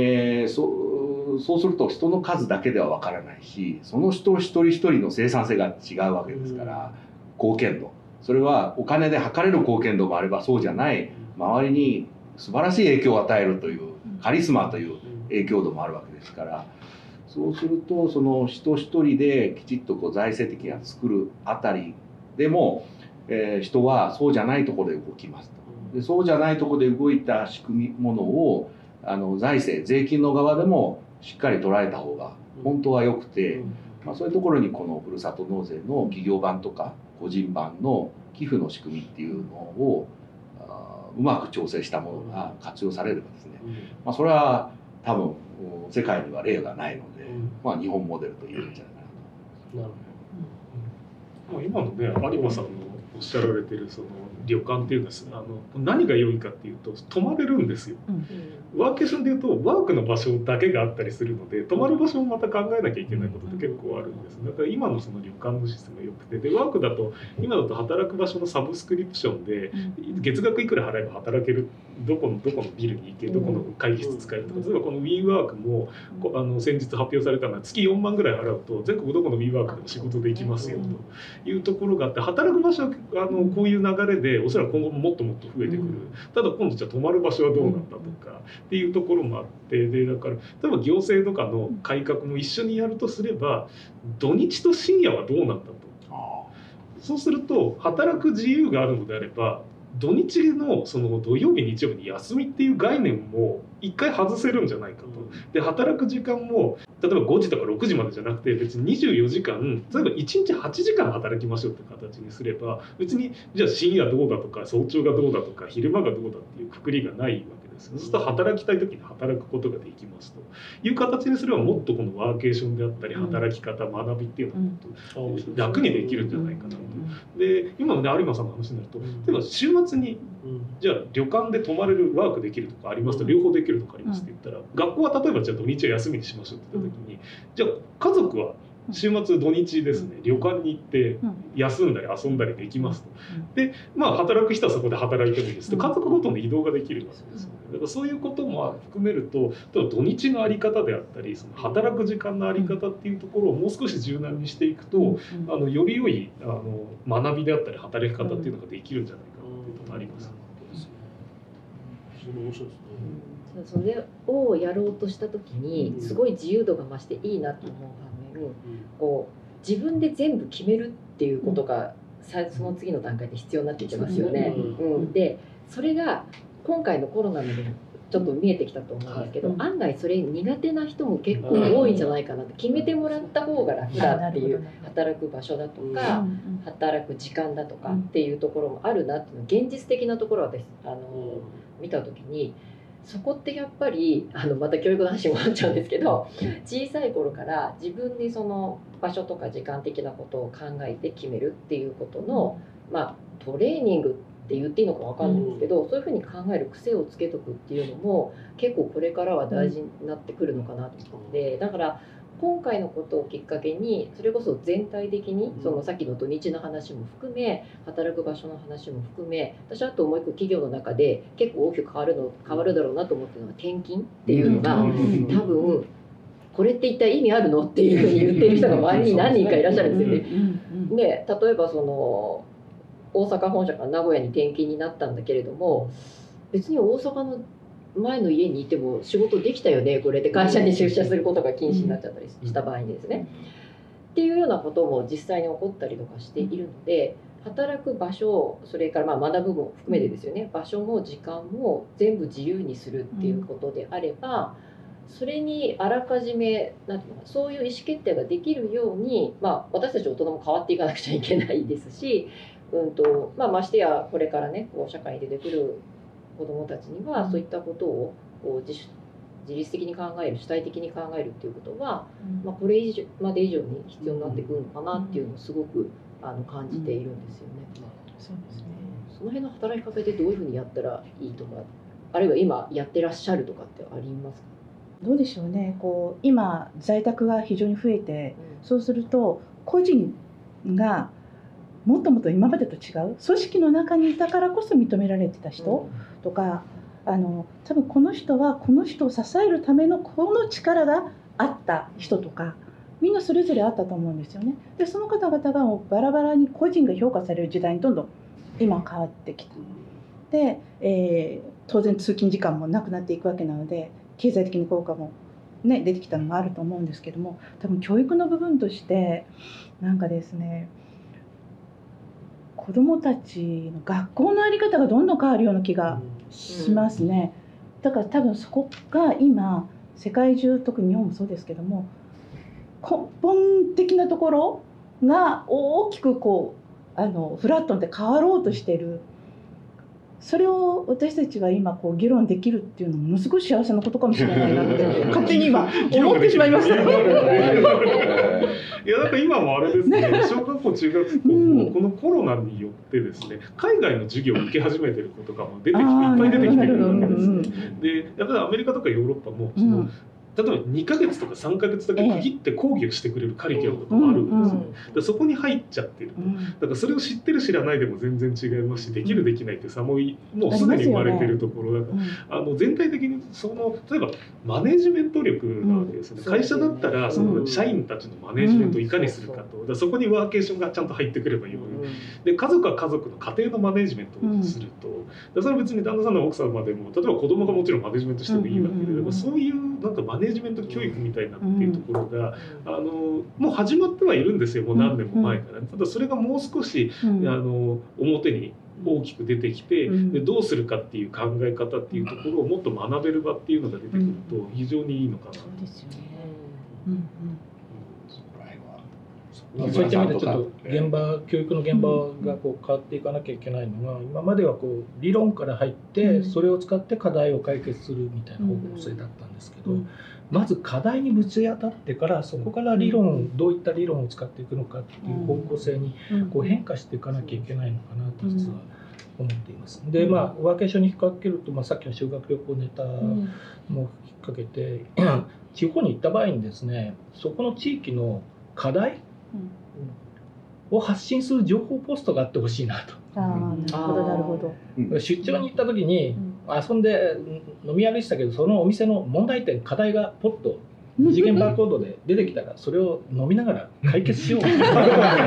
そうすると人の数だけでは分からないし、その人一人一人の生産性が違うわけですから、貢献度、それはお金で測れる貢献度もあればそうじゃない周りに素晴らしい影響を与えるというカリスマという影響度もあるわけですから、そうするとその人一人できちっとこう財政的な作るあたりでも、人はそうじゃないところで動きますと。でそうじゃないところで動いた仕組みものを財政税金の側でもしっかり捉えた方が本当は良くて、そういうところにこのふるさと納税の企業版とか個人版の寄付の仕組みっていうのをうまく調整したものが活用されればですね、それは多分世界には例がないので、日本モデルと言えるんじゃないかなと。
なるほど。
今のね有馬さんのおっしゃられてるその旅館っていうのは何が良いかっていうと泊まれるんですよ。ワーケーションでいうとワークの場所だけがあったりするので、泊まる場所もまた考えなきゃいけないことって結構あるんです。だから今のその旅館のシステムが良くて、でワークだと今だと働く場所のサブスクリプションで月額いくら払えば働ける、どこのビルに行け、どこの会議室使えるとか、例えばこの WeWork も先日発表されたのは月4万ぐらい払うと全国どこの WeWork でも仕事できますよというところがあって、働く場所はこういう流れでおそらく今後ももっともっと増えてくる。ただ今度じゃあ泊まる場所はどうなんだとかっていうところもあって、でだから例えば行政とかの改革も一緒にやるとすれば土日と深夜はどうなんだと。そうすると働く自由があるのであれば土日のその土曜日日曜日に休みっていう概念も一回外せるんじゃないかと。で働く時間も例えば5時とか6時までじゃなくて別に24時間、例えば1日8時間働きましょうって形にすれば、別にじゃあ深夜どうだとか早朝がどうだとか昼間がどうだっていうくくりがないわけです。そうすると働きたい時に働くことができますという形にすれば、もっとこのワーケーションであったり働き方、学びっていうのはもっと楽にできるんじゃないかなと。で今の有馬さんの話になると、例えば週末にじゃあ旅館で泊まれるワークできるとかありますと、両方できるとかありますって言ったら、学校は例えばじゃあ土日は休みにしましょうって言った時に、じゃあ家族は週末土日ですね、旅館に行って休んだり遊んだりできますと。で働く人はそこで働いてもいいですと、家族ごとの移動ができるわけですよね。だからそういうことも含めると、土日の在り方であったり、その働く時間の在り方っていうところをもう少し柔軟にしていくと、より良い学びであったり働き方っていうのができるんじゃないかなっていうのがあります。
面白いですね。
それをやろうとした時にすごい自由度が増していいなと思う反面、こう自分で全部決めるっていうことがその次の段階で必要になってきてますよね。でそれが今回のコロナでもちょっと見えてきたと思うんですけど、案外それ苦手な人も結構多いんじゃないかなって、決めてもらった方が楽だっていう、働く場所だとか働く時間だとかっていうところもあるなっていうの現実的なところは私見た時に、そこってやっぱりまた教育の話に戻っちゃうんですけど、小さい頃から自分でその場所とか時間的なことを考えて決めるっていうことの、トレーニングって言っていいのか分かんないんですけど、そういうふうに考える癖をつけとくっていうのも結構これからは大事になってくるのかなと思って、だから今回のことをきっかけにそれこそ全体的にそのさっきの土日の話も含め働く場所の話も含め、私はあともう一個企業の中で結構大きく変わるだろうなと思ってるのは転勤っていうのが、多分これって一体意味あるのっていうふうに言ってる人が周りに何人かいらっしゃるんですよね。で例えばその大阪本社から名古屋に転勤になったんだけれども、別に大阪の前の家にいても仕事できたよねこれで会社に出社することが禁止になっちゃったりした場合にですね、っていうようなことも実際に起こったりとかしているので、働く場所、それから学ぶも含めてですよね、場所も時間も全部自由にするっていうことであれば、それにあらかじめなんていうのか、そういう意思決定ができるように、私たち大人も変わっていかなくちゃいけないですし、ましてやこれからねこう社会に出てくる子どもたちにはそういったことをこう自律的に考える、主体的に考えるっていうことは、これまで以上に必要になってくるのかなっていうのをすごく感じているんですよね。
そうですね。
その辺の働きかけでどういうふうにやったらいいとか、あるいは今やってらっしゃるとかってありますか？
どうでしょうね。こう今在宅が非常に増えて、そうすると個人がもっともっと今までと違う組織の中にいたからこそ認められてた人とか、多分この人はこの人を支えるためのこの力があった人とか、みんなそれぞれあったと思うんですよね。でその方々がもうバラバラに個人が評価される時代にどんどん今変わってきた。で、当然通勤時間もなくなっていくわけなので、経済的に効果もね出てきたのもあると思うんですけども、多分教育の部分としてなんかですね、子どもたちの学校の在り方がどんどん変わるような気がしますね。だから多分そこが今世界中、特に日本もそうですけども、根本的なところが大きくこうフラットに変わろうとしている。それを私たちが今こう議論できるっていうのもものすごい幸せなことかもしれないなって勝手に今思ってしまいました。い
やなんか今もあれですね、小学校中学校もこのコロナによってですね、海外の授業を受け始めてる子とかもいっぱい出てきてるわけです。でやっぱりアメリカとかヨーロッパも例えば2ヶ月とか3ヶ月だけ区切って講義をしてくれるカリキュラムとかもあるんですよ。でそこに入っちゃってると、だからそれを知ってる知らないでも全然違いますし、できるできないって差ももうすでに生まれてるところだから、全体的にその例えばマネジメント力なわけですね。会社だったらその社員たちのマネジメントをいかにするかと、だからそこにワーケーションがちゃんと入ってくればいいわけで、家族は家族の家庭のマネジメントをすると、それは別に旦那さんの奥様でも例えば子供がもちろんマネジメントしてもいいわけで、だからそういうなんかマネジメント教育みたいなっていうところがもう始まってはいるんですよ、もう何年も前から。ただそれがもう少し表に大きく出てきて、でどうするかっていう考え方っていうところをもっと学べる場っていうのが出てくると非常にいいのかな。
そうですよね。
そういった意味でちょっと教育の現場がこう変わっていかなきゃいけないのが、今まではこう理論から入ってそれを使って課題を解決するみたいな方向性だったんですけど、まず課題にぶち当たってからそこから理論、どういった理論を使っていくのかっていう方向性にこう変化していかなきゃいけないのかなと実は思っています。でワーケーションに引っ掛けると、さっきの修学旅行ネタも引っ掛けて地方に行った場合にですね、そこの地域の課題を発信する情報ポストがあってほしいなと。
ああ、なるほどなるほど。
出張に行った時に遊んで飲み歩いてたけど、そのお店の問題点課題がポッと二次元バーコードで出てきたら、それを飲みながら解決しよう起きた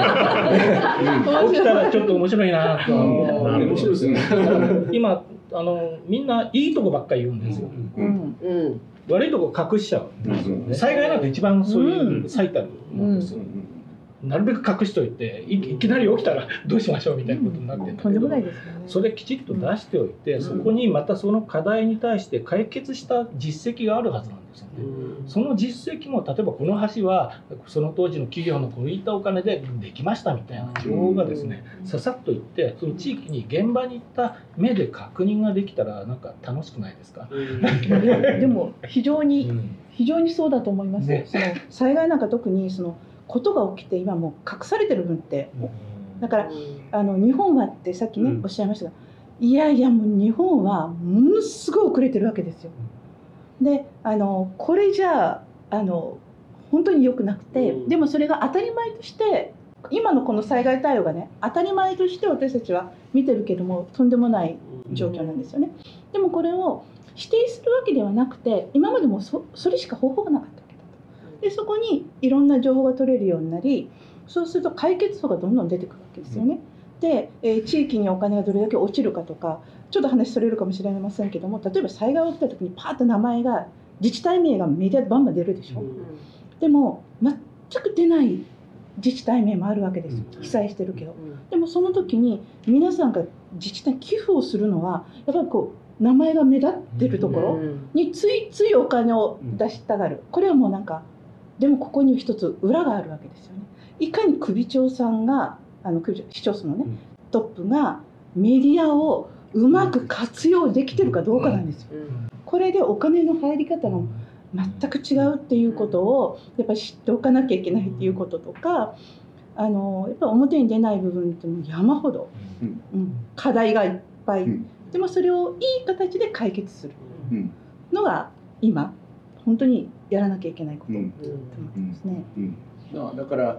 らちょっと面白いなと思って。
面白いですね。
今みんないいとこばっかり言うんですよ。悪いとこ隠しちゃう。災害なんて一番そういう最たるものですよ。なるべく隠しといて、いきなり起きたらどうしましょうみたいなことになってるんだけど、それきちっと出しておいて、そこにまたその課題に対して解決した実績があるはずなんですよね。その実績も例えばこの橋はその当時の企業のこういったお金でできましたみたいな情報がですね、ささっといって、その地域に現場に行った目で確認ができたらなんか楽しくないですか？
でも非常にそうだと思います。その災害なんか特にそのことが起きて今もう隠されてる分ってだから日本はってさっきねおっしゃいましたが、いやいやもう日本はものすごい遅れてるわけですよ。でこれじゃあ本当に良くなくて、でもそれが当たり前として今のこの災害対応がね当たり前として私たちは見てるけどもとんでもない状況なんですよね。でもこれを否定するわけではなくて、今までもそれしか方法がなかった。でそこにいろんな情報が取れるようになり、そうすると解決法がどんどん出てくるわけですよね。で、地域にお金がどれだけ落ちるかとか、ちょっと話それるかもしれませんけども、例えば災害が起きた時にパーッと名前が自治体名がメディアでバンバン出るでしょ。でも全く出ない自治体名もあるわけですよ、被災してるけど。でもその時に皆さんが自治体に寄付をするのはやっぱりこう名前が目立ってるところについついお金を出したがる。これはもうなんかでもここに一つ裏があるわけですよね。いかに首長さんが市町村のねトップがメディアをうまく活用できてるかどうかなんですよ。これでお金の入り方が全く違うっていうことをやっぱり知っておかなきゃいけないっていうこととか、やっぱ表に出ない部分ってもう山ほど、課題がいっぱい、でもそれをいい形で解決するのが今本当にやらなきゃいけないことと思ってますね。
だから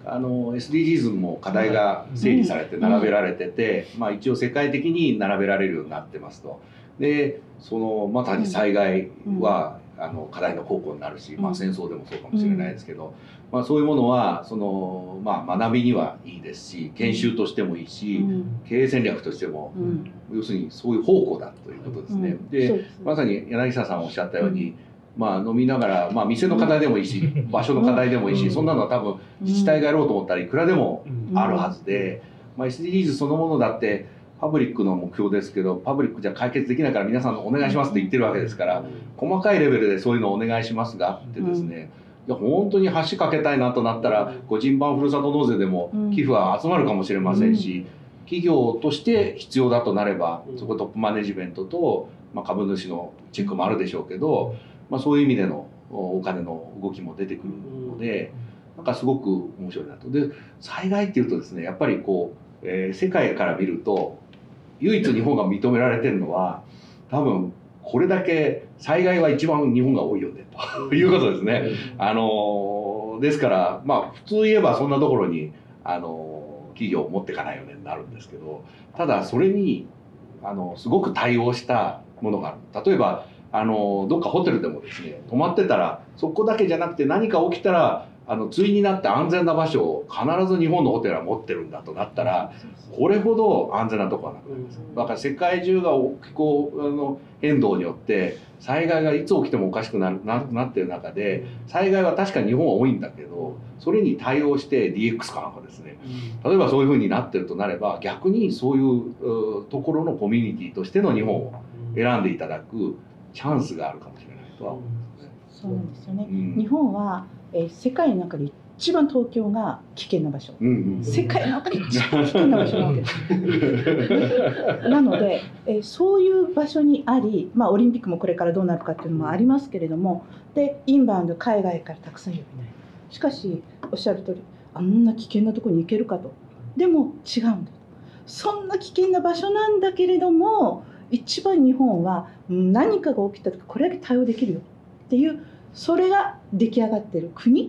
SDGs も課題が整理されて並べられてて、一応世界的に並べられるようになってますと。でまさに災害は課題の宝庫になるし、戦争でもそうかもしれないですけど、そういうものは学びにはいいですし、研修としてもいいし、経営戦略としても、要するにそういう宝庫だということですね。でまさに柳沢さんおっしゃったように、飲みながら、店の課題でもいいし、場所の課題でもいいし、そんなのは多分自治体がやろうと思ったらいくらでもあるはずで、SDGs そのものだってパブリックの目標ですけど、パブリックじゃ解決できないから皆さんお願いしますって言ってるわけですから、細かいレベルでそういうのをお願いしますがあってですね、いや本当に橋架けたいなとなったら、個人版ふるさと納税でも寄付は集まるかもしれませんし、企業として必要だとなれば、そこトップマネジメントと、株主のチェックもあるでしょうけど、そういう意味でのお金の動きも出てくるので、なんかすごく面白いなと。で災害っていうとですね、やっぱり世界から見ると唯一日本が認められてるのは、多分これだけ災害は一番日本が多いよねということですね。ですから普通言えばそんなところに企業を持っていかないよねになるんですけど、ただそれにすごく対応したものがある。例えばどっかホテルでもですね、泊まってたらそこだけじゃなくて、何か起きたら対になって安全な場所を必ず日本のホテルは持ってるんだとなったら、これほど安全なとこはなくなります。だから世界中が気候変動によって災害がいつ起きてもおかしくなってる中で、災害は確かに日本は多いんだけど、それに対応して DX かなんかですね、例えばそういうふうになってるとなれば、逆にそういうところのコミュニティとしての日本を選んでいただくチャンスがあるかもしれないとは思いますね。
そうなんですよね。日本は、世界の中で一番東京が危険な場所、世界の中で一番危険な場所なわけですなので、そういう場所にあり、オリンピックもこれからどうなるかっていうのもありますけれども、でインバウンド海外からたくさん呼びない。しかしおっしゃる通り、あんな危険なところに行けるかと。でも違うんだ。そんな危険な場所なんだけれども、一番日本は何かが起きた時これだけ対応できるよっていう、それが出来上がっている国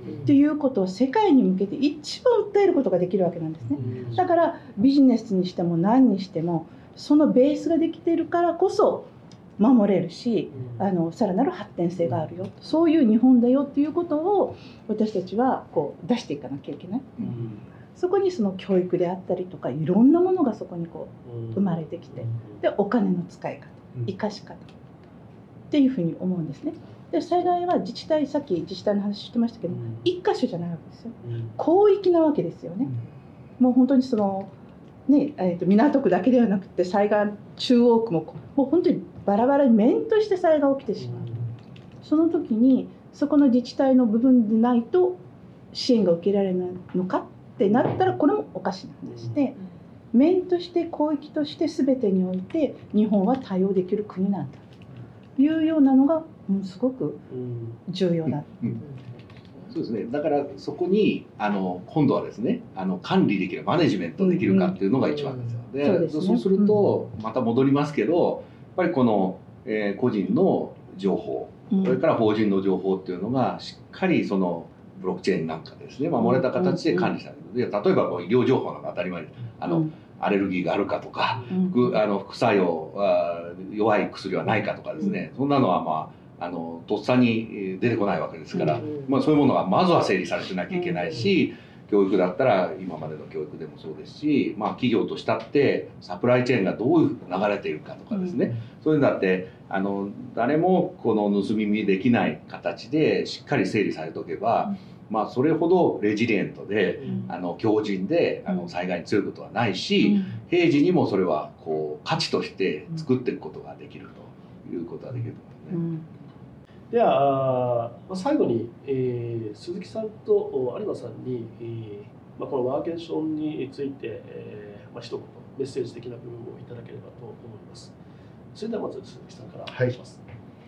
っていうことを世界に向けて一番訴えることができるわけなんですね。だからビジネスにしても何にしてもそのベースができているからこそ守れるし、さらなる発展性があるよ、そういう日本だよっていうことを私たちはこう出していかなきゃいけない。そこにその教育であったりとかいろんなものがそこにこう生まれてきて、でお金の使い方、生かし方っていうふうに思うんですね。で災害は自治体、さっき自治体の話してましたけど、一箇所じゃないわけですよ。広域なわけですよね。もう本当にそのね、港区だけではなくて災害中央区ももう本当にバラバラに面として災害が起きてしまう。その時にそこの自治体の部分でないと支援が受けられないのかってなったらこれもおかしな話で、面として広域として全てにおいて日本は対応できる国なんだというようなのがすごく重要だ。
そうですね、だからそこに今度はですね管理できるマネジメントできるかっていうのが一番ですよ。そうするとまた戻りますけどやっぱりこの、個人の情報それから法人の情報っていうのがしっかりそのブロックチェーンなんかですね守れた形で管理される。例えばこう医療情報なんか当たり前ですアレルギーがあるかとか副作用弱い薬はないかとかですね、そんなのはまあとっさに出てこないわけですから、まあ、そういうものがまずは整理されてなきゃいけないし、教育だったら今までの教育でもそうですし、まあ、企業としたってサプライチェーンがどういうふうに流れているかとかですね、そういうのだって誰もこの盗み見できない形でしっかり整理されておけば、まあ、それほどレジリエントで強靭で災害に強いことはないし、平時にもそれはこう価値として作っていくことができるということができると思いますね。
では最後に、鈴木さんと有馬さんに、このワーケーションについて、一言メッセージ的な部分をいただければと思います。それではまず鈴木さんからお願いします。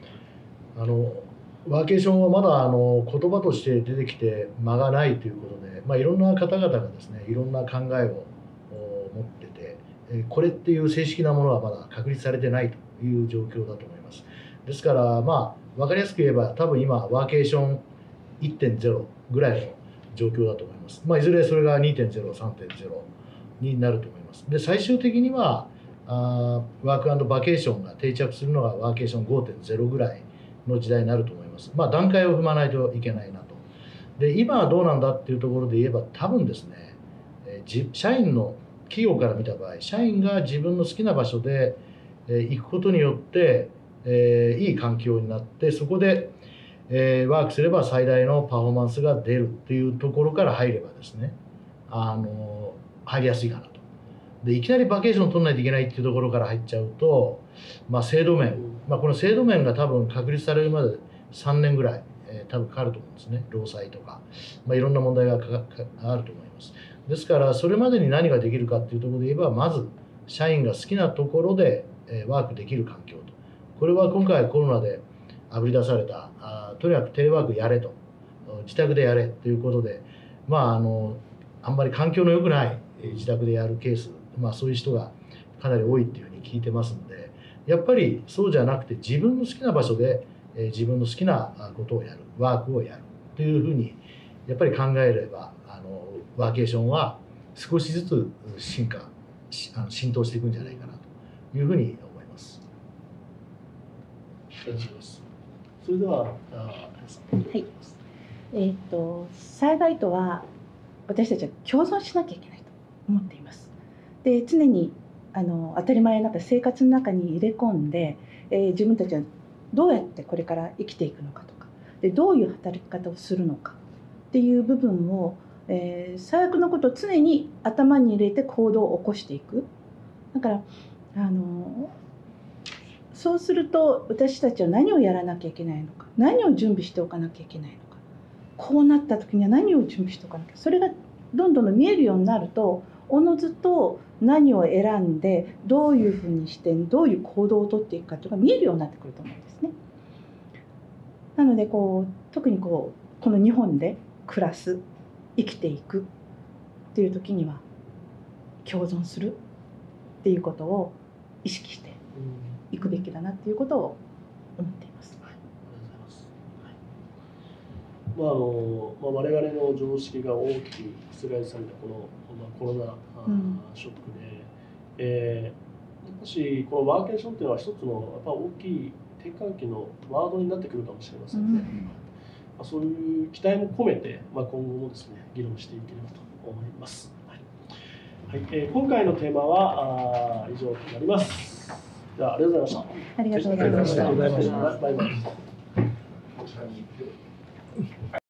ワーケーションはまだ言葉として出てきて間がないということで、いろんな方々がですねいろんな考えを持ってて、これっていう正式なものはまだ確立されてないという状況だと思います。ですから分かりやすく言えば多分今ワーケーション 1.0 ぐらいの状況だと思います。いずれそれが 2.0、3.0 になると思います。で最終的にはワーク&バケーションが定着するのがワーケーション 5.0 ぐらいの時代になると思います。段階を踏まないといけないなと。で今はどうなんだっていうところで言えば多分ですね、社員の企業から見た場合社員が自分の好きな場所で行くことによっていい環境になってそこでワークすれば最大のパフォーマンスが出るっていうところから入ればですね入りやすいかなと。でいきなりバケーションを取らないといけないっていうところから入っちゃうと、制度面、この制度面が多分確立されるまで3年ぐらい、多分かかると思うんですね。労災とか、いろんな問題があると思います。ですからそれまでに何ができるかっていうところで言えばまず社員が好きなところでワークできる環境と。これは今回コロナであぶり出されたとにかくテレワークやれと自宅でやれということであんまり環境の良くない自宅でやるケース、そういう人がかなり多いっていうふうに聞いてますのでやっぱりそうじゃなくて自分の好きな場所で自分の好きなことをやるワークをやるというふうにやっぱり考えればワーケーションは少しずつ浸透していくんじゃないかなというふうに思います。
ありがとうございます。それでは
災害とは私たちは共存しなきゃいけないと思っています。で常に当たり前の生活の中に入れ込んで、自分たちはどうやってこれから生きていくのかとかでどういう働き方をするのかっていう部分を、最悪のことを常に頭に入れて行動を起こしていく。だからそうすると私たちは何をやらなきゃいけないのか何を準備しておかなきゃいけないのかこうなった時には何を準備しておかなきゃそれがどんどん見えるようになるとおのずと何を選んでどういうふうにしてどういう行動をとっていくかというのが見えるようになってくると思うんですね。なので特にこの日本で暮らす生きていくっていう時には共存するっていうことを意識していくべきだなっていうことを思っています。
はい、ありがとうございます。 我々の常識が大きく覆されたこの、コロナショックで、やっぱしこのワーケーションというのは一つのやっぱ大きい転換期のワードになってくるかもしれませんね。そういう期待も込めて、今後もですね、議論していければと思います。はい、今回のテーマは以上となります。ではありがとうございました。
ありがとうございました。
バイバイ。